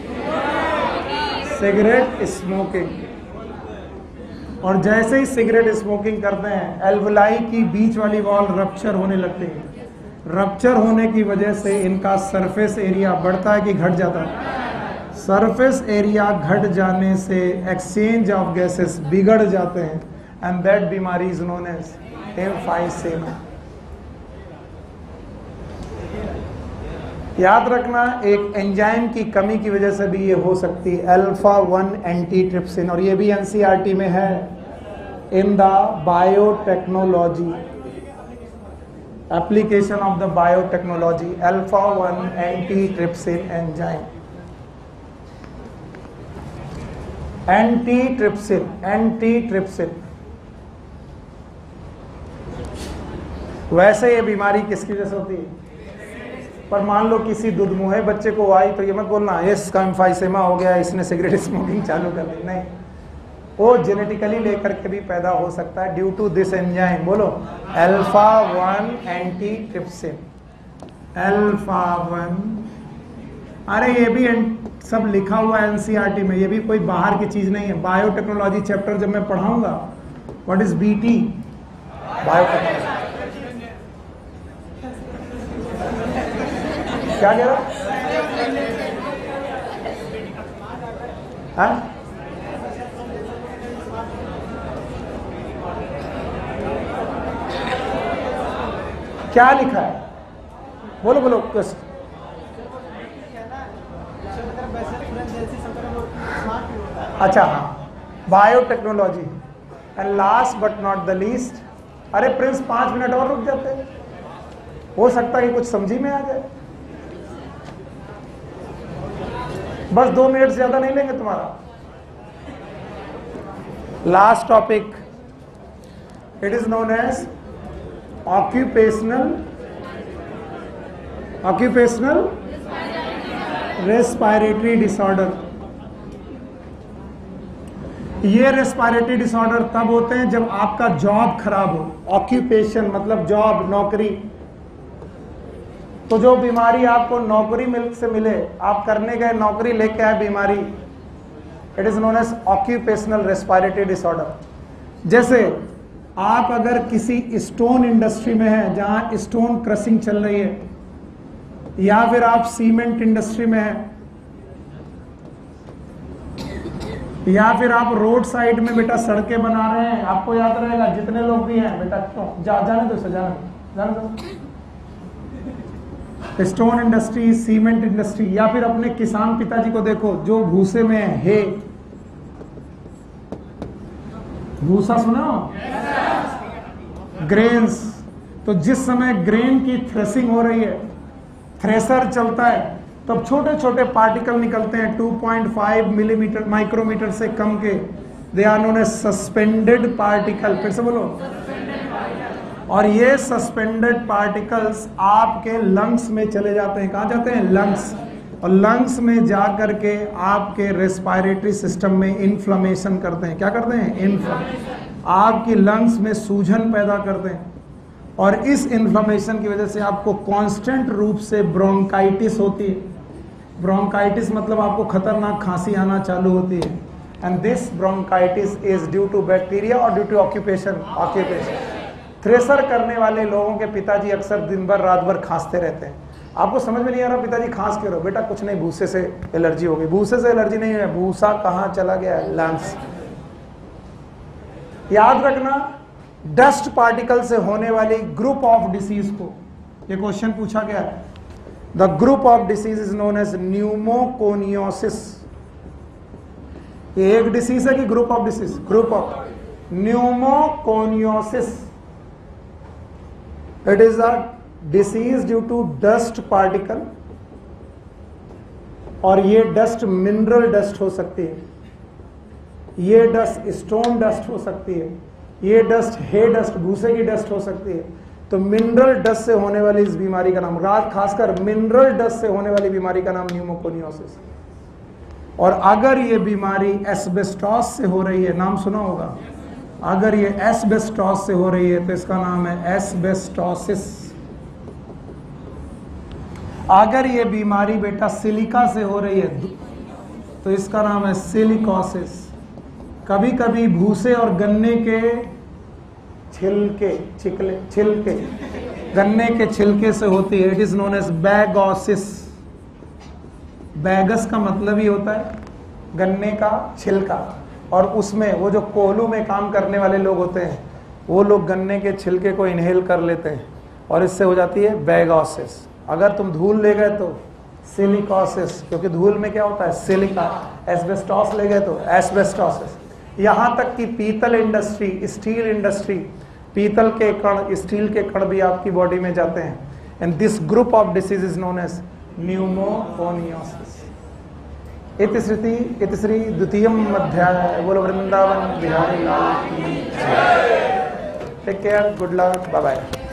सिगरेट स्मोकिंग। और जैसे ही सिगरेट स्मोकिंग करते हैं, एल्वुलाई की बीच वाली वॉल रप्चर होने लगती है। रप्चर होने की वजह से इनका सरफेस एरिया बढ़ता है कि घट जाता है? सरफेस एरिया घट जाने से एक्सचेंज ऑफ गैसेस बिगड़ जाते हैं, एंड दैट बीमारी इज नोन एज एम्फाइसेमा। याद रखना, एक एंजाइम की कमी की वजह से भी ये हो सकती है, अल्फा वन एंटीट्रिप्सिन, और ये भी एनसीईआरटी में है, in the biotechnology, application of the biotechnology, alpha one antitrypsin enzyme, antitrypsin antitrypsin. वैसे ये बीमारी किसकी वजह से होती है? पर मान लो किसी दुधमुहे बच्चे को आई तो ये मत बोलना इसका एम्फाइसेमा हो गया, इसने सिगरेट स्मोकिंग चालू कर दी, नहीं, वो जेनेटिकली लेकर के भी पैदा हो सकता है ड्यू टू दिस एंजाइम। बोलो alpha one antitrypsin, alpha one. अरे ये भी सब लिखा हुआ है एनसीईआरटी में, ये भी कोई बाहर की चीज नहीं है। बायोटेक्नोलॉजी चैप्टर जब मैं पढ़ाऊंगा, व्हाट इज बीटी, बायोटेक्नोलॉजी, क्या कह रहा है? क्या लिखा है? बोलो बोलो कुछ। अच्छा हाँ, biotechnology. And last but not the least, अरे प्रिंस पांच मिनट और रुक जाते हैं, हो सकता है कि कुछ समझी में आ जाए। बस दो मिनट से ज्यादा नहीं लेंगे तुम्हारा। Last topic, it is known as occupational occupational respiratory disorder. ये रेस्पिरेटरी डिसऑर्डर तब होते हैं जब आपका जॉब खराब हो। ऑक्यूपेशन मतलब जॉब, नौकरी। तो जो बीमारी आपको नौकरी मिल से मिले, आप करने गए, नौकरी लेके आए बीमारी, it is known as occupational respiratory disorder. जैसे आप अगर किसी स्टोन इंडस्ट्री में हैं जहां स्टोन क्रशिंग चल रही है, या फिर आप सीमेंट इंडस्ट्री में हैं, या फिर आप रोड साइड में बेटा सड़कें बना रहे हैं, आपको याद रहेगा जितने लोग भी हैं बेटा, क्यों जा, जाने दो जाने जाने दो। स्टोन इंडस्ट्री, सीमेंट इंडस्ट्री, या फिर अपने किसान पिताजी को देखो जो भूसे में है, हे भूसा सुना, ग्रेन्स। तो जिस समय ग्रेन की थ्रेसिंग हो रही है, थ्रेसर चलता है, तब छोटे छोटे पार्टिकल निकलते हैं two point five millimetre micrometre से कम के, they are known as suspended particle. फिर से बोलो। और ये सस्पेंडेड पार्टिकल्स आपके लंग्स में चले जाते हैं। कहां जाते हैं? लंग्स। और लंग्स में जा करके आपके रेस्पिरेटरी सिस्टम में इन्फ्लेमेशन करते हैं। क्या करते हैं? इन्फ्लेमेशन। आपकी लंग्स में सूजन पैदा करते हैं, और इस इन्फ्लेमेशन की वजह से आपको कांस्टेंट रूप से ब्रोंकाइटिस होती है। ब्रोंकाइटिस मतलब आपको खतरनाक खांसी आना चालू होती है, and this bronchitis is due to bacteria और due to occupation. Occupation thresher करने वाले लोगों के पिताजी अक्सर दिन भर रात भर खांसते रहते हैं। आपको समझ में नहीं आ रहा पिताजी खांस क्यों रहे हो? बेटा कुछ नहीं, भूसे से एलर्जी हो गई। भूसे से एलर्जी नहीं है, भूसा कहां चला गया? लंग्स। याद रखना, डस्ट पार्टिकल से होने वाली ग्रुप ऑफ डिसीज को, ये क्वेश्चन पूछा गया है, the group of disease is known as pneumoconiosis. ये एक डिसीज है कि group of disease? Group of pneumoconiosis. It is a disease due to dust particle और ये डस्ट मिनरल डस्ट हो सकती है, ये डस्ट स्टोन डस्ट हो सकती है, ये डस्ट हे डस्ट भूसे की डस्ट हो सकती है। तो मिनरल डस्ट से होने वाली इस बीमारी का नाम, रात खासकर मिनरल डस्ट से होने वाली बीमारी का नाम न्यूमोकोनियोसिस। और अगर ये बीमारी एस्बेस्टॉस से हो रही है, नाम सुना होगा, अगर ये एस्बेस्टॉस से हो रही है तो इसका नाम है एस्बेस्टोसिस। अगर ये बीमारी बेटा सिलिका से हो रही है तो इसका नाम है सिलिकोसिस। कभी कभी भूसे और गन्ने के छिलके छिलके छिलके गन्ने के छिलके से होती है, it is known as bagassosis. Bagasse का मतलब ही होता है गन्ने का छिलका, और उसमें वो जो कोहलू में काम करने वाले लोग होते हैं वो लोग गन्ने के छिलके को इनहेल कर लेते हैं और इससे हो जाती है बैगोसिस। अगर तुम धूल ले गए तो सिलिकोसिस, क्योंकि धूल में क्या होता है सिलिका। एस्बेस्टॉस ले गए तो एस्बेस्टोसिस। यहाँ तक कि पीतल इंडस्ट्री, स्टील इंडस्ट्री, पीतल के कण, स्टील के कण भी आपकी बॉडी में जाते हैं। And this group of disease is known as pneumoconiosis. इति श्रुति इति श्री द्वितीयम अध्याय। बोलो वृंदावन बिहारी लाल की जय। Take care, good luck, bye bye.